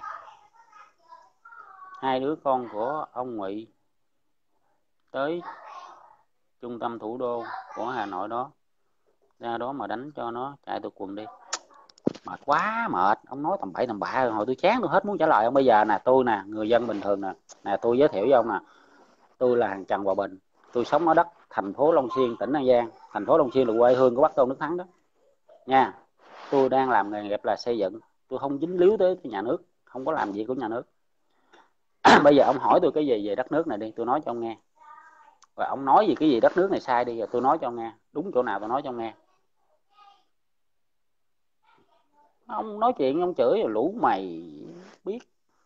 Hai đứa con của ông Ngụy tới trung tâm thủ đô của Hà Nội đó, ra đó mà đánh cho nó chạy tụt quần đi. Mệt quá mệt, ông nói tầm bậy tầm bạ rồi, hồi tôi chán tôi hết muốn trả lời ông. Bây giờ nè, tôi nè, người dân bình thường nè, nè tôi giới thiệu với ông nè, tôi là thằng Trần Hòa Bình, tôi sống ở đất thành phố Long Xuyên, tỉnh An Giang. Thành phố Long Xuyên là quê hương của Bác Tôn Đức Thắng đó nha. Tôi đang làm nghề nghiệp là xây dựng, tôi không dính líu tới nhà nước, không có làm gì của nhà nước. Bây giờ ông hỏi tôi cái gì về đất nước này đi, tôi nói cho ông nghe. Và ông nói gì cái gì đất nước này sai đi, rồi tôi nói cho ông nghe, đúng chỗ nào tôi nói cho ông nghe. Ông nói chuyện ông chửi rồi lũ mày biết,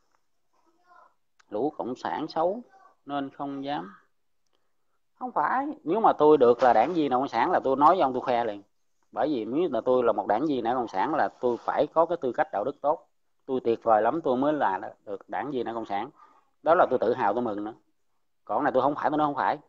lũ cộng sản xấu nên không dám. Không phải, nếu mà tôi được là đảng viên cộng sản là tôi nói với ông, tôi khoe liền. Bởi vì nếu là tôi là một đảng viên đảng cộng sản là tôi phải có cái tư cách đạo đức tốt, tôi tuyệt vời lắm tôi mới là được đảng viên đảng cộng sản. Đó là tôi tự hào, tôi mừng nữa. Còn này tôi không phải, tôi nói không phải.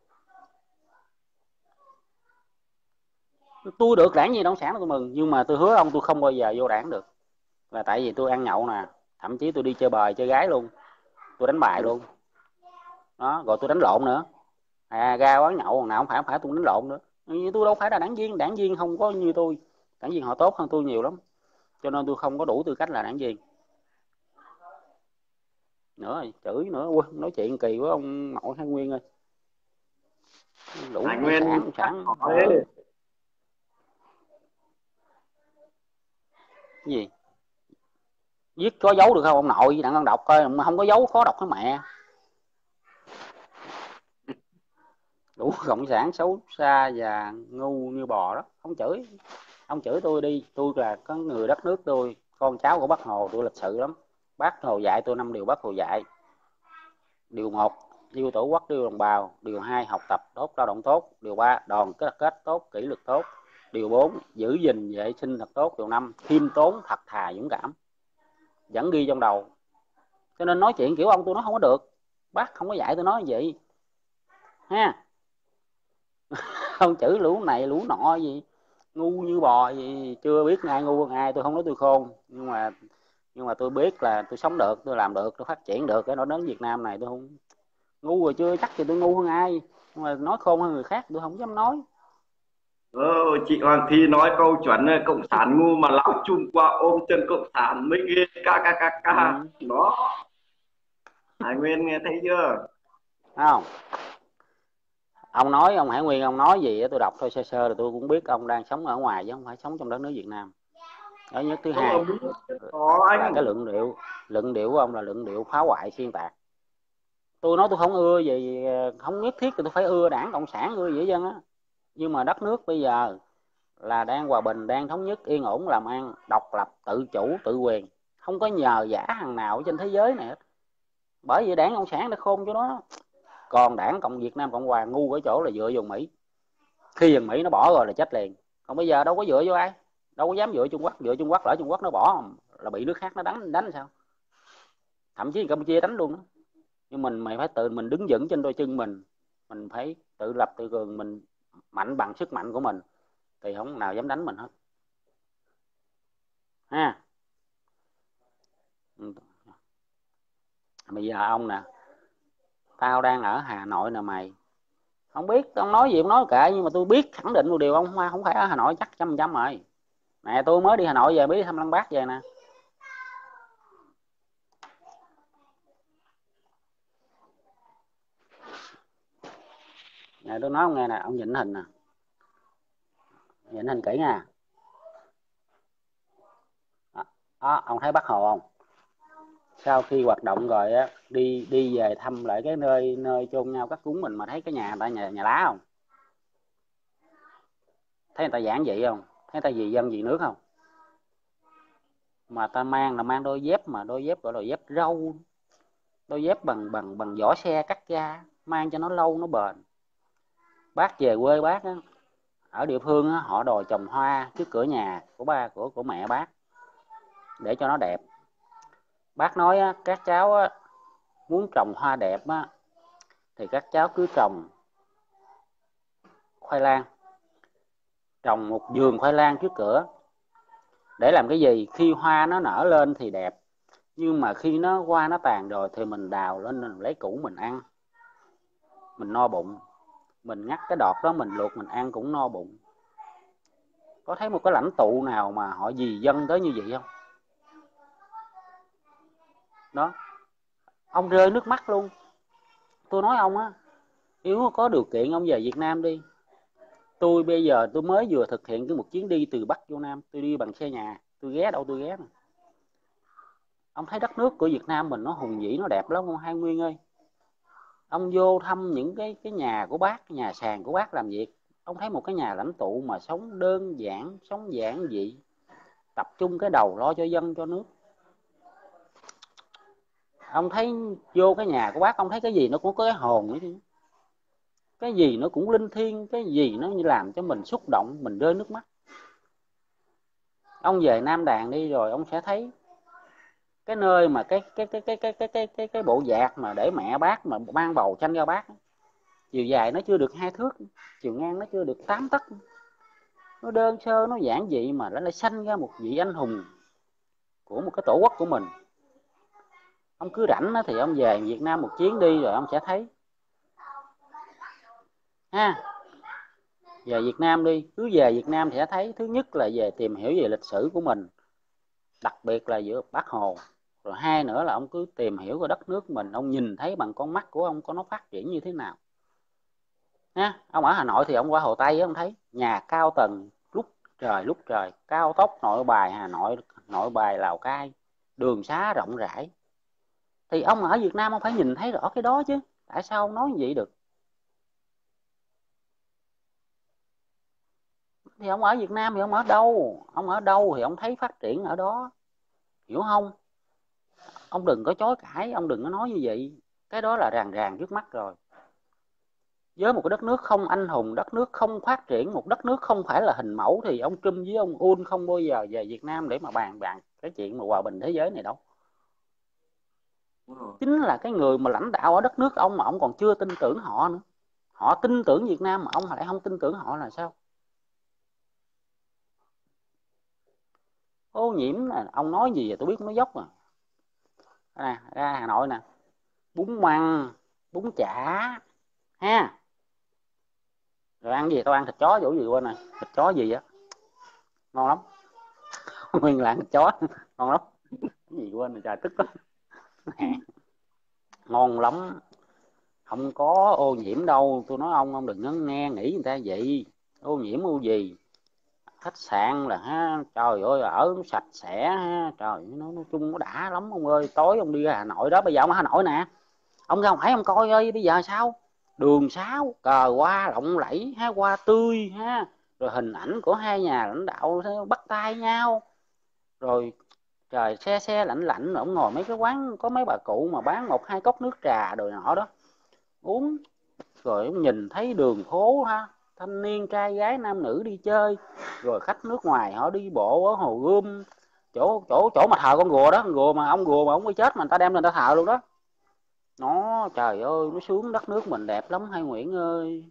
Tôi được đảng viên đảng cộng sản là tôi mừng, nhưng mà tôi hứa ông tôi không bao giờ vô đảng được. Là tại vì tôi ăn nhậu nè, thậm chí tôi đi chơi bời chơi gái luôn, tôi đánh bài luôn đó, rồi tôi đánh lộn nữa. À, ra quán nhậu nào không phải không phải tôi đánh lộn nữa. Tôi đâu phải là đảng viên, đảng viên không có như tôi, đảng viên họ tốt hơn tôi nhiều lắm, cho nên tôi không có đủ tư cách là đảng viên nữa. Chửi nữa, quên, nói chuyện kỳ quá ông nội Thái Nguyên ơi. Đủ Thái Nguyên sản sản đấy. Cái gì viết có dấu được không ông nội? Đặng con đọc coi, mà không có dấu khó đọc cái mẹ. Đủ cộng sản xấu xa và ngu như bò đó. Không chửi, ông chửi tôi đi, tôi là có người đất nước tôi, con cháu của Bác Hồ, tôi lịch sự lắm. Bác Hồ dạy tôi năm điều Bác Hồ dạy. Điều một, yêu tổ quốc, yêu đồng bào. Điều hai, học tập tốt, lao động tốt. Điều ba, đoàn kết kết tốt, kỷ luật tốt. Điều bốn, giữ gìn vệ sinh thật tốt. Điều năm, khiêm tốn, thật thà, dũng cảm. Vẫn ghi trong đầu. Cho nên nói chuyện kiểu ông tôi nói không có được. Bác không có dạy tôi nói vậy ha. Không chửi lũ này lũ nọ gì, ngu như bò gì, chưa biết ai ngu hơn ai. Tôi không nói tôi khôn, nhưng mà nhưng mà tôi biết là tôi sống được, tôi làm được, tôi phát triển được cái nỗi đến Việt Nam này. Tôi không ngu rồi chưa chắc thì tôi ngu hơn ai, nhưng mà nói khôn hơn người khác tôi không dám nói. Ờ, chị Hoàng Thi nói câu chuẩn này, cộng sản ngu mà lão Trung qua ôm chân cộng sản mới ghê, ca ca ca ca. Ừ. Đó, Hải Nguyên nghe thấy chưa? Không, ông nói ông Hải Nguyên ông nói gì tôi đọc thôi sơ sơ là tôi cũng biết ông đang sống ở ngoài chứ không phải sống trong đất nước Việt Nam. Đó nhất. Thứ hai Có là anh. cái luận điệu luận điệu của ông là luận điệu phá hoại xuyên tạc. Tôi nói tôi không ưa gì, không nhất thiết là tôi phải ưa đảng cộng sản ưa gì dân á, nhưng mà đất nước bây giờ là đang hòa bình, đang thống nhất, yên ổn làm ăn, độc lập, tự chủ, tự quyền, không có nhờ vả hàng nào trên thế giới này hết. Bởi vì đảng cộng sản đã khôn chỗ đó. Còn đảng cộng Việt Nam Cộng Hòa ngu ở chỗ là dựa vào Mỹ. Khi thằng Mỹ nó bỏ rồi là chết liền. Còn bây giờ đâu có dựa vô ai, đâu có dám dựa Trung Quốc. Dựa Trung Quốc lỡ Trung Quốc nó bỏ là bị nước khác nó đánh đánh sao, thậm chí Campuchia đánh luôn đó. Nhưng mình mày phải tự mình đứng vững trên đôi chân mình, mình phải tự lập tự cường, mình mạnh bằng sức mạnh của mình thì không nào dám đánh mình hết ha. Bây giờ ông nè, tao đang ở Hà Nội nè mày, không biết ông nói gì ông nói kệ, nhưng mà tôi biết khẳng định một điều, ông không phải ở Hà Nội chắc trăm phần trăm rồi. Nè tôi mới đi Hà Nội về, mới đi thăm Lăng Bác về nè. Nè tôi nói ông nghe nè, ông nhìn hình nè, nhìn hình kỹ nha. Đó, đó, ông thấy Bác Hồ không? Sau khi hoạt động rồi á, đi đi về thăm lại cái nơi nơi chôn nhau các cúng mình, mà thấy cái nhà tại nhà nhà lá không? Thấy người ta giản dị không? Thấy người ta vì dân vì nước không? Mà ta mang là mang đôi dép, mà đôi dép gọi là dép râu, đôi dép bằng bằng bằng vỏ xe cắt ra, mang cho nó lâu nó bền. Bác về quê bác á, ở địa phương á, họ đòi trồng hoa trước cửa nhà của ba của của mẹ bác để cho nó đẹp. Bác nói á, các cháu á, muốn trồng hoa đẹp á, thì các cháu cứ trồng khoai lang, trồng một vườn khoai lang trước cửa. Để làm cái gì? Khi hoa nó nở lên thì đẹp, nhưng mà khi nó qua nó tàn rồi thì mình đào lên, mình lấy củ mình ăn, mình no bụng. Mình ngắt cái đọt đó mình luộc mình ăn cũng no bụng. Có thấy một cái lãnh tụ nào mà họ vì dân tới như vậy không? Đó, ông rơi nước mắt luôn. Tôi nói ông á, nếu có điều kiện ông về Việt Nam đi. Tôi bây giờ tôi mới vừa thực hiện cái một chuyến đi từ Bắc vô Nam, tôi đi bằng xe nhà, tôi ghé đâu tôi ghé mà. Ông thấy đất nước của Việt Nam mình nó hùng vĩ, nó đẹp lắm không Hai Nguyên ơi? Ông vô thăm những cái cái nhà của bác, nhà sàn của bác làm việc, ông thấy một cái nhà lãnh tụ mà sống đơn giản, sống giản dị, tập trung cái đầu lo cho dân cho nước. Ông thấy vô cái nhà của bác, ông thấy cái gì nó cũng có cái hồn ấy, cái gì nó cũng linh thiêng, cái gì nó làm cho mình xúc động, mình rơi nước mắt. Ông về Nam Đàn đi rồi ông sẽ thấy cái nơi mà cái cái cái cái cái cái cái cái, cái bộ dạc mà để mẹ bác mà mang bầu chanh cho bác, chiều dài nó chưa được hai thước, chiều ngang nó chưa được tám tấc, nó đơn sơ, nó giản dị mà nó lại sanh ra một vị anh hùng của một cái tổ quốc của mình. Ông cứ rảnh thì ông về Việt Nam một chuyến đi rồi ông sẽ thấy ha. Về Việt Nam đi, cứ về Việt Nam thì sẽ thấy, thứ nhất là về tìm hiểu về lịch sử của mình, đặc biệt là giữa Bác Hồ. Rồi hai nữa là ông cứ tìm hiểu về đất nước mình, ông nhìn thấy bằng con mắt của ông có nó phát triển như thế nào ha. Ông ở Hà Nội thì ông qua Hồ Tây ông thấy nhà cao tầng lúc trời lúc trời, cao tốc Nội Bài Hà Nội, Nội Bài Lào Cai, đường xá rộng rãi. Thì ông ở Việt Nam ông phải nhìn thấy rõ cái đó chứ, tại sao ông nói như vậy được? Thì ông ở Việt Nam thì ông ở đâu, ông ở đâu thì ông thấy phát triển ở đó, hiểu không? Ông đừng có chối cãi, ông đừng có nói như vậy, cái đó là ràng ràng trước mắt rồi. Với một cái đất nước không anh hùng, đất nước không phát triển, một đất nước không phải là hình mẫu thì ông Trump với ông Un không bao giờ về Việt Nam để mà bàn bàn cái chuyện mà hòa bình thế giới này đâu. Chính là cái người mà lãnh đạo ở đất nước ông mà ông còn chưa tin tưởng họ nữa. Họ tin tưởng Việt Nam mà ông lại không tin tưởng họ là sao? Ô nhiễm nè, ông nói gì vậy tôi biết nó dốc à. Nè, ra Hà Nội nè, bún măng, bún chả ha. Rồi ăn gì? Tao ăn thịt chó chỗ gì quên nè, thịt chó gì á ngon lắm. Nguyên là thịt chó ngon lắm. Cái gì quên rồi trời, tức lắm. Ngon lắm, không có ô nhiễm đâu. Tôi nói ông ông đừng có nghe nghĩ người ta vậy. Ô nhiễm ô gì? Khách sạn là ha, trời ơi ở sạch sẽ ha, trời nó nói chung nó đã lắm ông ơi. Tối ông đi ra Hà Nội đó, bây giờ ông ở Hà Nội nè, ông ra ngoài ông coi ơi, bây giờ sao đường sáo cờ hoa lộng lẫy ha, hoa tươi ha, rồi hình ảnh của hai nhà lãnh đạo bắt tay nhau, rồi trời xe xe lạnh lạnh, ông ngồi mấy cái quán có mấy bà cụ mà bán một hai cốc nước trà đồ nọ đó uống, rồi ông nhìn thấy đường phố ha, thanh niên trai gái nam nữ đi chơi, rồi khách nước ngoài họ đi bộ ở Hồ Gươm, chỗ chỗ chỗ mà thờ con rùa đó, con rùa mà ông rùa mà ông mới chết mà người ta đem lên người ta thờ luôn đó. Nó trời ơi, nó sướng, đất nước mình đẹp lắm Hai Nguyễn ơi.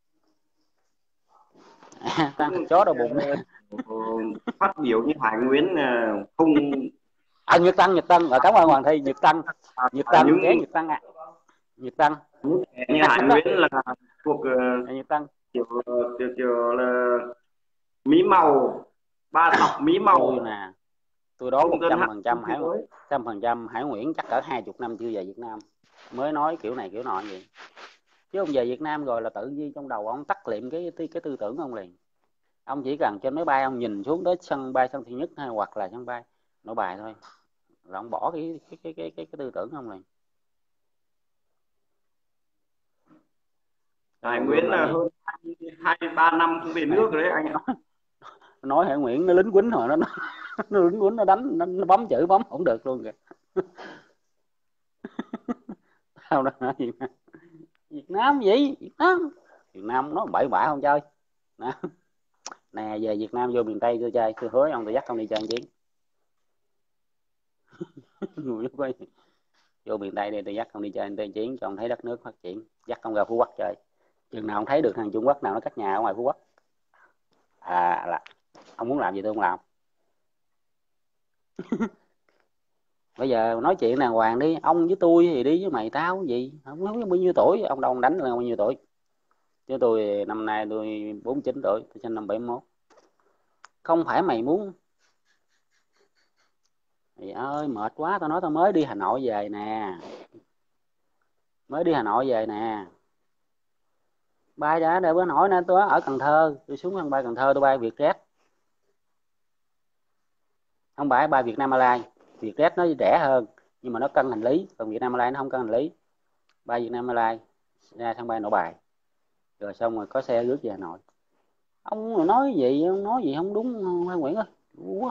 Tan thịt chó đau bụng. Phát biểu như Hải Nguyễn không À, Nhật Tăng, Nhật Tăng, rồi cảm ơn Hoàng Thi. Nhật Tăng, Nhật Tăng, những ké Nhật Tăng à, Nhật Tăng như chắc Hải lắm đó. Nguyễn là thuộc Nhật Tăng kiểu kiểu kiểu là mí màu, ba sọc mí màu. Tôi nè, tôi đoán một Không dân trăm hát phần trăm Hải trăm phần trăm Hải Nguyễn chắc cỡ hai chục năm chưa về Việt Nam mới nói kiểu này kiểu nọ vậy. Chứ ông về Việt Nam rồi là tự nhiên trong đầu ông tắt liệm cái cái, cái tư tưởng ông liền. Ông chỉ cần trên máy bay ông nhìn xuống tới sân bay Tân Sơn Nhất hay hoặc là sân bay Nội Bài thôi là ông bỏ cái cái cái cái cái, cái tư tưởng ông liền. Hải Nguyễn là hơn hai ba năm không về nước rồi đấy anh ạ. Nói Hải Nguyễn nó lính quýnh rồi, nó nó lính quýnh, nó đánh, nó, nó bấm chữ bấm không được luôn kìa. Sao đó hả? Việt Nam, Việt Nam gì? Việt Nam, Việt Nam nó bậy bạ không chơi. Nè, nè về Việt Nam vô miền Tây tôi chơi, tôi hứa ông tôi dắt ông đi chơi một chuyến. Vô miền Tây đây tôi dắt ông đi chơi một chuyến cho ông thấy đất nước phát triển, dắt ông ra Phú Quốc chơi. Chừng nào ông thấy được thằng Trung Quốc nào nó cắt nhà ở ngoài Phú Quốc à là ông muốn làm gì tôi không làm. Bây giờ nói chuyện đàng hoàng đi, ông với tôi thì đi với mày tao cái gì, không biết bao nhiêu tuổi, ông đâu ông đánh là bao nhiêu tuổi. Chứ tôi năm nay tôi bốn mươi chín tuổi, tôi sinh năm bảy mốt. Không phải mày muốn mày ơi mệt quá, tao nói tao mới đi Hà Nội về nè, mới đi Hà Nội về nè. Bay đã để bữa nổi nè, tôi ở Cần Thơ, tôi xuống sân bay Cần Thơ tôi bay Vietjet, không phải bay Vietnam Airlines. Vietjet nó rẻ hơn nhưng mà nó cân hành lý, còn Vietnam Airlines nó không cân hành lý. Bay Vietnam Airlines ra sân bay Nội Bài rồi xong rồi có xe rước về Hà Nội. Ông nói gì, ông nói gì không đúng Hai Nguyễn ơi. Ủa?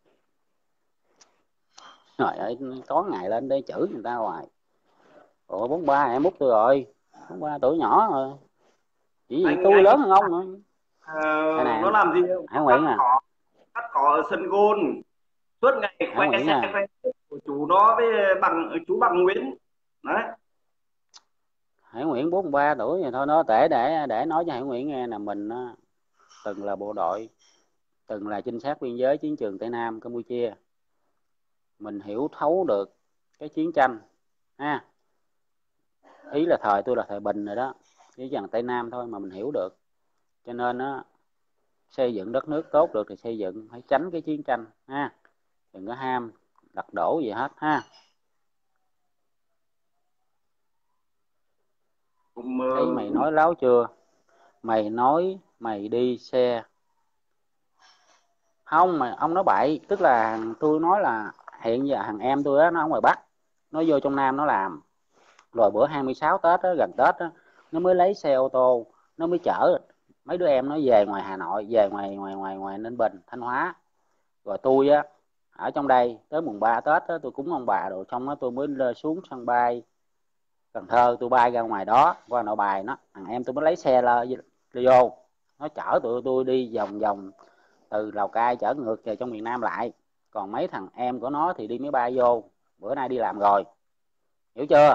Trời ơi, tối ngày lên đây chửi người ta hoài. Ủa bốn ba em mút tôi rồi, bốn ba tuổi nhỏ rồi. Chỉ vì Anh tôi anh lớn hơn ông nữa. uh, Đây nè, nó làm gì Hải cắt Nguyễn à, cỏ, cắt cỏ ở sân gôn suốt ngày Hải khoe Nguyễn xe à, khoe của chú nó với bằng chú Bằng Nguyễn đấy. Hải Nguyễn bốn ba tuổi rồi thôi, nó để để để nói cho Hải Nguyễn nghe là mình á, từng là bộ đội, từng là trinh sát biên giới chiến trường Tây Nam Campuchia, mình hiểu thấu được cái chiến tranh ha. Ý là thời tôi là thời Bình rồi đó, chỉ dần Tây Nam thôi mà mình hiểu được. Cho nên á, xây dựng đất nước tốt được thì xây dựng phải tránh cái chiến tranh ha, đừng có ham lật đổ gì hết ha. Cũng, Thấy mày nói láo chưa? Mày nói mày đi xe không mà ông nói bậy, tức là tôi nói là hiện giờ thằng em tôi á, nó ở ngoài Bắc, nó vô trong Nam nó làm, rồi bữa hai mươi sáu Tết á, gần Tết á, nó mới lấy xe ô tô, nó mới chở mấy đứa em nó về ngoài Hà Nội, về ngoài ngoài ngoài ngoài Ninh Bình, Thanh Hóa. Rồi tôi á ở trong đây tới mùng ba Tết á, tôi cúng ông bà rồi xong á tôi mới lên xuống sân bay Cần Thơ, tôi bay ra ngoài đó qua Nội Bài, nó thằng em tôi mới lấy xe là vô, nó chở tụi tôi đi vòng vòng từ Lào Cai chở ngược về trong miền Nam lại. Còn mấy thằng em của nó thì đi máy bay vô, bữa nay đi làm rồi, hiểu chưa?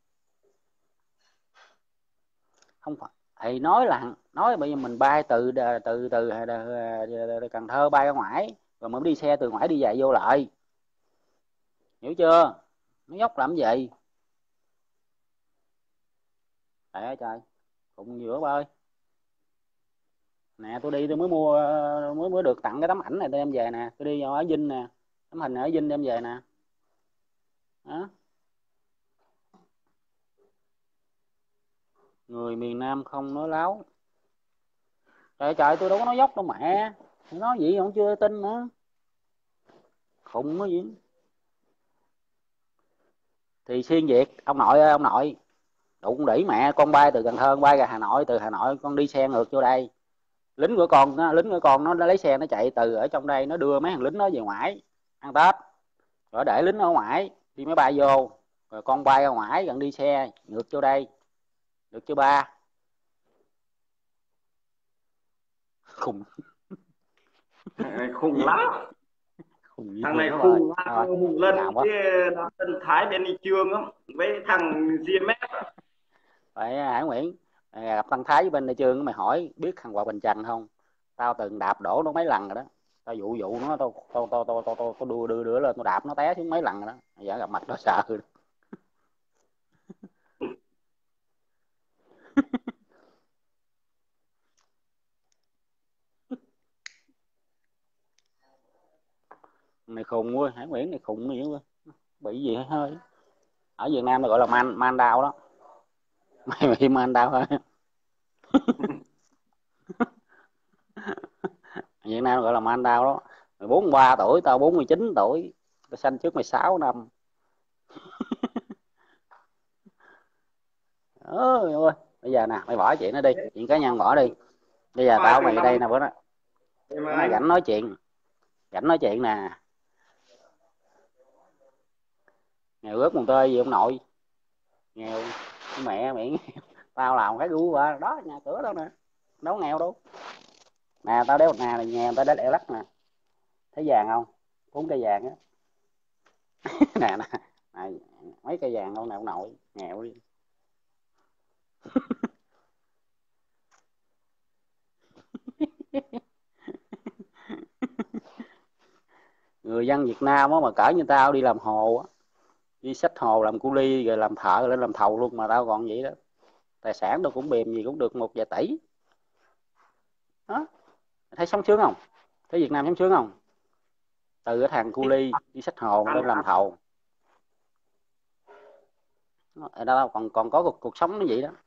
Không phải thì nói là nói bây giờ mình bay từ từ từ, từ, từ Cần Thơ bay ra ngoài rồi mới đi xe từ ngoài đi về vô lại, hiểu chưa? Nó dốc làm gì? Trời ơi trời, cũng vừa ba ơi. Nè tôi đi tôi mới mua, mới mới được tặng cái tấm ảnh này tôi đem về nè, tôi đi ở Vinh nè, tấm hình ở Vinh đem về nè đó. Người miền Nam không nói láo. Trời trời tôi đâu có nói dốc đâu mẹ, nói gì không chưa tin nữa, khùng cái gì. Thì xuyên Việt ông nội ơi ông nội, đụng đỉ mẹ con bay từ Cần Thơ bay ra Hà Nội, từ Hà Nội con đi xe ngược vô đây, lính của con nó, lính của con nó lấy xe nó chạy từ ở trong đây nó đưa mấy thằng lính nó về ngoài ăn Tết, rồi để lính ở ngoài đi máy bay vô, rồi con bay ra ngoài gần đi xe ngược vô đây, được chưa ba? Khùng. Khùng lắm. Khùng dữ Thằng thường này đó ơi. khùng lắm. Thôi Một đi lần làm quá. cái nó tân Thái bên đi trường á với thằng giê em ép. Vậy Hải Nguyễn, gặp thằng Thái với bên đại trường mày hỏi biết thằng Hòa Bình Trần không? Tao từng đạp đổ nó mấy lần rồi đó. Tao dụ dụ nó, tao tao tao tao tao tao tao đưa đưa đưa lên, tao đạp nó té xuống mấy lần rồi đó. Giờ gặp mặt nó sợ rồi. Này khùng quá, Hải Nguyễn này khùng gì quá. Bị gì hơi. Ở Việt Nam nó gọi là man man đau đó. Mày bị man đau thôi. Việt Nam nó gọi là man đau đó. Mày bốn mươi ba tuổi, tao bốn mươi chín tuổi. Tao sanh trước mày sáu năm. Ôi ơi, bây giờ nè, mày bỏ chuyện nó đi, chuyện cá nhân bỏ đi. Bây giờ Ba tao từ mày ở năm đây nè, bữa nay bữa nay anh. rảnh nói chuyện, rảnh nói chuyện nè. Nghèo rớt mồng tơi gì ông nội, nghèo mẹ mẹ tao làm cái gu quá đó, nhà cửa đâu nè, đâu nghèo đâu. Nè tao đéo nè, nhà tao đéo lẻ lắc nè, thấy vàng không, bốn cây vàng á. Nè nè này, mấy cây vàng đâu nè ông nội, nghèo đi. Người dân Việt Nam á mà cỡ như tao đi làm hồ á, đi xách hồ làm cu ly rồi làm thợ lên làm thầu luôn mà tao còn vậy đó, tài sản đâu cũng bìm gì cũng được một vài tỷ đó. Thấy sống sướng không, thấy Việt Nam sống sướng không, từ cái thằng cu ly đi xách hồ Ăn lên làm thầu ở đâu còn còn có cuộc, cuộc sống nó vậy đó.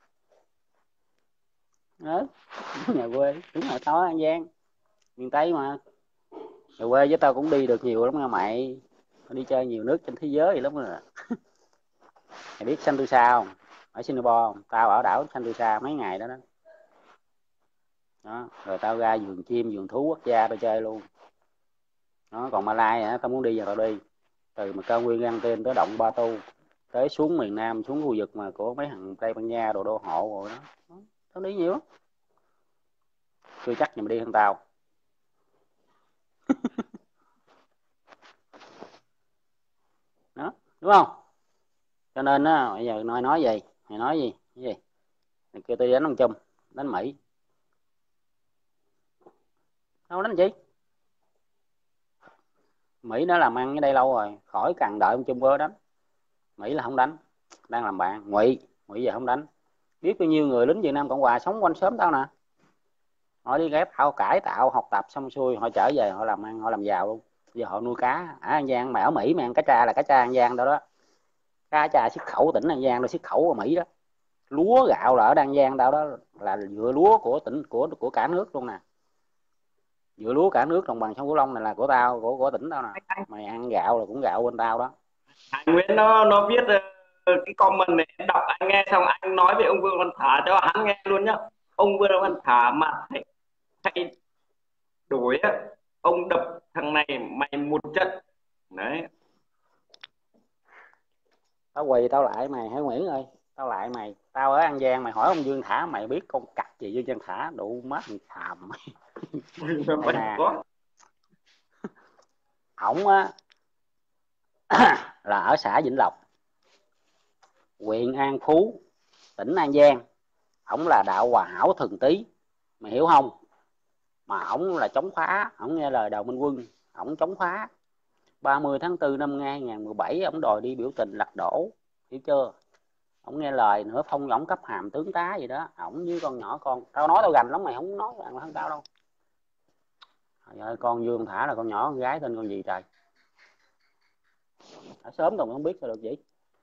Đó, nhà quê đúng rồi, tao ở An Giang miền Tây mà. Nhà quê với tao cũng đi được nhiều lắm nha mày, tao đi chơi nhiều nước trên thế giới vậy lắm rồi. Mày biết Sentosa không, ở Singapore không? Tao ở đảo Sentosa mấy ngày đó đó. Đó rồi tao ra vườn chim vườn thú quốc gia tao chơi luôn đó. Còn Malai hả, tao muốn đi giờ tao đi, từ mà cao nguyên Antin tới động Batu, tới xuống miền Nam xuống khu vực mà của mấy thằng Tây Ban Nha đồ đô hộ rồi đó, đó. Tao đi nhiều lắm, chưa chắc gì mà đi hơn tao. Đó đúng không, cho nên á bây giờ nói nói gì mày nói gì cái gì mày kêu tôi đi đánh ông Trump, đánh Mỹ, đâu đánh gì. Mỹ nó làm ăn ở đây lâu rồi, khỏi cần đợi ông Trump đánh. Mỹ là không đánh, đang làm bạn. Ngụy Ngụy giờ không đánh, biết bao nhiêu người lính Việt Nam Cộng Hòa sống quanh xóm tao nè, họ đi ghép họ cải tạo học tập xong xuôi họ trở về họ làm ăn họ làm giàu luôn. Giờ họ nuôi cá ở An Giang, mà ở Mỹ mà ăn cá tra là cá tra An Giang đâu đó, cá tra xuất khẩu tỉnh An Giang, nó xuất khẩu ở Mỹ đó. Lúa gạo là ở An Giang đâu đó, là dựa lúa của tỉnh của của cả nước luôn nè, dựa lúa cả nước đồng bằng sông Cửu Long này là của tao, của của tỉnh tao nè. Mày ăn gạo là cũng gạo bên tao đó. Hải Nguyễn nó nó viết ờ, cái comment này em đọc anh nghe xong anh nói về ông Vương Văn Thả cho hắn nghe luôn nhá. Ông Vương Văn Thả mà thay, thay đổi á, ông đập thằng này mày một trận đấy. Tao quỳ tao lại mày Hải Nguyễn ơi, tao lại mày, tao ở An Giang mày hỏi ông Dương Thả mày biết con cặc gì Dương Văn Thả, đủ má thằng xàm mày. Đây nè, Có ổng á là ở xã Vĩnh Lộc, huyện An Phú, tỉnh An Giang. Ổng là đạo Hòa Hảo Thần Tý, mày hiểu không? Mà ổng là chống phá, ổng nghe lời Đào Minh Quân, ổng chống phá. ba mươi tháng tư năm hai nghìn không trăm mười bảy ổng đòi đi biểu tình lật đổ, hiểu chưa? Ổng nghe lời nữa, phong ổng cấp hàm tướng tá gì đó. Ổng với con nhỏ con, tao nói tao gành lắm mày không nói bạn hơn tao đâu. Trời ơi, con Dương Thả là con nhỏ con gái tên con gì trời, ở sớm tao không biết sao được vậy.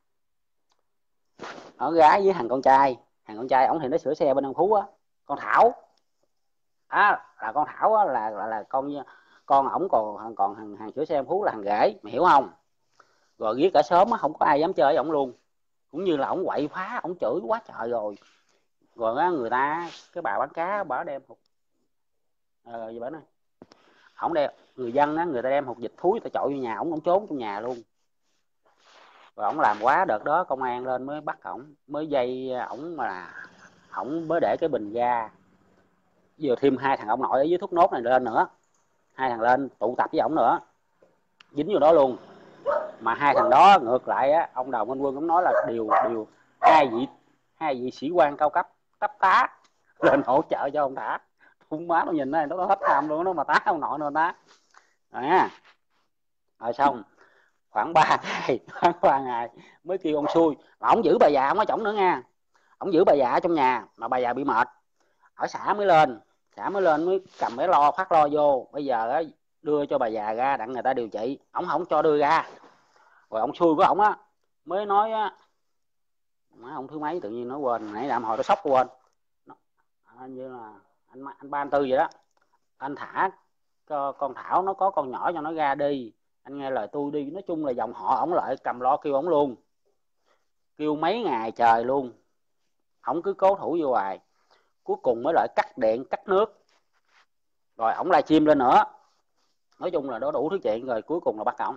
Ở gái với thằng con trai, thằng con trai ổng thì nó sửa xe bên An Phú á, con Thảo á, là con Thảo á, là, là là con con ổng còn còn thằng hàng sửa xe An Phú là thằng rể, mày hiểu không? Rồi giết cả sớm á, không có ai dám chơi với ổng luôn, cũng như là ổng quậy phá, ổng chửi quá trời rồi. Rồi á người ta, cái bà bán cá bà đem hột ờ gì bà nói, ổng đem người dân á, người ta đem hột vịt thúi ta chọi vô nhà ổng, ổng trốn trong nhà luôn. Rồi ổng làm quá, đợt đó công an lên mới bắt ổng, mới dây ổng, mà ổng mới để cái bình ga vừa thêm hai thằng ông nội ở dưới Thốt Nốt này lên nữa, hai thằng lên tụ tập với ổng nữa, dính vô đó luôn. Mà hai thằng đó ngược lại á, ông Đào Minh Quân cũng nói là điều điều hai vị hai vị sĩ quan cao cấp cấp tá lên hỗ trợ cho ông Thả. Thun má nó nhìn này nó hết tham luôn, nó mà tá ông nội nó tá à. Rồi xong khoảng ba ngày khoảng ba ngày mới kêu ông xui là ông giữ bà già ông ở chổng nữa nha, ông giữ bà già ở trong nhà mà bà già bị mệt, ở xã mới lên, xã mới lên mới cầm cái lo phát lo vô, bây giờ á đưa cho bà già ra đặng người ta điều trị, ổng không cho đưa ra. Rồi ông xui của ổng á mới nói á, má ông thứ mấy tự nhiên nói quên, nãy làm hồi nó sốc quên, anh như là anh anh ba anh tư vậy đó, anh thả con Thảo nó có con nhỏ cho nó ra đi, anh nghe lời tôi đi. Nói chung là dòng họ ổng lại cầm lo kêu ổng luôn, kêu mấy ngày trời luôn, ổng cứ cố thủ vô hoài. Cuối cùng mới lại cắt điện cắt nước, rồi ổng lại chim lên nữa. Nói chung là đó đủ thứ chuyện, rồi cuối cùng là bắt ổng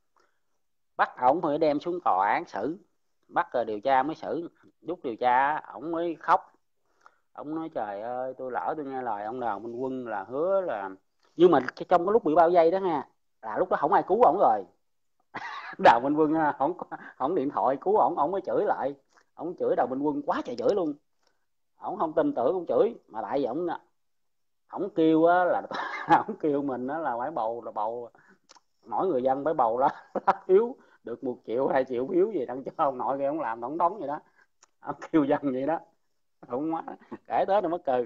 bắt ổng phải đem xuống tòa án xử, bắt rồi điều tra mới xử. Lúc điều tra ổng mới khóc, ổng nói trời ơi tôi lỡ tôi nghe lời ông Đào Minh Quân là hứa là, nhưng mà trong cái lúc bị bao vây đó nha, là lúc đó không ai cứu ổng rồi. Đào Minh Quân không không điện thoại cứu ổng, ổng mới chửi lại, ổng chửi Đào Minh Quân quá trời chửi luôn, ổng không tin tưởng ổng chửi, mà tại vì ổng ổng kêu á là ổng kêu mình á là phải bầu là bầu mỗi người dân phải bầu lá phiếu được một triệu hai triệu phiếu gì đặng cho ông nội kia ông làm tổng đóng vậy đó, ông kêu dân vậy đó. Không má kể tới nó mất cười.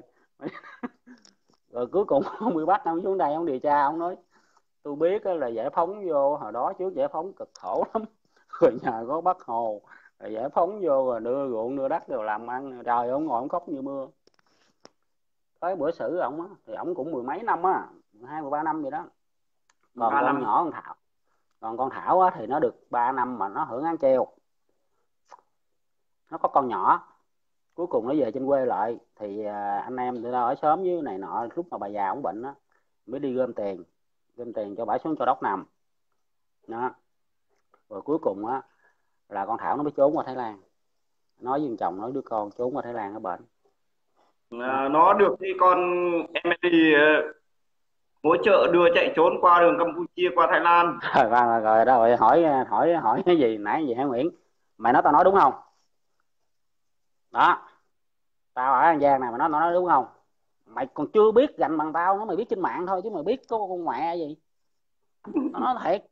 Rồi cuối cùng ông bị bắt, ông xuống đây ông điều tra, ông nói tôi biết là giải phóng vô hồi đó trước giải phóng cực khổ lắm, rồi nhờ có Bác Hồ rồi giải phóng vô rồi đưa ruộng đưa đất rồi làm ăn, trời ông ngồi ông khóc như mưa. Tới bữa xử ổng á thì ổng cũng mười mấy năm á, hai mười ba năm vậy đó. Còn con năm. Nhỏ con Thảo còn con Thảo á thì nó được ba năm mà nó hưởng án treo, nó có con nhỏ. Cuối cùng nó về trên quê lại thì anh em tụi tao ở xóm với này nọ, lúc mà bà già ổng bệnh á mới đi gom tiền gom tiền cho bả xuống cho đốc nằm đó. Rồi cuối cùng á là con Thảo nó mới trốn qua Thái Lan, nói với chồng nói đứa con trốn qua Thái Lan ở bệnh. À, nó được thì con em đi uh, hỗ trợ đưa chạy trốn qua đường Campuchia qua Thái Lan. Rồi, rồi, rồi đó, rồi hỏi hỏi hỏi cái gì nãy gì hả Nguyễn, mày nói tao nói đúng không? Đó, tao ở An Giang này mà nó nói đúng không? Mày còn chưa biết gành bằng tao nó, mày biết trên mạng thôi chứ mày biết có con mẹ gì. Nó nói thiệt.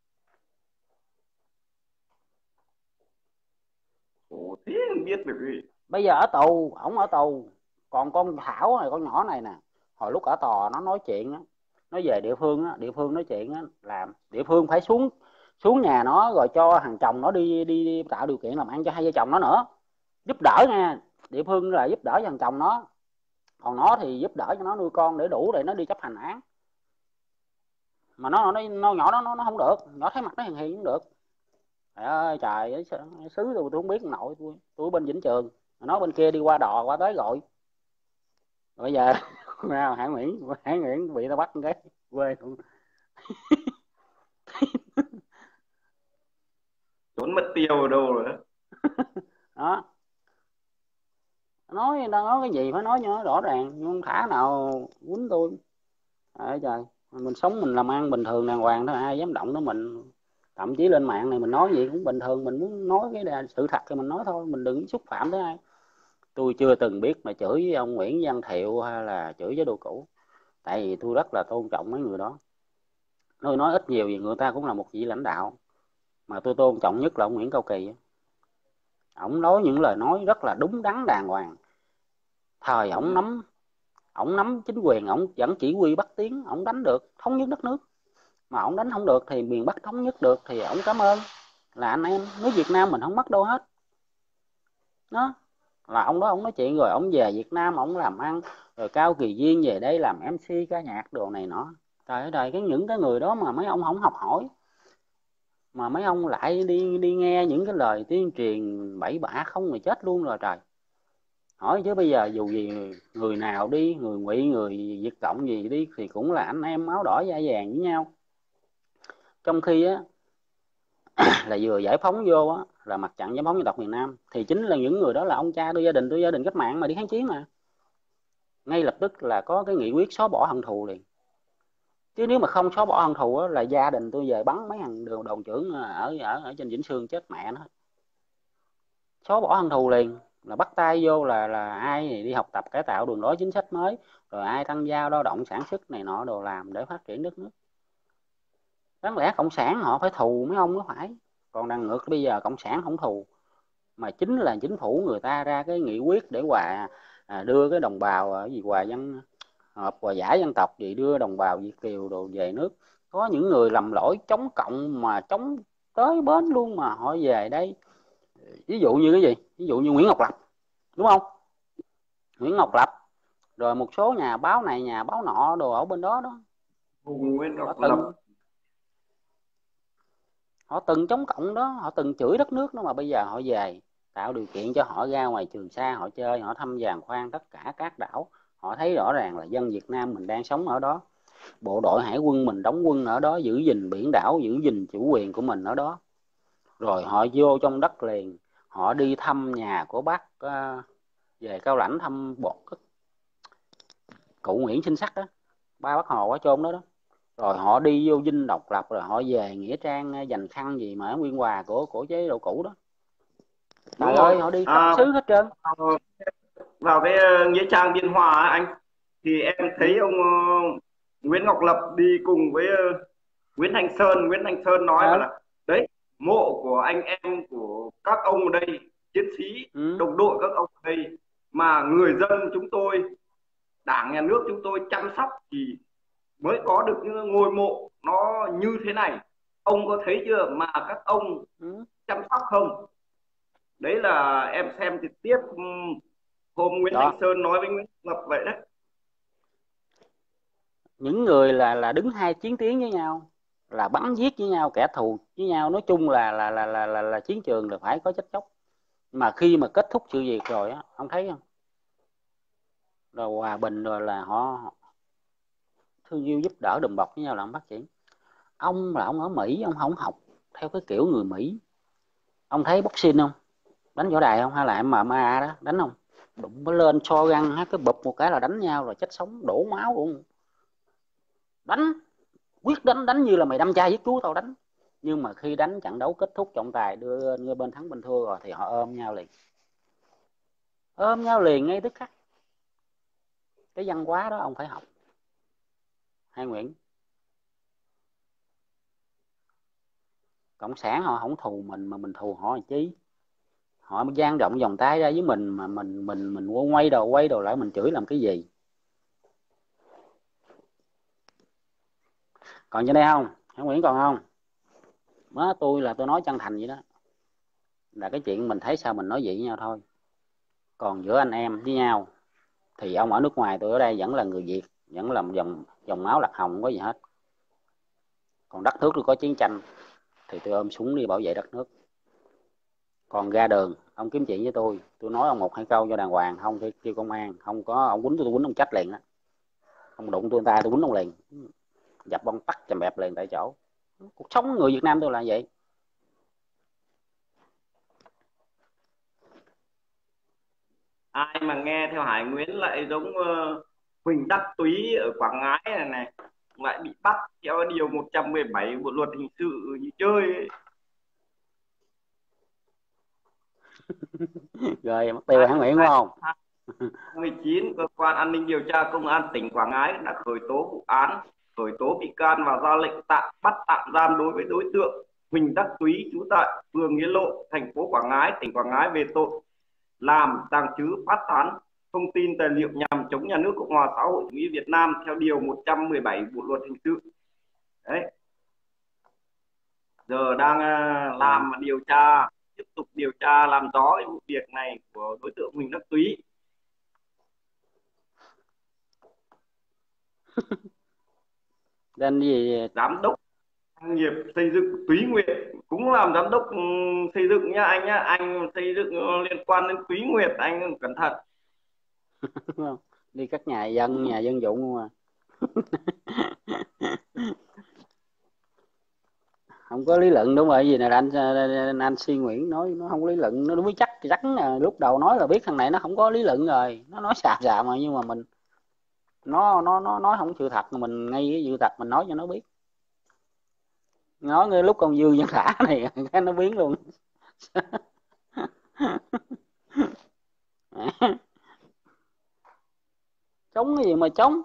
Ồ, thế không biết được gì. Bây giờ ở tù, ổng ở tù. Còn con Thảo này, con nhỏ này nè, hồi lúc ở tòa nó nói chuyện á, nó về địa phương á, địa phương nói chuyện á, làm địa phương phải xuống xuống nhà nó rồi cho thằng chồng nó đi, đi đi tạo điều kiện làm ăn cho hai vợ chồng nó nữa, giúp đỡ nha. Địa phương là giúp đỡ cho thằng chồng nó, còn nó thì giúp đỡ cho nó nuôi con để đủ để nó đi chấp hành án. Mà nó nó, nó nhỏ nó nó không được, nhỏ thấy mặt nó hiền hiền cũng được. Trời ơi trời ơi, xứ tôi tôi không biết nội tôi tôi bên Vĩnh Trường, nó bên kia đi qua đò qua tới gọi. Bây giờ Hải Nguyễn Hải Nguyễn bị tao bắt cái quê luôn. Trốn mất tiêu ở đâu rồi Đó, nói đang nói cái gì phải nói cho nó rõ ràng, không thả nào quýnh tôi. Trời trời, mình sống mình làm ăn bình thường đàng hoàng thôi, ai dám động tới mình. Thậm chí lên mạng này mình nói gì cũng bình thường, mình muốn nói cái sự thật thì mình nói thôi, mình đừng xúc phạm tới ai. Tôi chưa từng biết mà chửi với ông Nguyễn Văn Thiệu hay là chửi với đồ cũ, tại vì tôi rất là tôn trọng mấy người đó. Nói nói ít nhiều gì người ta cũng là một vị lãnh đạo, mà tôi tôn trọng nhất là ông Nguyễn Cao Kỳ. Ổng nói những lời nói rất là đúng đắn đàng hoàng. Thời ổng nắm ổng nắm chính quyền, ổng vẫn chỉ huy Bắc Tiến, ổng đánh được thống nhất đất nước. Mà ổng đánh không được thì miền Bắc thống nhất được thì ổng cảm ơn là anh em nước Việt Nam mình không mất đâu hết. Đó là ông đó, ông nói chuyện rồi ông về Việt Nam ông làm ăn, rồi Cao Kỳ Duyên về đây làm em xê ca nhạc đồ này nọ. Trời ơi trời, cái những cái người đó mà mấy ông không học hỏi, mà mấy ông lại đi đi nghe những cái lời tuyên truyền bậy bạ không rồi chết luôn rồi trời. Hỏi chứ bây giờ dù gì người nào đi, người Ngụy người Việt Cộng gì đi thì cũng là anh em máu đỏ da vàng với nhau. Trong khi á là vừa giải phóng vô á là mặt trận giải phóng dân tộc miền Nam thì chính là những người đó là ông cha tôi, gia đình tôi, gia đình cách mạng mà đi kháng chiến mà. ngay lập tức là có cái nghị quyết xóa bỏ hận thù liền. Chứ nếu mà không xóa bỏ hận thù á, là gia đình tôi về bắn mấy thằng đường đồn trưởng ở ở ở trên Vĩnh Sương chết mẹ nó. Xóa bỏ hận thù liền, là bắt tay vô là là ai đi học tập cải tạo đường lối chính sách mới, rồi ai tăng gia lao động sản xuất này nọ đồ làm để phát triển đất nước. Đáng lẽ cộng sản họ phải thù mấy ông, nó phải. Còn đằng ngược bây giờ cộng sản không thù, mà chính là chính phủ người ta ra cái nghị quyết để hòa à, đưa cái đồng bào ở gì hòa dân hợp hòa giải dân tộc gì, đưa đồng bào Việt kiều đồ về nước. Có những người lầm lỗi chống cộng mà chống tới bến luôn mà họ về đây. Ví dụ như cái gì? Ví dụ như Nguyễn Ngọc Lập, đúng không? Nguyễn Ngọc Lập, rồi một số nhà báo này nhà báo nọ đồ ở bên đó đó. Nguyễn Họ Ngọc từng Lập. họ từng chống cộng đó, họ từng chửi đất nước đó, mà bây giờ họ về tạo điều kiện cho họ ra ngoài Trường Sa họ chơi, họ thăm giàn khoan tất cả các đảo. Họ thấy rõ ràng là dân Việt Nam mình đang sống ở đó, bộ đội hải quân mình đóng quân ở đó, giữ gìn biển đảo, giữ gìn chủ quyền của mình ở đó. Rồi họ vô trong đất liền, họ đi thăm nhà của bác uh, về Cao Lãnh, thăm bộ cụ Nguyễn Sinh Sắc đó, ba bác Hồ ở chôn đó đó. Rồi họ đi vô dinh độc lập, rồi họ về nghĩa trang dành khăn gì mà ở Nguyên Hòa của của chế độ cũ đó. Đúng Trời rồi. ơi, họ đi khắp À, xứ hết trơn. vào cái ờ, nghĩa trang Biên Hòa á anh, thì em thấy Ừ. ông ờ, Nguyễn Ngọc Lập đi cùng với ờ, Nguyễn Thanh Sơn. Nguyễn Thanh Sơn nói bảo À, là đấy, mộ của anh em của các ông ở đây, chiến sĩ ừ, đồng đội các ông ở đây mà người dân chúng tôi, đảng nhà nước chúng tôi chăm sóc thì mới có được những ngôi mộ nó như thế này. Ông có thấy chưa, mà các ông ừ. chăm sóc không? Đấy là em xem trực tiếp hôm Nguyễn Thanh Đó, Sơn nói với Nguyễn Ngọc vậy đấy. những người là là đứng hai chiến tuyến với nhau, là bắn giết với nhau, kẻ thù với nhau, nói chung là là là là là, là chiến trường là phải có chết chóc. Mà khi mà kết thúc sự việc rồi á, ông thấy không? Rồi hòa bình rồi là họ thương yêu giúp đỡ đùm bọc với nhau là ông phát triển. Ông là ông ở Mỹ, ông không học theo cái kiểu người Mỹ. Ông thấy boxing không? Đánh võ đài không? Hay là em em a đó, đánh không? Đụng nó lên so găng cái bụp một cái là đánh nhau rồi chết sống đổ máu luôn. Đánh, quyết đánh, đánh như là mày đâm chai giết chú tao đánh. Nhưng mà khi đánh trận đấu kết thúc, trọng tài đưa người bên thắng bên thua rồi thì họ ôm nhau liền. Ôm nhau liền ngay tức khắc. Cái văn hóa đó ông phải học. Hai Nguyễn. Cộng sản họ không thù mình mà mình thù họ chứ. Họ dang rộng vòng tay ra với mình mà mình mình mình quay đầu quay đầu lại mình chửi làm cái gì? Còn trên đây không? Hai Nguyễn còn không? Má tôi là tôi nói chân thành vậy đó. Là cái chuyện mình thấy sao mình nói vậy với nhau thôi. Còn giữa anh em với nhau thì ông ở nước ngoài, tôi ở đây vẫn là người Việt, vẫn là dòng dòng máu lạc hồng, không có gì hết. Còn đất nước tôi có chiến tranh thì tôi ôm súng đi bảo vệ đất nước. Còn ra đường ông kiếm chuyện với tôi tôi nói ông một hai câu cho đàng hoàng, không thì kêu công an. Không có ông quýnh tôi tôi quýnh ông trách liền đó. Ông đụng tôi tay tôi quýnh ông liền, dập bông tắt chầm bẹp liền tại chỗ. Cuộc sống người Việt Nam tôi là vậy. Ai mà nghe theo Hải Nguyễn lại giống uh, Huỳnh Đắc Túy ở Quảng Ngãi này này, lại bị bắt theo điều một trăm mười bảy bộ luật hình sự như chơi ấy. Rồi mất tiêu Hán Nguyễn đúng không? mười chín, cơ quan an ninh điều tra công an tỉnh Quảng Ngãi đã khởi tố vụ án, khởi tố bị can và ra lệnh tạm bắt tạm giam đối với đối tượng Huỳnh Đắc Túy, trú tại phường Nghĩa Lộ, thành phố Quảng Ngãi, tỉnh Quảng Ngãi về tội làm, tàng trữ, phát tán thông tin tài liệu nhằm chống nhà nước Cộng hòa xã hội chủ nghĩa Việt Nam theo điều một trăm mười bảy bộ luật hình sự. Đấy. Giờ đang uh, làm điều tra, tiếp tục điều tra làm rõ cái vụ việc này của đối tượng Huỳnh Đắc Túy. Nên gì? Giám đốc doanh nghiệp xây dựng Túy Nguyệt, cũng làm giám đốc xây dựng nhá anh nhá. Anh xây dựng liên quan đến Túy Nguyệt, anh cẩn thận. Đi các nhà dân, nhà dân dụng không à. Không có lý luận đúng rồi. Gì này là anh anh, anh Si Nguyễn nói nó không có lý luận, nó đúng chắc chắn là lúc đầu nói là biết thằng này nó không có lý luận rồi, nó nói xàm xàm mà. Nhưng mà mình nó nó nó nói không sự thật, mình ngay cái sự thật mình nói cho nó biết. Nói ngay lúc con Dương Văn Thả này cái nó biến luôn. Chống cái gì mà chống?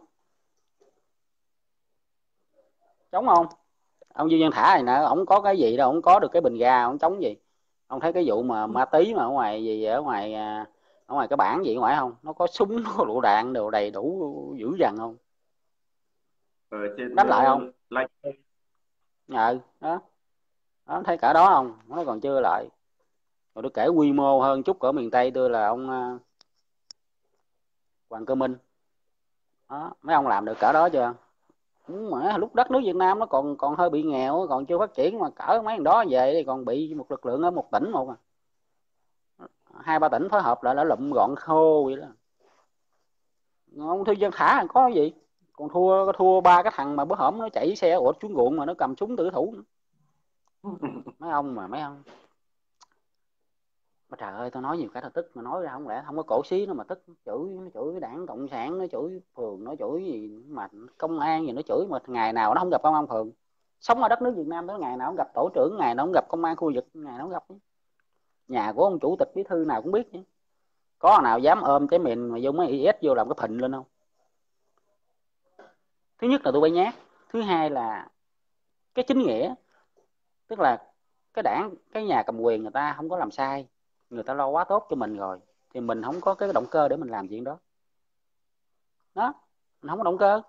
Chống không? Ông Dương Văn Thả này nè, ổng có cái gì đâu, ổng có được cái bình ga, ổng chống gì? Ông thấy cái vụ mà ma tí mà ở ngoài gì ở ngoài ở ngoài cái bản gì ở ngoài không? Nó có súng, nó có lựu đạn đều đầy đủ dữ dằn không? Ở trên Đánh lại không? lạnh. Ừ, đó. Đó, thấy cả đó không? Nó còn chưa lại. Rồi tôi kể quy mô hơn chút ở miền Tây tôi là ông uh, Hoàng Cơ Minh. Đó, mấy ông làm được cả đó chưa? Mà lúc đất nước Việt Nam nó còn còn hơi bị nghèo, còn chưa phát triển, mà cỡ mấy thằng đó về thì còn bị một lực lượng ở một tỉnh một à. Hai ba tỉnh phối hợp lại đã lụm gọn khô vậy đó. Ông Thư Dân Thả có gì? Còn thua thua ba cái thằng mà bữa hổm nó chạy xe ụt xuống ruộng mà nó cầm súng tử thủ. Mấy ông mà mấy ông. Mà trời ơi, tôi nói nhiều cái là tức, mà nói ra không lẽ không có cổ xí nó mà tức. Chửi nó chửi đảng cộng sản, nó chửi phường, nó chửi gì mà công an gì nó chửi, mà ngày nào nó không gặp công an phường. Sống ở đất nước Việt Nam đó, ngày nào cũng gặp tổ trưởng, ngày nào cũng gặp công an khu vực, ngày nào cũng gặp. Nhà của ông chủ tịch bí thư nào cũng biết chứ. Có nào dám ôm cái miệng mà vô mấy i ét vô làm cái phình lên không? Thứ nhất là tụi bay nhát, thứ hai là cái chính nghĩa, tức là cái đảng, cái nhà cầm quyền người ta không có làm sai, người ta lo quá tốt cho mình rồi, thì mình không có cái động cơ để mình làm chuyện đó. Đó, mình không có động cơ.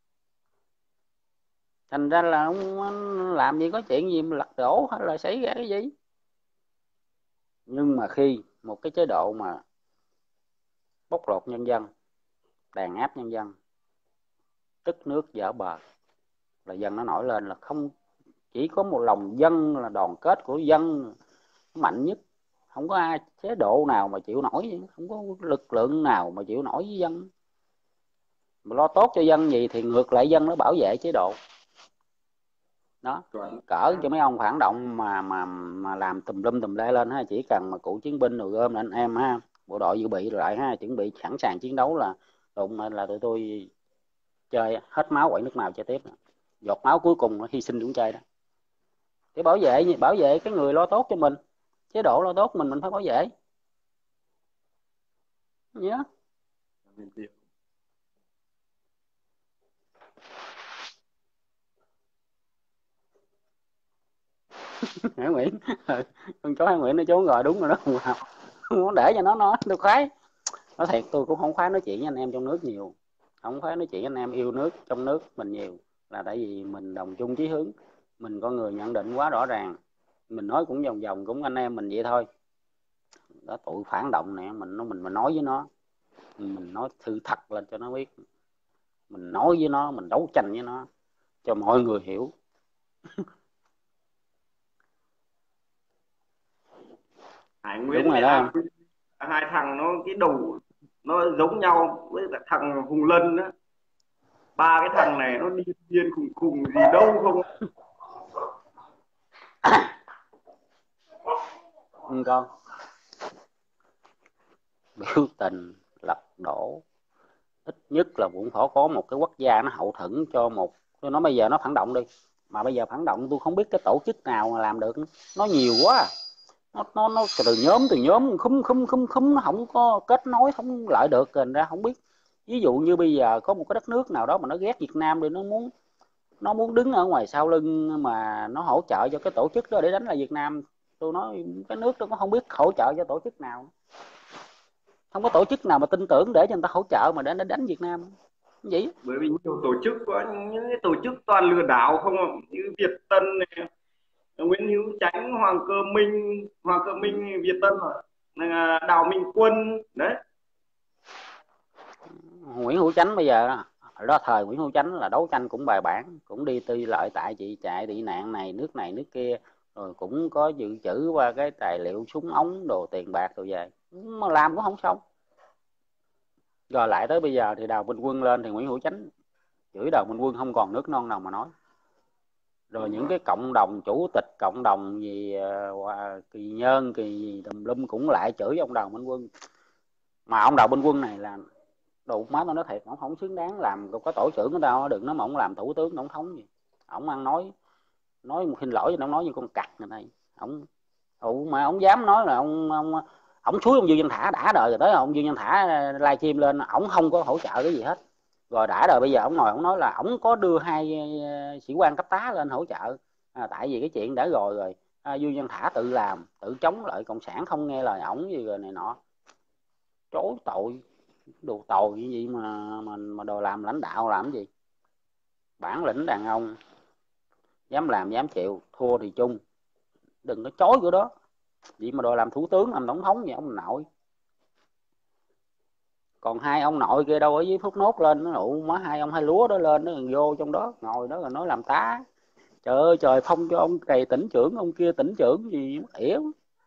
Thành ra là không làm gì có chuyện gì mà lật đổ hay là xảy ra cái gì. Nhưng mà khi một cái chế độ mà bóc lột nhân dân, đàn áp nhân dân, tức nước dở bờ, là dân nó nổi lên, là không chỉ có một lòng dân là đoàn kết của dân mạnh nhất, không có ai chế độ nào mà chịu nổi, không có lực lượng nào mà chịu nổi với dân. Mà lo tốt cho dân gì thì ngược lại dân nó bảo vệ chế độ. Đó, cỡ cho mấy ông phản động mà mà mà làm tùm lum tùm lê lên ha, chỉ cần mà cựu chiến binh rồi gom anh em ha, bộ đội dự bị rồi lại ha, chuẩn bị sẵn sàng chiến đấu là đụng là tụi tôi chơi hết máu quậy nước nào chơi tiếp. Giọt máu cuối cùng nó hy sinh cũng chơi đó, để bảo vệ bảo vệ cái người lo tốt cho mình, chế độ lo tốt mình mình phải bảo vệ nhớ. Hải Nguyễn con chó Hải Nguyễn nó trốn rồi, đúng rồi đó. Không có để cho nó nói, tôi khoái nói thiệt, tôi cũng không khoái nói chuyện với anh em trong nước nhiều, không khoái nói chuyện với anh em yêu nước trong nước mình nhiều, là tại vì mình đồng chung chí hướng, mình con người nhận định quá rõ ràng, mình nói cũng vòng vòng cũng anh em mình vậy thôi. Đó, tụi phản động này mình nó mình mình nói với nó, mình nói sự thật lên cho nó biết, mình nói với nó, mình đấu tranh với nó cho mọi người hiểu. Hải Đúng Nguyễn rồi với đó A em. hai thằng nó cái đầu nó giống nhau, với cả thằng Hùng Lân đó, ba cái thằng này nó đi điên khùng khùng gì đâu không. Ừ, con biểu tình lật đổ, ít nhất là cũng phải có một cái quốc gia nó hậu thuẫn cho một, tôi nói bây giờ nó phản động đi, mà bây giờ phản động tôi không biết cái tổ chức nào mà làm được, nó nhiều quá, nó nó nó từ nhóm từ nhóm khúm khúm khúm khúm, nó không có kết nối không lại được, thành ra không biết. Ví dụ như bây giờ có một cái đất nước nào đó mà nó ghét Việt Nam đi, nó muốn nó muốn đứng ở ngoài sau lưng mà nó hỗ trợ cho cái tổ chức đó để đánh lại Việt Nam, tôi nói cái nước đó cũng không biết hỗ trợ cho tổ chức nào, không có tổ chức nào mà tin tưởng để cho người ta hỗ trợ mà để nó đánh Việt Nam vậy. Bởi vì nhiều tổ chức có những cái tổ chức toàn lừa đảo không, như Việt Tân này, Nguyễn Hữu Chánh, Hoàng Cơ Minh, Hoàng Cơ Minh Việt Tân rồi, Đào Minh Quân đấy. Nguyễn Hữu Chánh bây giờ đó, thời Nguyễn Hữu Chánh là đấu tranh cũng bài bản, cũng đi tư lợi tại chị chạy tị nạn này nước này nước kia, rồi cũng có dự trữ qua cái tài liệu súng ống đồ tiền bạc rồi về, mà làm cũng không xong. Rồi lại tới bây giờ thì Đào Minh Quân lên thì Nguyễn Hữu Chánh chửi Đào Minh Quân không còn nước non nào mà nói. Rồi những cái cộng đồng chủ tịch cộng đồng gì uh, Kỳ Nhơn Kỳ gì tùm lum cũng lại chửi ông Đào Minh Quân. Mà ông Đào Minh Quân này là Đồ má tao nói thiệt, ổng không xứng đáng làm có tổ trưởng của tao, đừng nói mà ổng làm thủ tướng tổng thống gì. Ổng ăn nói nói một xin lỗi nó nói như con cặc này này. Ổng ủ mà ổng dám nói là ông ông ổng suối ông Dương Văn Thả đã đời rồi, tới ông Dương Văn Thả livestream lên ổng không có hỗ trợ cái gì hết, rồi đã đời bây giờ ổng ngồi ổng nói là ổng có đưa hai sĩ quan cấp tá lên hỗ trợ, à, tại vì cái chuyện đã rồi rồi à, Dương Văn Thả tự làm tự chống lại cộng sản không nghe lời ổng gì rồi này nọ, chối tội, đồ tồi như vậy mà mà mà đồ làm lãnh đạo làm cái gì, bản lĩnh đàn ông, dám làm dám chịu, thua thì chung, đừng có chối của đó, vậy mà đòi làm thủ tướng làm tổng thống vậy ông nội. Còn hai ông nội kia đâu ở dưới Phúc Nốt lên nó nụ má, hai ông hai lúa đó lên nó vô trong đó ngồi đó rồi nói làm tá, trời ơi trời, phong cho ông này tỉnh trưởng ông kia tỉnh trưởng gì mất hiểu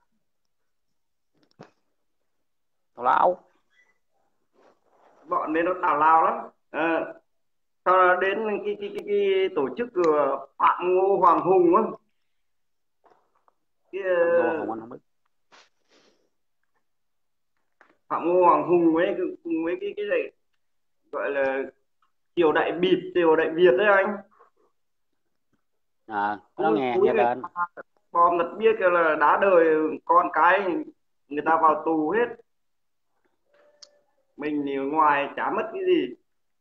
tào lao. Bọn đấy nó tào lao lắm. À, sau đó đến cái cái cái, cái tổ chức của Phạm Ngô Hoàng Hùng á, cái Phạm Ngô Hùng anh không biết. Phạm Ngô Hoàng Hùng với cùng với cái cái này gọi là triều đại bịp, triều đại Việt đấy anh. À nó Cũng nghe túi nghe người tên. bom lật biết là đá đời con cái người ta vào tù hết, mình thì ở ngoài chả mất cái gì,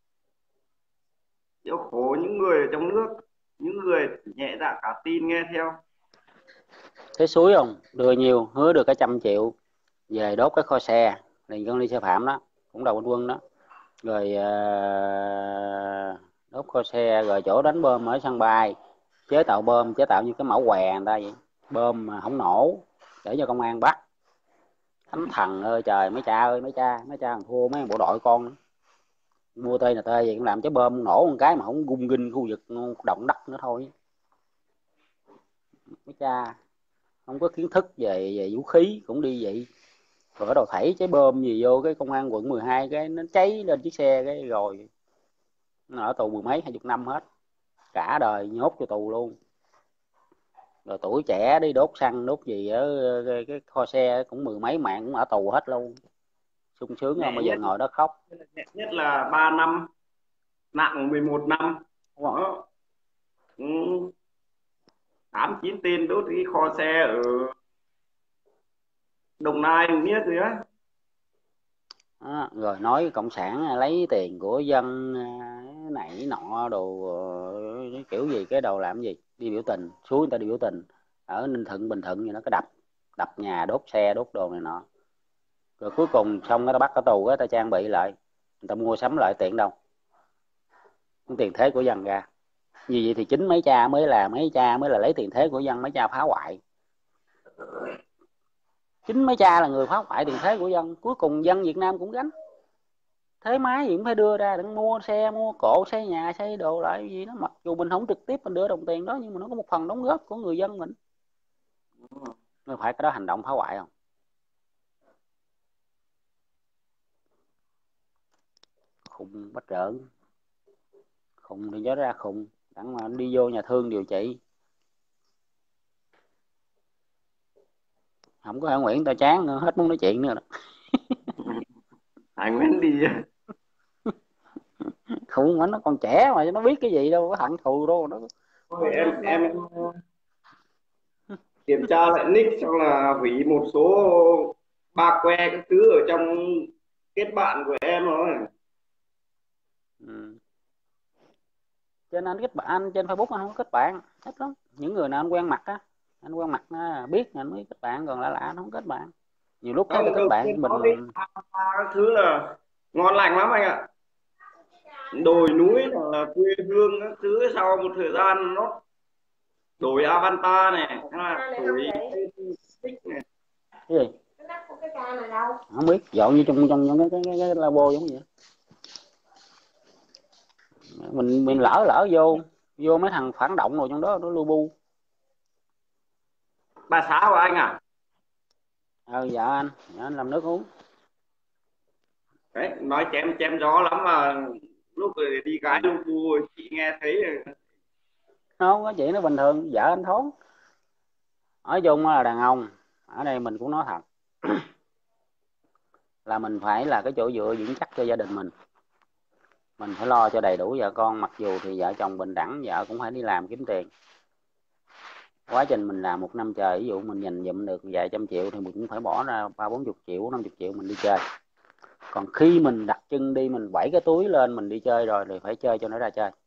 chịu khổ những người ở trong nước, những người nhẹ dạ cả tin nghe theo. Thế suối không đưa nhiều, hứa được cả trăm triệu về đốt cái kho xe liền con ly xe phạm đó cũng đầu quân quân đó, rồi uh, đốt kho xe rồi chỗ đánh bom ở sân bay, chế tạo bom chế tạo như cái mẫu què người ta vậy, bom mà không nổ để cho công an bắt. Thánh thần ơi trời, mấy cha ơi mấy cha mấy cha còn thua mấy bộ đội con nữa. Mua tê nè tê gì cũng làm trái bom nổ một cái mà không gung ginh khu vực động đất nữa thôi. Mấy cha không có kiến thức về về vũ khí cũng đi vậy, rồi bắt đầu thảy trái bom gì vô cái công an quận mười hai cái nó cháy lên chiếc xe cái rồi nó ở tù mười mấy hai chục năm hết, cả đời nhốt cho tù luôn. Rồi tuổi trẻ đi đốt xăng đốt gì ở cái, cái kho xe cũng mười mấy mạng cũng ở tù hết luôn, sung sướng không, Nhẹ bây giờ nhất ngồi đó khóc. nhẹ nhất là ba năm, nặng mười một năm đó. Ừ. Tám chín tên đốt cái kho xe ở Đồng Nai không biết gì á. Đó, rồi nói cộng sản lấy tiền của dân nảy nọ đồ kiểu gì cái đầu làm gì, đi biểu tình xuống người ta đi biểu tình ở Ninh Thuận Bình Thuận gì nó có đập đập nhà đốt xe đốt đồ này nọ, rồi cuối cùng xong người ta bắt ở tù người ta trang bị lại, người ta mua sắm lại tiền đâu, tiền thế của dân ra. Như vậy thì chính mấy cha mới là mấy cha mới là lấy tiền thế của dân, mấy cha phá hoại, chính mấy cha là người phá hoại tiền thế của dân, cuối cùng dân Việt Nam cũng gánh thế máy gì cũng phải đưa ra để mua xe mua cộ xây nhà xây đồ lại gì đó, mặc dù mình không trực tiếp mình đưa đồng tiền đó nhưng mà nó có một phần đóng góp của người dân mình, nó phải cái đó hành động phá hoại không? Khùng bắt rợn, khùng thì nhớ ra khùng đặng mà đi vô nhà thương điều trị. Không có Hải Nguyễn tao chán nữa, hết muốn nói chuyện nữa đó. Hải Nguyễn đi Khùng mà nó còn trẻ mà nó biết cái gì đâu, có hận thù đâu nó, thôi. nó, em nó... em kiểm tra lại nick xong là hủy một số ba que các thứ ở trong kết bạn của em rồi. Ừ. Trên anh kết bạn, anh trên Facebook anh không có kết bạn ít lắm, những người nào anh quen mặt á, anh quen mặt nó biết anh mới kết bạn, còn lạ lạ nó không kết bạn. Nhiều lúc thấy ta Không, kết đầu bạn tiên mình. có cái các thứ là ngon lành lắm anh ạ, đồi núi là quê hương các thứ, sau một thời gian nó đổi avatar này, là đổi tích này. Cái gì không biết, dọn như trong trong những cái, cái, cái, cái labo giống vậy, mình mình lỡ lỡ vô vô mấy thằng phản động rồi trong đó nó lu bu. Bà xã của anh à? Ờ dạ anh, dạ anh làm nước uống. Đấy, nói chém chém gió lắm mà lúc rồi đi gái Ừ. lu bu chị nghe thấy rồi. Không có chuyện nó bình thường, vợ anh thốn, nói chung là đàn ông ở đây mình cũng nói thật là mình phải là cái chỗ dựa vững chắc cho gia đình mình, mình phải lo cho đầy đủ vợ con, mặc dù thì vợ chồng bình đẳng, vợ cũng phải đi làm kiếm tiền. Quá trình mình làm một năm trời, ví dụ mình dành dụm được vài trăm triệu thì mình cũng phải bỏ ra ba bốn chục triệu, năm chục triệu mình đi chơi. Còn khi mình đặt chân đi, mình vẩy cái túi lên mình đi chơi rồi thì phải chơi cho nó ra chơi.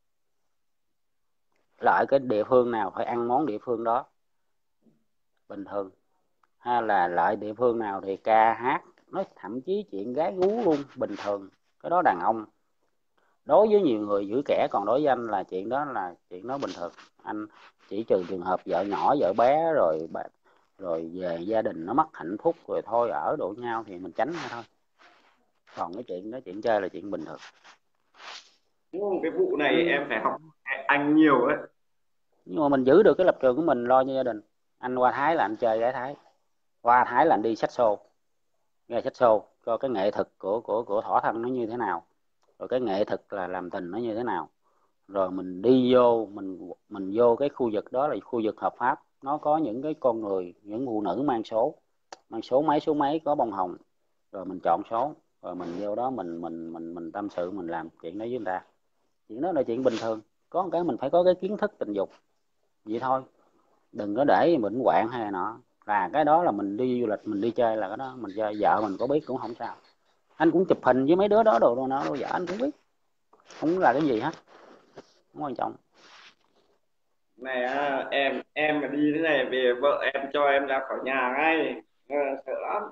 Lại cái địa phương nào phải ăn món địa phương đó bình thường, hay là lại địa phương nào thì ca hát, nói thậm chí chuyện gái gú luôn bình thường. Cái đó đàn ông, đối với nhiều người giữ kẻ, còn đối với anh là chuyện đó là chuyện đó bình thường. Anh chỉ trừ trường hợp vợ nhỏ vợ bé rồi rồi về gia đình nó mất hạnh phúc rồi thôi ở độ nhau thì mình tránh ra thôi. Còn cái chuyện đó, chuyện chơi là chuyện bình thường. Đúng không? Cái vụ này Ừ. em phải học anh nhiều ấy. Nhưng mà mình giữ được cái lập trường của mình, lo cho gia đình. Anh qua Thái là anh chơi gái Thái, qua Thái là anh đi xách xô, nghe xách xô cho cái nghệ thuật của của của thỏa thân nó như thế nào, rồi cái nghệ thuật là làm tình nó như thế nào. Rồi mình đi vô, mình mình vô cái khu vực đó là khu vực hợp pháp, nó có những cái con người, những phụ nữ mang số, mang số mấy số mấy có bông hồng, rồi mình chọn số, rồi mình vô đó mình mình mình mình tâm sự, mình làm chuyện đó với người ta. Chuyện đó là chuyện bình thường. Có một cái mình phải có cái kiến thức tình dục vậy thôi, đừng có để bệnh hoạn hay là nọ. Là cái đó là mình đi du lịch, mình đi chơi là cái đó mình chơi, vợ mình có biết cũng không sao. Anh cũng chụp hình với mấy đứa đó đồ, đồ nó đồ vợ anh cũng biết, không là cái gì hết, không quan trọng. Này à, em em mà đi thế này về vợ em cho em ra khỏi nhà ngay. Ờ, sợ lắm.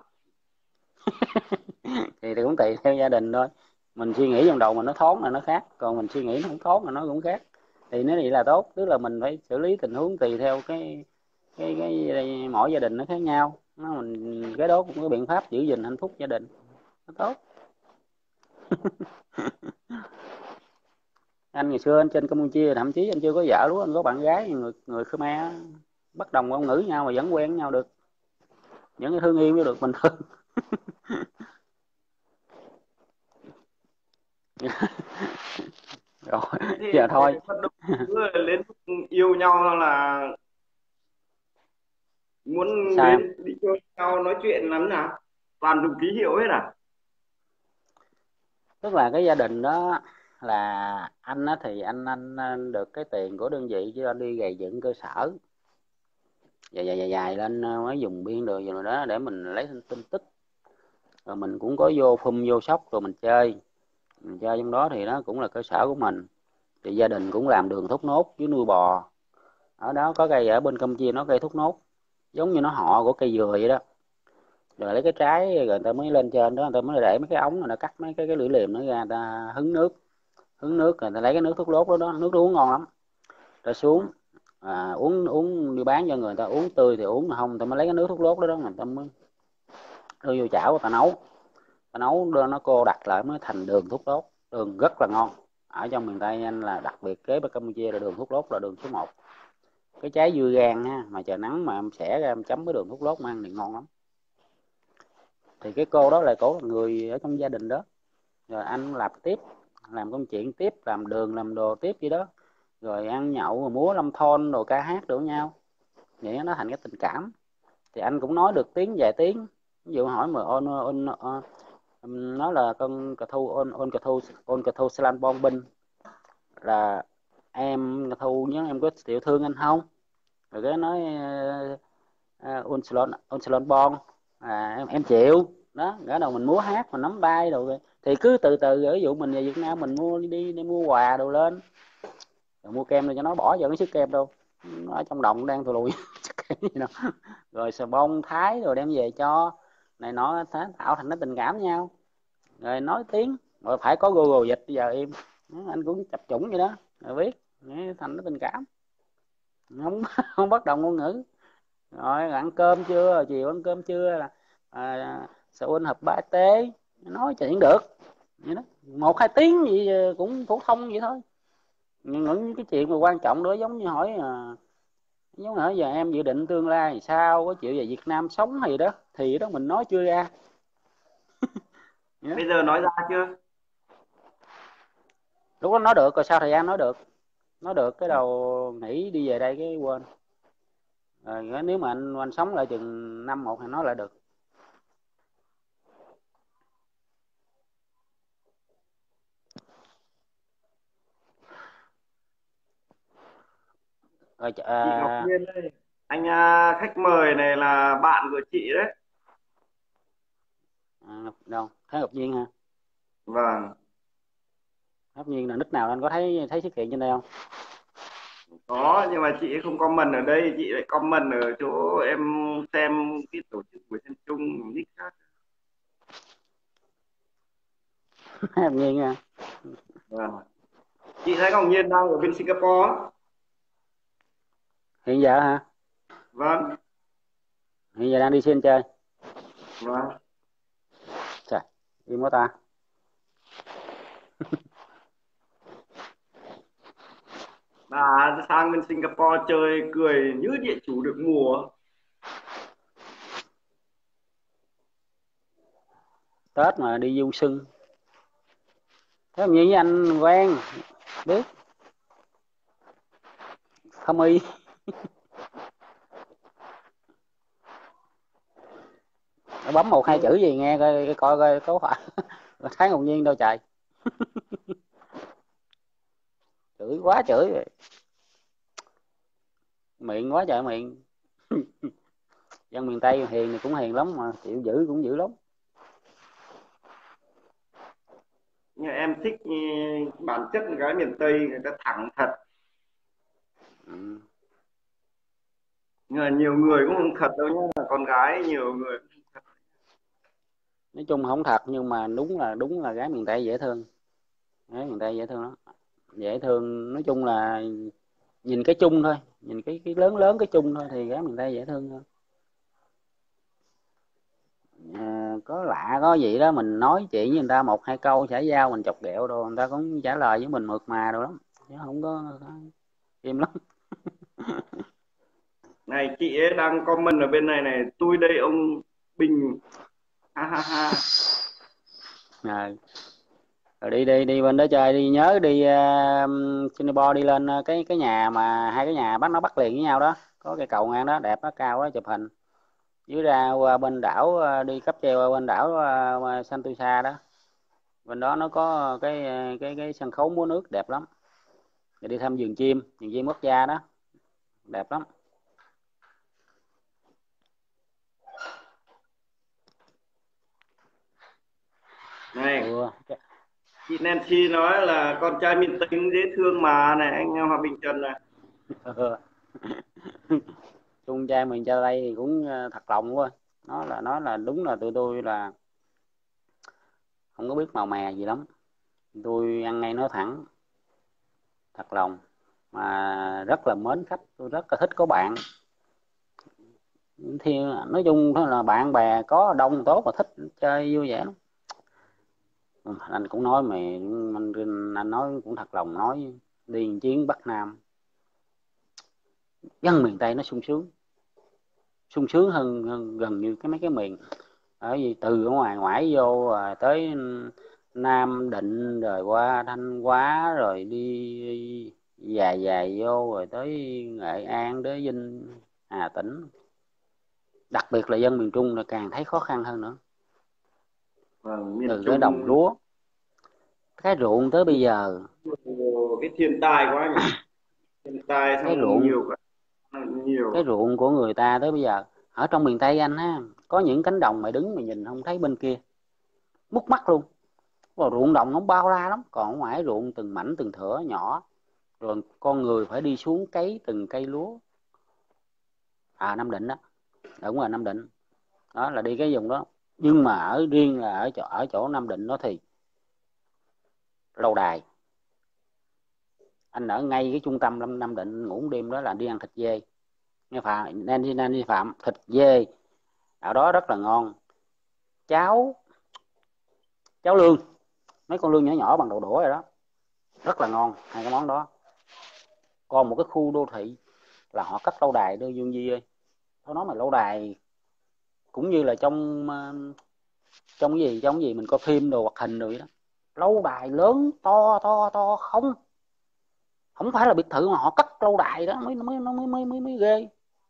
Thì, thì cũng tùy theo gia đình thôi. Mình suy nghĩ trong đầu mình nó thoáng là nó khác, còn mình suy nghĩ nó không thoáng là nó cũng khác. Thì nếu vậy là tốt, tức là mình phải xử lý tình huống tùy theo cái cái cái mỗi gia đình nó khác nhau. Nó mình cái đó cũng có biện pháp giữ gìn hạnh phúc gia đình, nó tốt. Anh ngày xưa anh trên Campuchia thậm chí anh chưa có vợ luôn, anh có bạn gái người người Khmer, bất đồng ngôn ngữ nhau mà vẫn quen nhau được, những cái thương yêu nó được bình thường. Rồi Thế thì giờ thế thôi. thì bắt đầu cứ đến lúc yêu nhau là muốn Sao em? đến đi chơi nhau nói chuyện lắm nào, toàn dùng ký hiệu hết à? Tức là cái gia đình đó là anh á, thì anh, anh anh được cái tiền của đơn vị chứ anh đi gầy dựng cơ sở dài dài dài dài lên mới dùng biên đồ rồi đó để mình lấy tin, tin tức. Rồi mình cũng có vô phum vô sóc rồi mình chơi, mình chơi trong đó thì nó cũng là cơ sở của mình. Thì gia đình cũng làm đường thốt nốt với nuôi bò. Ở đó có cây, ở bên Campuchia nó cây thốt nốt giống như nó họ của cây dừa vậy đó. Rồi lấy cái trái rồi người ta mới lên trên đó, người ta mới để mấy cái ống, người ta cắt mấy cái cái lưỡi liềm nó ra, người ta hứng nước, hứng nước rồi người ta lấy cái nước thuốc lốt đó, đó nước đó uống ngon lắm. Rồi xuống à, uống uống đi bán cho người ta uống, tươi thì uống, mà không người ta mới lấy cái nước thuốc lốt đó, đó người ta mới đưa vô chảo người ta nấu, ta nấu đưa nó cô đặc lại mới thành đường thuốc lốt. Đường rất là ngon. Ở trong miền Tây anh là đặc biệt kế bên Campuchia là đường thuốc lốt là đường số một. Cái trái dưa gan ha, mà trời nắng mà em xẻ ra em chấm với đường thuốc lốt mà ăn thì ngon lắm. Thì cái cô đó là cổ là người ở trong gia đình đó, rồi anh làm tiếp, làm công chuyện tiếp, làm đường làm đồ tiếp vậy đó, rồi ăn nhậu rồi múa lâm thôn rồi ca hát đổ nhau, vậy nó thành cái tình cảm. Thì anh cũng nói được tiếng vài tiếng, ví dụ hỏi mà ôn ôn, ôn nó là con cà thu ôn ôn cà thu ôn cà thu slan bon binh, là em cà thu nhớ em có tiểu thương anh không, rồi cái nói ôn salon ôn salon bon, à em em chịu đó. Gã đầu mình múa hát mình nắm tay rồi thì cứ từ từ, ví dụ mình về Việt Nam mình mua đi đi mua quà đồ lên, rồi mua kem rồi cho nó bỏ vào cái sức kem đâu, nó ở trong động đang thù lùi. Rồi xà bông thái rồi đem về cho này nọ, tạo thành nó tình cảm nhau, rồi nói tiếng, rồi phải có Google dịch bây giờ im. Anh cũng chập chủng vậy đó, rồi biết thành nó tình cảm, không không bất đồng ngôn ngữ. Rồi ăn cơm chưa, chiều ăn cơm chưa, là à, sao huynh hợp ba tế, nói chuyện được vậy đó, một hai tiếng gì cũng phổ thông vậy thôi. Những cái chuyện mà quan trọng đó giống như hỏi à, giống như giờ em dự định tương lai thì sao, có chịu về Việt Nam sống hay gì đó thì đó mình nói chưa ra. Bây giờ nói ra chưa? Lúc đó nói được rồi, sau thời gian nói được, nói được cái đầu nghỉ đi về đây cái quên. Rồi nếu mà anh anh sống lại chừng năm một thì nói lại được. Rồi Chị Ngọc à, Nhiên đây. Anh à, khách mời này là bạn của chị đấy. à, đâu thấy Ngọc Nhiên hả? Vâng, Ngọc Nhiên là nick nào anh có thấy thấy xuất hiện trên đây không? có nhưng mà chị ấy không comment ở đây, chị lại comment ở chỗ em xem cái tổ chức của Chân Trung nick khác. Ngọc Nhiên hả? Vâng. Chị thấy Ngọc Nhiên đang ở bên Singapore. Hiện giờ hả? Vâng, Hiện giờ đang đi xin chơi. vâng. Trời, im quá ta. Bà sang bên Singapore chơi cười như địa chủ được mùa. Tết mà đi du xuân. Thế Ngọc Nhiên với anh quen, biết, không y. Nó bấm một hai Nhưng chữ gì nghe coi coi coi có phải thấy Ngọc Nhiên đâu trời. Chửi quá chửi rồi. Miệng quá trời miệng. Dân miền Tây hiền thì cũng hiền lắm mà chịu dữ cũng dữ lắm. nhưng em thích ừ, bản chất gái miền Tây người ta thẳng thật. Ừ. Nhưng mà nhiều người cũng không thật đâu nhá, con gái nhiều người cũng không thật. Nói chung không thật nhưng mà đúng là đúng là gái miền Tây dễ thương. Gái miền Tây dễ thương lắm, dễ thương. Nói chung là nhìn cái chung thôi, nhìn cái cái lớn lớn cái chung thôi thì gái miền Tây dễ thương hơn. À, có lạ có gì đó mình nói chuyện với người ta một hai câu xã giao mình chọc ghẹo đồ người ta cũng trả lời với mình mượt mà đồ lắm, chứ không có im lắm. Này chị ấy đang comment ở bên này này, tôi đây ông Bình, ha ha ha. Rồi, rồi đi đi đi bên đó chơi đi, nhớ đi uh, Singapore đi lên uh, cái cái nhà mà hai cái nhà bắt nó bắt liền với nhau đó, có cái cầu ngang đó đẹp đó, cao đó, chụp hình dưới ra qua bên đảo, uh, đi cáp treo qua bên đảo uh, Sentosa đó, bên đó nó có cái cái cái sân khấu múa nước đẹp lắm. Rồi đi thăm vườn chim, vườn chim quốc gia đó, đẹp lắm. Này Ừ. chị Nancy nói là con trai miền Tây cũng dễ thương mà, này anh Hòa Bình Trần này. Chung trai mình cho đây thì cũng ờ, thật lòng quá, nó là nó là đúng là tụi tôi là không có biết màu mè gì lắm, tôi ăn ngay nói thẳng, thật lòng, mà rất là mến khách, tôi rất là thích có bạn. Thì nói chung đó là bạn bè có đông tốt và thích chơi vui vẻ lắm. Ừ, anh cũng nói mày, anh, anh nói cũng thật lòng nói, đi một chuyến Bắc Nam, dân miền Tây nó sung sướng, sung sướng hơn, hơn gần như cái mấy cái miền ở gì từ ở ngoài ngoại vô à, tới Nam Định rồi qua Thanh Hóa rồi đi dài dài vô rồi tới Nghệ An tới Vinh, Hà Tĩnh, đặc biệt là dân miền Trung là càng thấy khó khăn hơn nữa. Vâng, miền Từ cái đồng Trung lúa, cái ruộng tới bây giờ, nhiều cái thiên tai quá nhỉ, thiên tai cái xong ruộng nhiều quá, cái nhiều. ruộng của người ta tới bây giờ ở trong miền Tây anh ha, có những cánh đồng mày đứng mày nhìn không thấy bên kia, múc mắt luôn. Và ruộng đồng nó bao la lắm, còn ở ngoài ruộng từng mảnh từng thửa nhỏ, rồi con người phải đi xuống cấy từng cây lúa. À Nam Định đó, ở ngoài Nam Định đó là đi cái vùng đó, nhưng mà ở riêng là ở chỗ ở chỗ Nam Định đó thì lâu đài, anh ở ngay cái trung tâm Nam, Nam Định ngủ đêm đó là đi ăn thịt dê, nghe phạm nên đi nên đi phạm thịt dê ở đó rất là ngon. Cháo cháo lương, mấy con lương nhỏ nhỏ bằng đầu đũa rồi đó, rất là ngon hai cái món đó. Còn một cái khu đô thị là họ cất lâu đài đưa Dương Di ơi, tôi nói mà lâu đài cũng như là trong ờ, trong cái gì trong cái gì mình coi phim đồ hoạt hình rồi đó, lâu đài lớn to to to không, không phải là biệt thự mà họ cất lâu đài đó mới mới mới mới mới, mới ghê.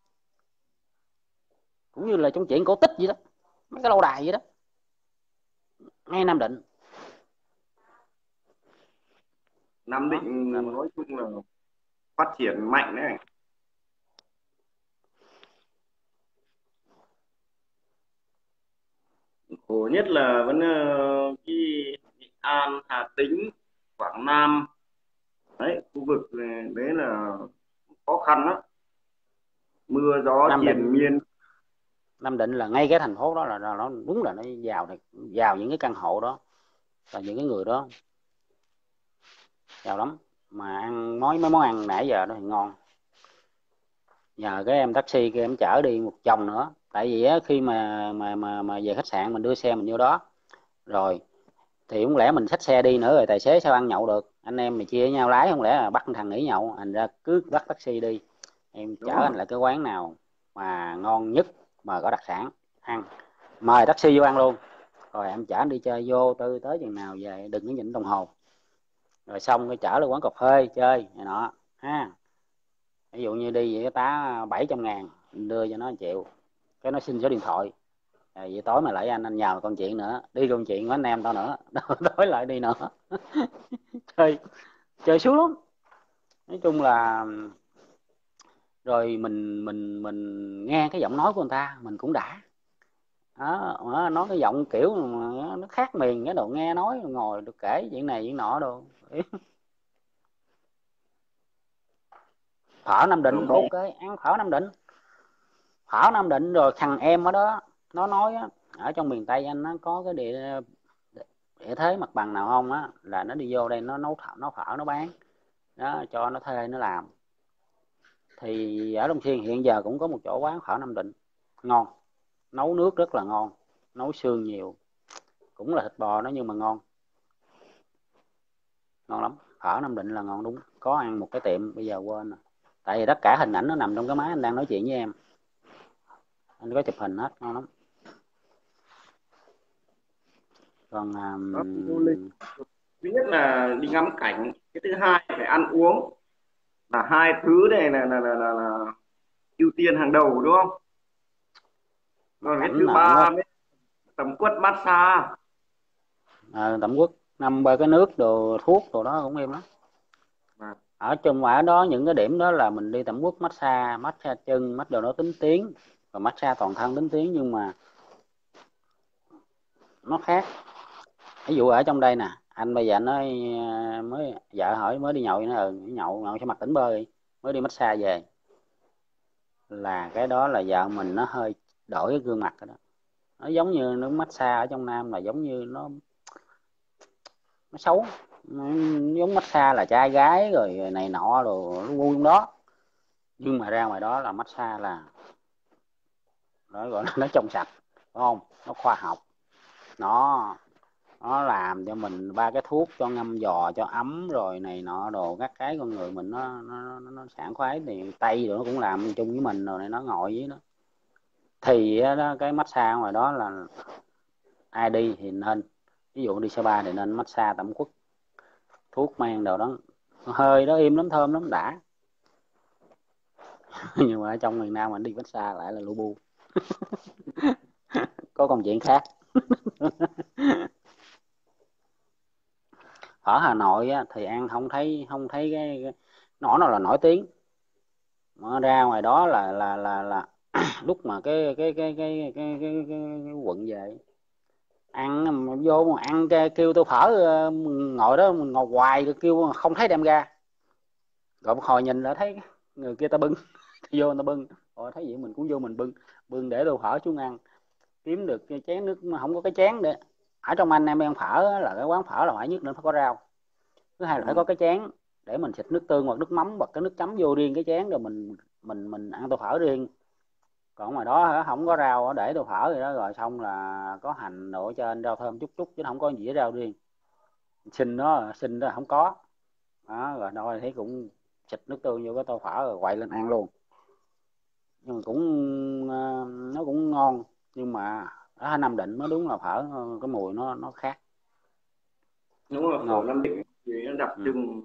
Cũng như là trong chuyện cổ tích vậy đó, mấy cái lâu đài vậy đó, ngay Nam Định Nam đó Định là nói chung là phát triển mạnh đấy. Khổ nhất là vẫn ờ, cái Nghệ An, Hà Tĩnh, Quảng Nam, đấy khu vực này, đấy là khó khăn lắm, mưa gió Nam triền Định miên. Nam Định là ngay cái thành phố đó là, là nó đúng là nó giàu này, giàu những cái căn hộ đó và những cái người đó giàu lắm, mà ăn món mấy món ăn nãy giờ đó thì ngon. Nhờ cái em taxi kia em chở đi một vòng nữa, tại vì á, khi mà mà mà mà về khách sạn mình đưa xe mình vô đó rồi thì không lẽ mình xách xe đi nữa rồi tài xế sao ăn nhậu được, anh em mình chia nhau lái, không lẽ là bắt thằng nghỉ nhậu, thành ra cứ bắt taxi đi, em chở Đúng anh rồi. lại cái quán nào mà ngon nhất mà có đặc sản ăn, mời taxi vô ăn luôn, rồi em chở anh đi chơi vô tư tới chừng nào về đừng có nhìn đồng hồ, rồi xong cái chở lên quán cà phê chơi này nọ ha. Ví dụ như đi vậy cái tá bảy trăm ngàn đưa cho nó một triệu, cái nó xin số điện thoại. À, vậy tối mà lại anh anh nhờ con chuyện nữa đi con chuyện với anh em tao nữa tối lại đi nữa chơi chơi sướng lắm. Nói chung là rồi mình mình mình nghe cái giọng nói của người ta mình cũng đã đó, nói cái giọng kiểu mà nó khác miền cái đồ nghe nói ngồi được kể chuyện này chuyện nọ đồ. Phở Nam Ở Định Bắc. ok, ăn phở Nam Định, phở Nam Định rồi thằng em ở đó nó nói á, ở trong miền Tây anh nó có cái địa địa thế mặt bằng nào không á là nó đi vô đây nó nấu thợ nó phở nó bán đó, cho nó thuê nó làm. Thì ở Long Xuyên hiện giờ cũng có một chỗ quán phở Nam Định ngon, nấu nước rất là ngon, nấu xương nhiều, cũng là thịt bò đó nhưng mà ngon, ngon lắm. Phở Nam Định là ngon đúng, có ăn một cái tiệm bây giờ quên rồi, tại vì tất cả hình ảnh nó nằm trong cái máy anh đang nói chuyện với em, anh có chụp hình hết, ngon lắm. Còn Đó, du lịch um, thứ nhất là đi ngắm cảnh, cái thứ hai phải ăn uống, là hai thứ này là là là, là, là ưu tiên hàng đầu đúng không? mà Còn cái cảnh thứ mà nó ba mới tầm quất massage. à, Tẩm Quốc năm ba cái nước đồ thuốc đồ đó cũng em lắm. Và Ở trong ở đó những cái điểm đó là mình đi Tẩm Quốc massage, massage chân massage đồ nó tính tiếng, và massage toàn thân tính tiếng, nhưng mà nó khác. Ví dụ ở trong đây nè, anh bây giờ anh nói à, mới vợ hỏi mới đi nhậu, nó ừ nhậu nhậu sẽ mặc tỉnh bơi, mới đi massage về là cái đó là vợ mình nó hơi đổi cái gương mặt rồi đó. Nó giống như nước massage ở trong Nam là giống như nó nó xấu, nó giống massage là trai gái rồi này nọ rồi nó vui trong đó, nhưng mà ra ngoài đó là massage là nó gọi là nó trong sạch, đúng không, nó khoa học, nó nó làm cho mình ba cái thuốc cho ngâm giò cho ấm rồi này nọ đồ các cái con người mình nó nó nó, nó sảng khoái, thì tay rồi nó cũng làm chung với mình rồi này nó ngồi với nó. Thì đó, cái massage ngoài đó là ai đi thì nên, ví dụ đi spa thì nên massage Tẩm Quất, thuốc men đồ đó hơi đó im lắm thơm lắm đã nhưng mà ở trong miền Nam mình đi massage lại là lu bu có công chuyện khác. Ở Hà Nội á, thì ăn không thấy không thấy cái, cái nỏ nào là nổi tiếng, mà ra ngoài đó là là là là lúc mà cái cái cái cái cái, cái, cái, cái quận về ăn mà vô mà ăn cái, kêu tôi phở ờ, ngồi đó mình ngồi hoài rồi kêu mà không thấy đem ra, rồi một hồi nhìn lại thấy người kia ta bưng vô ta bưng, rồi thấy vậy mình cũng vô mình bưng, bưng để đồ phở xuống ăn, kiếm được cái chén nước mà không có cái chén để ở trong anh em ăn phở á, là cái quán phở là phải nhất định phải có rau, thứ hai là phải có ừ. cái chén để mình xịt nước tương hoặc nước mắm hoặc cái nước chấm vô riêng cái chén rồi mình mình mình ăn tô phở riêng. Còn ngoài đó không có rau để tô phở rồi đó, rồi xong là có hành đổ trên rau thơm chút chút chứ không có gì với rau riêng, xin nó xin đó không có đó, rồi đôi thấy cũng xịt nước tương vô cái tô phở rồi quậy lên ăn luôn, nhưng mà cũng ờ, nó cũng ngon, nhưng mà ở Nam Định nó đúng là phở cái mùi nó nó khác, Đúng là phở ngon. Nam Định thì nó đặc Ừ. trưng,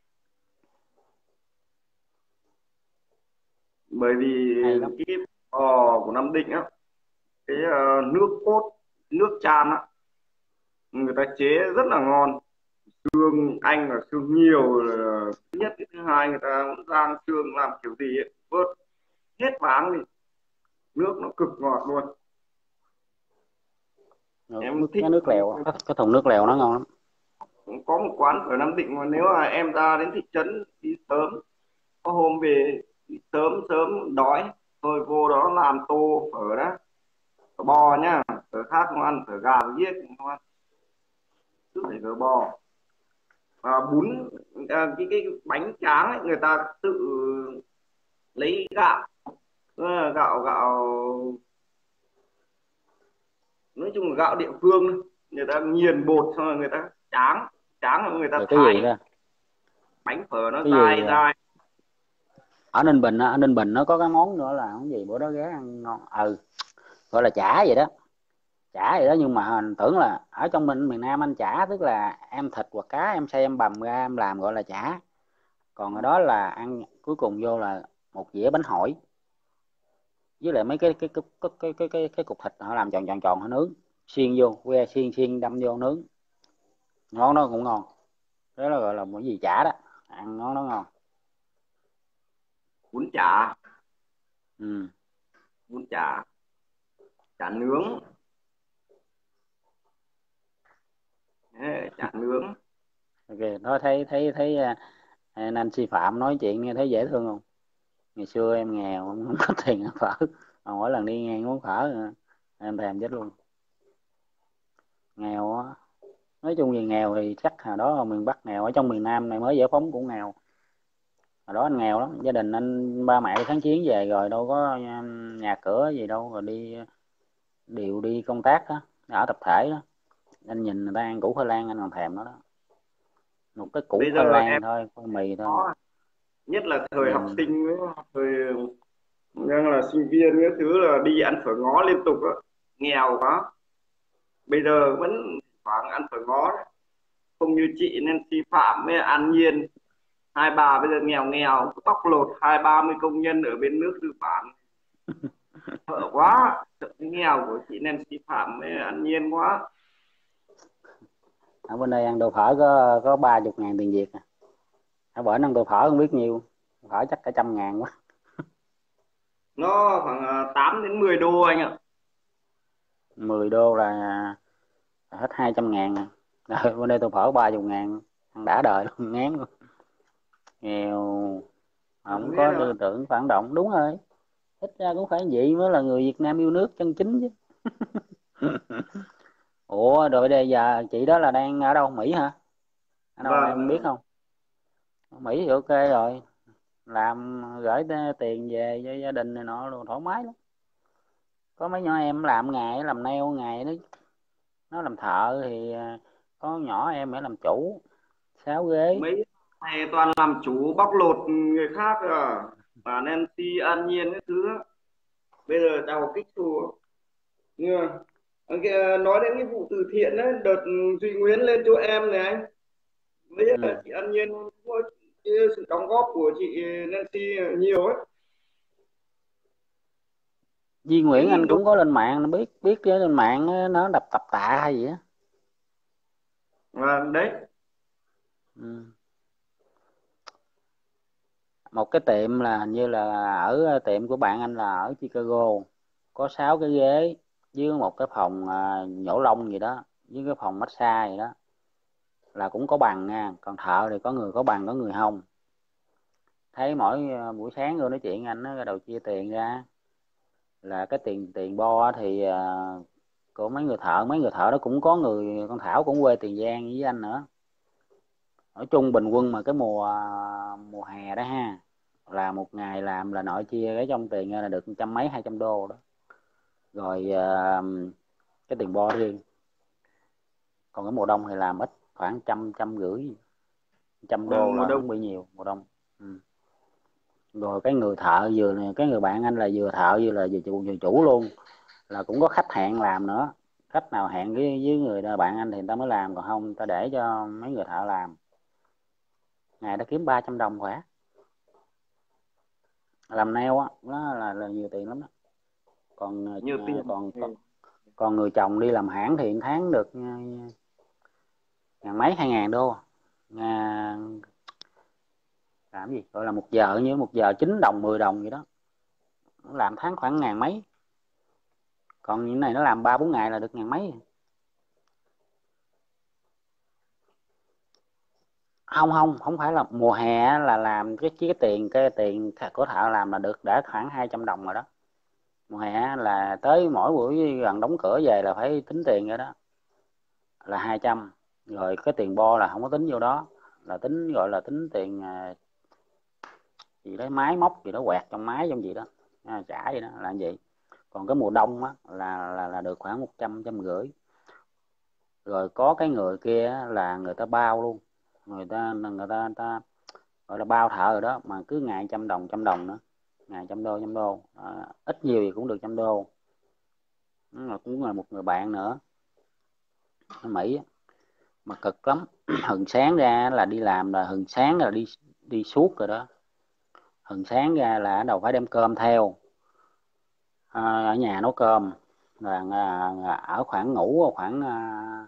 bởi vì Hay lắm. cái bò của Nam Định á, cái ờ, nước cốt, nước chan á, người ta chế rất là ngon. Xương anh là xương nhiều là thứ nhất, cái thứ hai người ta cũng rang xương làm kiểu gì ấy, vớt hết váng đi, nước nó cực ngọt luôn. nước, Em nước thích cái nước lèo, cái, cái thùng nước lèo nó ngon lắm. có một quán ở Nam Định mà nếu mà em ra đến thị trấn đi sớm, có hôm về đi sớm sớm đói tôi vô đó làm tô phở đó, phở bò nhá, phở khác không ăn, phở gà với giết không ăn, cứ phải phở bò. Và bún, à, cái cái bánh tráng ấy, người ta tự lấy gạo. Ờ, gạo gạo nói chung là gạo địa phương thôi. Người ta nghiền bột xong rồi người ta tráng, tráng rồi người ta Rồi cái gì thái đó, bánh phở nó cái gì dai à, dai. ở Ninh Bình á, ở Ninh Bình nó có cái món nữa là cái gì bữa đó ghé ăn ngon, ừ, gọi là chả vậy đó, chả vậy đó, nhưng mà anh tưởng là ở trong mình miền Nam anh chả tức là em thịt hoặc cá em xay em bằm ra em làm gọi là chả, còn ở đó là ăn cuối cùng vô là một dĩa bánh hỏi với lại mấy cái cái cái cái cái cái cái, cái cục thịt họ làm tròn tròn tròn họ nướng, xiên vô que xiên xiên đâm vô nướng, ngon, nó cũng ngon, đó là gọi là cái gì chả đó, ăn nó nó ngon. Bún chả, Ừ. bún chả, chả nướng. Đấy, chả nướng. Ok, nó thấy thấy thấy à, Nancy Phạm nói chuyện nghe thấy dễ thương không? Ngày xưa em nghèo em không có tiền ăn phở, mà mỗi lần đi ngang món phở à, em thèm chết luôn. Nghèo á, nói chung gì nghèo thì chắc hồi đó ở miền Bắc nghèo, ở trong miền Nam này mới giải phóng cũng nghèo. Hồi đó anh nghèo lắm, gia đình anh ba mẹ đi kháng chiến về rồi đâu có um, nhà cửa gì đâu, rồi đi điều đi công tác đó, ở tập thể đó, anh nhìn người ta ăn củ khoai lang anh còn thèm nó đó, một cái củ Bây khoai giờ em lang thôi, khoai mì thôi. có, nhất là thời học Nhìn sinh với thời đang là sinh viên cái thứ là đi ăn phở ngó liên tục á, nghèo quá. Bây giờ vẫn khoảng ăn phở ngó đấy. Không như chị Nancy Phạm với An Nhiên, hai bà bây giờ nghèo nghèo bóc lột hai ba mươi công nhân ở bên nước tư bản, sợ quá, sợ cái nghèo của chị Nancy Phạm với An Nhiên quá. ở bên đây ăn đồ phở có có ba chục ngàn tiền Việt à. Ở bển ăn tô phở không biết nhiêu, phở chắc cả trăm ngàn quá. Nó khoảng à, tám đến mười đô anh ạ. Mười đô là, là hết hai trăm ngàn à. Rồi bên đây tô phở ba chục ngàn, ăn đã đời luôn, ngán luôn. Nghèo, Không không biết có đâu. tư tưởng phản động, đúng rồi. Ít ra cũng phải vậy mới là người Việt Nam yêu nước chân chính chứ. Ủa rồi bây giờ chị đó là đang ở đâu, Mỹ hả? Ở đâu em biết Vâng. không? Mỹ thì ok rồi, làm gửi tiền về cho gia đình này nọ luôn thoải mái lắm. Có mấy nhỏ em làm ngày làm nail ngày đó, nó làm thợ thì à, có nhỏ em phải làm chủ, sáu ghế. Mấy này toàn làm chủ bóc lột người khác à, bà Nancy An Nhiên cái thứ á. Bây giờ chào kích thù. Nhưng mà anh kia nói đến cái vụ từ thiện đấy, đợt Duy Nguyễn lên chỗ em này anh, với Ừ. chị An Nhiên cũng có cái sự đóng góp của chị Nancy nhiều ấy. Duy Nguyễn Cái anh đồ cũng có lên mạng, nó biết biết cái lên mạng á, nó đập tập tạ hay gì á. à, đấy. Ừ. Một cái tiệm là hình như là ở tiệm của bạn anh là ở Chicago, có sáu cái ghế với một cái phòng à, nhổ lông gì đó, với cái phòng massage gì đó, là cũng có bằng nha, còn thợ thì có người có bằng có người không. Thấy mỗi à, buổi sáng tôi nói chuyện anh nó đầu chia tiền ra, là cái tiền tiền bo thì à, của mấy người thợ, mấy người thợ đó cũng có người con Thảo cũng quê Tiền Giang với anh nữa. Nói chung bình quân mà cái mùa mùa hè đó ha, là một ngày làm là nội chia cái trong tiền là được trăm mấy hai trăm đô đó, rồi à, cái tiền bo riêng. Còn cái mùa đông thì làm ít, khoảng trăm trăm rưỡi, trăm À, đô mùa là đông. không bị nhiều mùa đông. Ừ. Rồi cái người thợ vừa cái người bạn anh là vừa thợ vừa là vừa chủ, vừa chủ luôn, là cũng có khách hẹn làm nữa, khách nào hẹn với với người đó, bạn anh thì người ta mới làm, còn không người ta để cho mấy người thợ làm. Ngày đã kiếm ba trăm đồng khỏe, làm nail á nó là, là nhiều tiền lắm đó. Còn Nhiều à, tiền. còn còn Ừ. còn người chồng đi làm hãng thì tháng được à, ngàn mấy hai ngàn đô à, làm gì gọi là một giờ, như một giờ chín đồng mười đồng gì đó, làm tháng khoảng ngàn mấy. Còn những này nó làm ba bốn ngày là được ngàn mấy. không không không phải là mùa hè là làm cái cái tiền cái tiền của thợ làm là được đã khoảng hai trăm đồng rồi đó. Mùa hè là tới mỗi buổi gần đóng cửa về là phải tính tiền rồi đó, là hai trăm. Rồi cái tiền bo là không có tính vô đó, là tính gọi là tính tiền à, gì đấy máy móc gì đó, quẹt trong máy trong gì đó, à, trả gì đó là như vậy. Còn cái mùa đông á là là là được khoảng một trăm trăm rưỡi. Rồi có cái người kia là người ta bao luôn, người ta người ta, người ta gọi là bao thợ rồi đó, mà cứ ngày trăm đồng trăm đồng nữa, ngày trăm đô trăm đô à, ít nhiều gì cũng được trăm đô. Nó cũng là một người bạn nữa ở Mỹ mà cực lắm. Hừng sáng ra là đi làm, là hừng sáng là đi đi suốt rồi đó. Hừng sáng ra là ở đầu phải đem cơm theo, à, ở nhà nấu cơm, là à, ở khoảng ngủ khoảng à,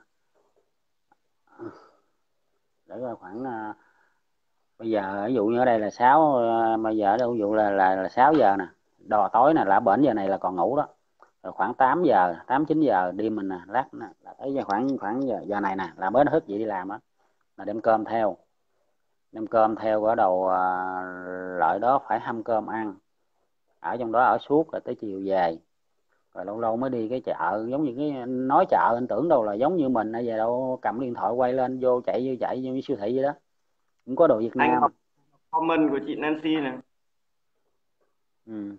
để coi khoảng à, bây giờ ví dụ như ở đây là sáu à, bây giờ ở đây ví dụ là là, là sáu giờ nè, đò tối nè, là bển giờ này là còn ngủ đó. Rồi khoảng tám giờ tám chín giờ đi mình nè, lát nè là tới giờ khoảng khoảng giờ, giờ này nè là mới thức dậy đi làm á, là đem cơm theo, đem cơm theo ở đầu à, lợi đó phải hâm cơm ăn, ở trong đó ở suốt rồi tới chiều về. Rồi lâu lâu mới đi cái chợ, giống như cái nói chợ anh tưởng đâu là giống như mình bây giờ đâu, cầm điện thoại quay lên vô chạy vô chạy vô siêu thị vậy đó, cũng có đồ Việt Anh Nam. comment của chị Nancy này. Ừ.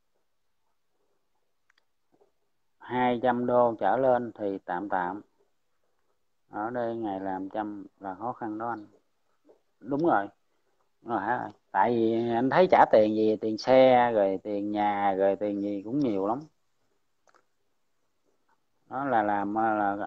hai trăm đô trở lên thì tạm tạm, ở đây ngày làm trăm là khó khăn đó anh. Đúng rồi, đúng rồi hả? Tại vì anh thấy trả tiền gì, tiền xe rồi tiền nhà rồi tiền gì cũng nhiều lắm. Đó là làm là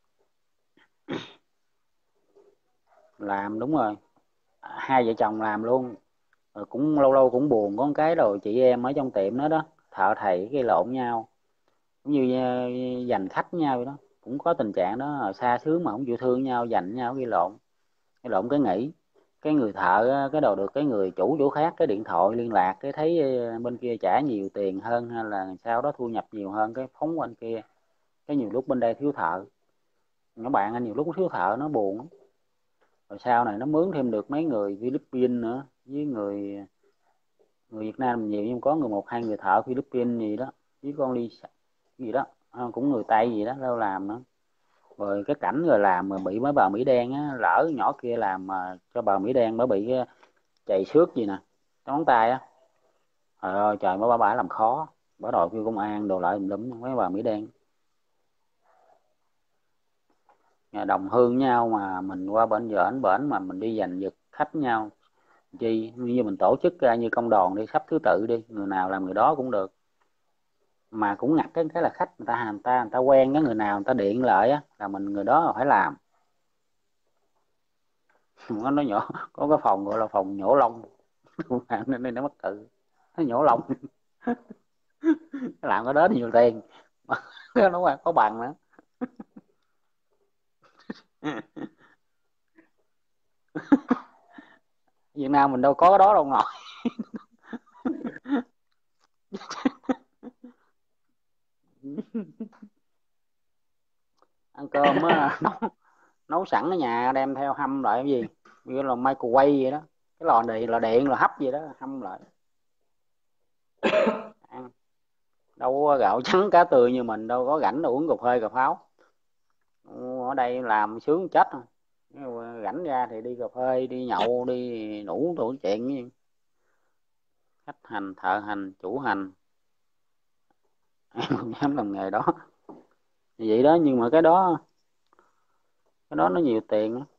làm đúng rồi, hai vợ chồng làm luôn. Rồi cũng lâu lâu cũng buồn, có một cái rồi chị em ở trong tiệm đó đó, thợ thầy gây lộn nhau, cũng như ờ, giành khách nhau vậy đó. Cũng có tình trạng đó, ở xa xứ mà không chịu thương nhau, giành nhau gây lộn, gây lộn cái nghỉ. Cái người thợ á, cái đầu được cái người chủ chỗ khác cái điện thoại liên lạc, cái thấy ờ, bên kia trả nhiều tiền hơn hay là sau đó thu nhập nhiều hơn, cái phóng qua bên kia. Cái nhiều lúc bên đây thiếu thợ, nó bạn anh nhiều lúc thiếu thợ nó buồn lắm. Rồi sau này nó mướn thêm được mấy người Philippines nữa, với người người Việt Nam nhiều, nhưng có người một hai người thợ Philippines gì đó, với con ly gì đó, à, cũng người Tây gì đó đâu làm nữa. Rồi cái cảnh rồi làm mà bị mấy bà Mỹ đen á, lỡ nhỏ kia làm mà cho bà Mỹ đen mới bị chạy xước gì nè, ngón tay á, trời ơi trời, mới bà bả làm khó, bả đòi kêu công an đồ lại lúm mấy bà Mỹ đen. Nhà đồng hương nhau mà mình qua bên giờ ảnh bển mà mình đi giành giật khách nhau chi, như mình tổ chức ra như công đoàn đi, sắp thứ tự đi, người nào làm người đó cũng được. Mà cũng ngặt cái cái là khách người ta người ta người ta quen cái người nào người ta điện lại á là mình người đó là phải làm. Nó nó nhỏ có cái phòng gọi là phòng nhổ lông nên nên nó mắc cự, nó nhổ lông làm cái đó thì nhiều tiền nó qua có bằng nữa. Việt Nam mình đâu có cái đó đâu ngồi. Ăn cơm á nấu, nấu sẵn ở nhà đem theo hâm lại cái gì như là microwave vậy đó, cái lò điện là điện là hấp gì đó hâm lại ăn. Đâu có gạo trắng cá tươi như mình, đâu có rảnh đâu uống cà phê cà pháo. Ở đây làm sướng chết không, rảnh ra thì đi cà phê đi nhậu đi đủ đủ chuyện. Khách hành thợ hành chủ hành em không dám làm nghề đó vậy đó, nhưng mà cái đó cái đó nó nhiều tiền đó.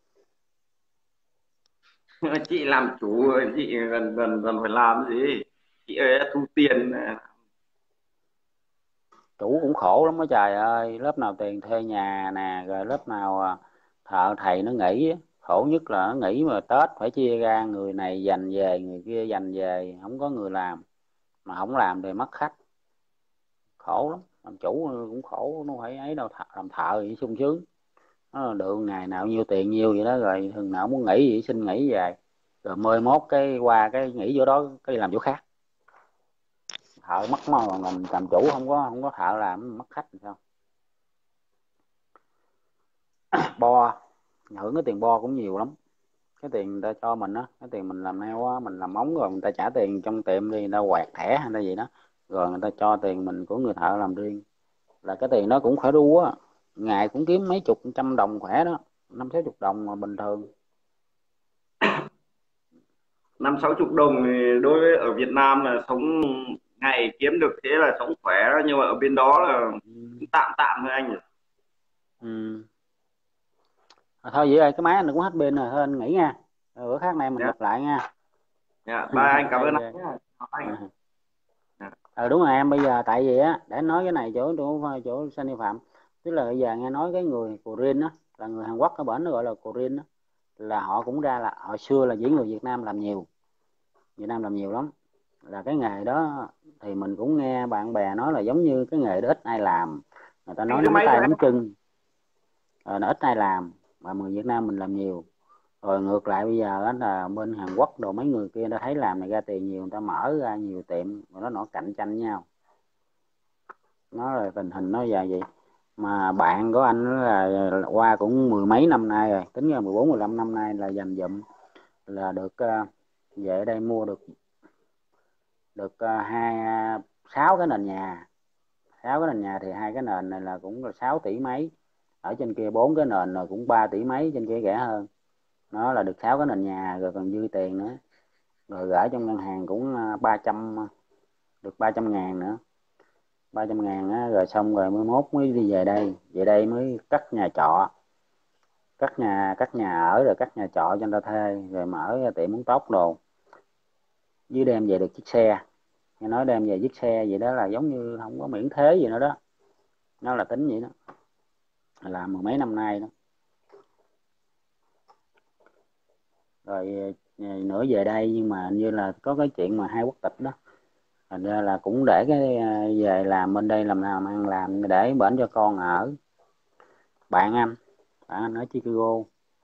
Chị làm chủ, chị gần gần gần phải làm cái gì, chị ơi thu tiền. Chủ cũng khổ lắm đó trời ơi, lớp nào tiền thuê nhà nè, rồi lớp nào à, thợ thầy nó nghỉ á. Khổ nhất là nó nghỉ mà Tết phải chia ra, người này dành về người kia dành về, không có người làm, mà không làm thì mất khách, khổ lắm. Làm chủ cũng khổ, nó phải ấy đâu, thợ, làm thợ thì sung sướng, nó được ngày nào nhiêu tiền nhiêu vậy đó, rồi thường nào muốn nghỉ gì xin nghỉ về, rồi mười mốt cái qua cái nghỉ chỗ đó cái đi làm chỗ khác. Thợ mất mà mình làm chủ không có không có thợ làm mất khách thì sao. Bo hưởng cái tiền bo cũng nhiều lắm. cái tiền người ta cho mình á, cái tiền mình làm nail á, mình làm móng rồi người ta trả tiền trong tiệm đi, người ta quẹt thẻ hay là gì đó, rồi người ta cho tiền mình của người thợ làm riêng, là cái tiền đó cũng khỏe ru á, ngày cũng kiếm mấy chục trăm đồng khỏe đó, năm sáu chục đồng mà bình thường. Năm sáu chục đồng thì đối với ở Việt Nam là sống ngày kiếm được thế là sống khỏe đó, nhưng mà ở bên đó là Ừ. cũng tạm tạm thôi anh nhỉ. Ừ. À, thôi vậy rồi, cái máy anh cũng hết pin rồi, thôi anh nghỉ nha, rồi bữa khác này mình Dạ, gặp lại nha. dạ, bye anh, Ok cảm ơn anh ok. nhé. Chào anh. À. Dạ. Ờ đúng rồi em, bây giờ tại vì á, để anh nói cái này chỗ chỗ chỗ Sunny Phạm, tức là bây giờ nghe nói cái người Korean á, là người Hàn Quốc ở bển nó gọi là Korean á, là họ cũng ra là hồi xưa là chỉ người Việt Nam làm nhiều, Việt Nam làm nhiều lắm, là cái nghề đó thì mình cũng nghe bạn bè nói là giống như cái nghề đó ít ai làm, người ta Anh nói giữ nắm máy cho tay em. nắm chân, ờ, nó ít ai làm, mà người Việt Nam mình làm nhiều. Rồi ngược lại bây giờ á, là bên Hàn Quốc đồ mấy người kia đã thấy làm này ra tiền nhiều, người ta mở ra nhiều tiệm, rồi nó nó cạnh tranh nhau, nó là tình hình nó dài vậy. Mà bạn của anh là qua cũng mười mấy năm nay rồi, tính ra mười bốn mười lăm năm nay là dành dụm là được uh, về đây mua được được uh, hai sáu cái nền nhà, sáu cái nền nhà thì hai cái nền này là cũng là sáu tỷ mấy, ở trên kia bốn cái nền là cũng ba tỷ mấy, trên kia rẻ hơn, nó là được sáu cái nền nhà rồi còn dư tiền nữa, rồi gửi trong ngân hàng cũng uh, ba trăm, được ba trăm ngàn nữa, ba trăm ngàn á, rồi xong rồi mới mốt mới đi về đây, về đây mới cắt nhà trọ, cắt nhà cắt nhà ở rồi cắt nhà trọ cho người ta thuê, rồi mở tiệm muốn tóc đồ, với đem về được chiếc xe, nghe nói đem về chiếc xe vậy đó là giống như không có miễn thuế gì nữa đó, nó là tính vậy đó, làm mười mấy năm nay đó. Rồi ờ, nữa về đây nhưng mà như là có cái chuyện mà hai quốc tịch đó, thành ra là cũng để cái ờ, về làm bên đây làm nào mà ăn làm để bển cho con ở. Bạn anh, bạn anh ở Chicago,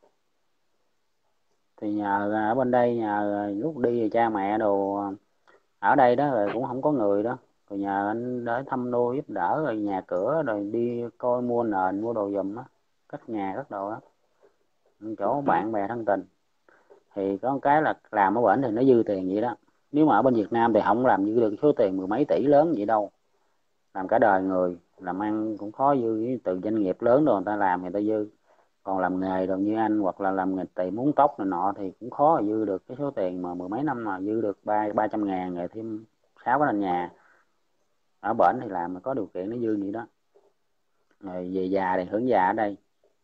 thì nhờ ở bên đây nhờ lúc đi thì cha mẹ đồ ở đây đó, rồi cũng không có người đó, rồi nhờ anh để thăm nuôi giúp đỡ, rồi nhà cửa rồi đi coi mua nền mua đồ giùm á, cất nhà cất đồ đó, chỗ bạn bè thân tình. Thì có một cái là làm ở bển thì nó dư tiền vậy đó, nếu mà ở bên Việt Nam thì không làm dư được số tiền mười mấy tỷ lớn vậy đâu, làm cả đời người làm ăn cũng khó dư, từ doanh nghiệp lớn rồi người ta làm người ta dư, còn làm nghề rồi như anh hoặc là làm nghề tiệm muốn tóc này nọ thì cũng khó mà dư được cái số tiền mà mười mấy năm mà dư được ba ba trăm ngàn, rồi thêm sáu cái nền nhà. Ở bển thì làm mà có điều kiện nó dư vậy đó, rồi về già thì hưởng già ở đây.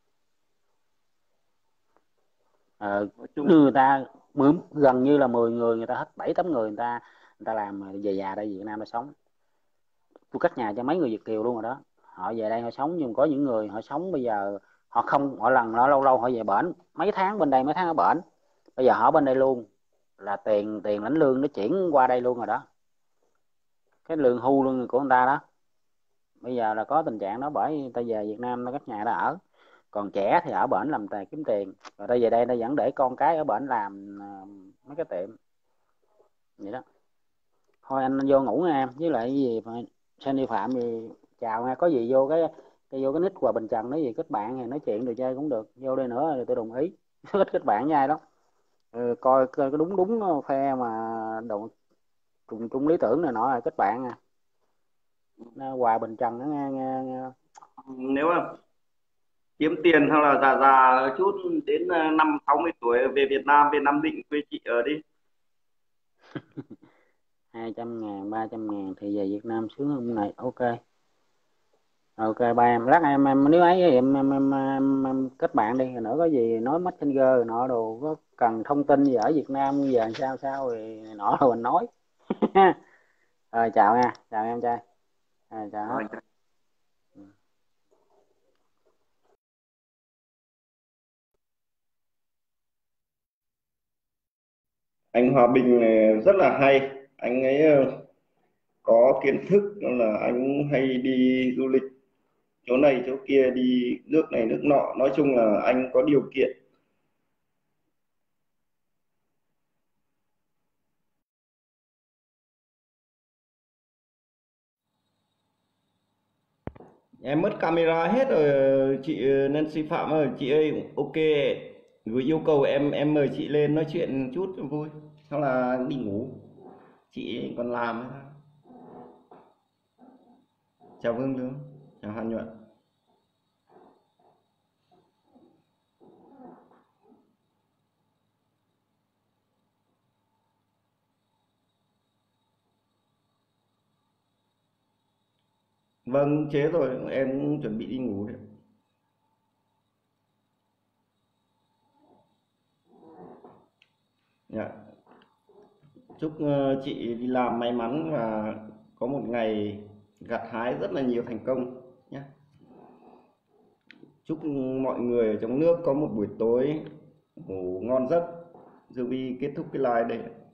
Ờ, Nói chung người ta mười, gần như là mười người người ta hết bảy tám người người ta người ta làm về già đây Việt Nam để sống. Tôi cắt nhà cho mấy người Việt kiều luôn rồi đó, họ về đây họ sống, nhưng có những người họ sống bây giờ họ không, họ lần nó lâu lâu họ về bển mấy tháng bên đây mấy tháng ở bển, bây giờ họ bên đây luôn, là tiền tiền lãnh lương nó chuyển qua đây luôn rồi đó, cái lương hưu lương của người ta đó, bây giờ là có tình trạng đó, bởi người ta về Việt Nam nó cất nhà đã ở, còn trẻ thì ở bển làm tài kiếm tiền, rồi ta về đây ta vẫn để con cái ở bển làm à, mấy cái tiệm vậy đó. Thôi anh vô ngủ nha em, với lại cái gì mà Sandy Phạm thì chào nha, có gì vô cái cái vô cái nick Hòa Bình Trần nói gì kết bạn thì nói chuyện rồi chơi cũng được, vô đây nữa thì tôi đồng ý kết kết bạn với ai đó, ừ, coi coi có đúng đúng phe mà đồng trùng chung lý tưởng này nọ là kết bạn nha. Nó Hòa Bình Trần đó nghe, nghe, nghe. nếu mà kiếm tiền hay là già già chút đến ờ, năm sáu mươi tuổi về Việt Nam, về Nam Định quê chị ở đi. Hai trăm ngàn ba trăm ngàn thì về Việt Nam sướng hơn này, ok. Ok ba em, lát em em nếu ấy em em, em, em, em kết bạn đi, rồi nữa có gì nói Messenger rồi nọ đồ, có cần thông tin gì ở Việt Nam giờ sao sao thì nọ rồi mình nói. Rồi chào nha, chào em trai. À, chào Rồi, hết. anh Hòa Bình này rất là hay, anh ấy ờ, có kiến thức, nên là anh hay đi du lịch chỗ này chỗ kia, đi nước này nước nọ, nói chung là anh có điều kiện. Em mất camera hết rồi chị Nancy Phạm ơi, chị ơi ok Gửi yêu cầu em em mời chị lên nói chuyện chút cho vui, xong là đi ngủ, chị còn làm ấy. Chào Vương Lương, chào Hàn Nhuận. Vâng, chế rồi, em cũng chuẩn bị đi ngủ đấy. Dạ. Chúc ờ, chị đi làm may mắn và có một ngày gặt hái rất là nhiều thành công nhé. Chúc mọi người ở trong nước có một buổi tối ngủ ngon giấc. Dương Vi kết thúc cái live đây.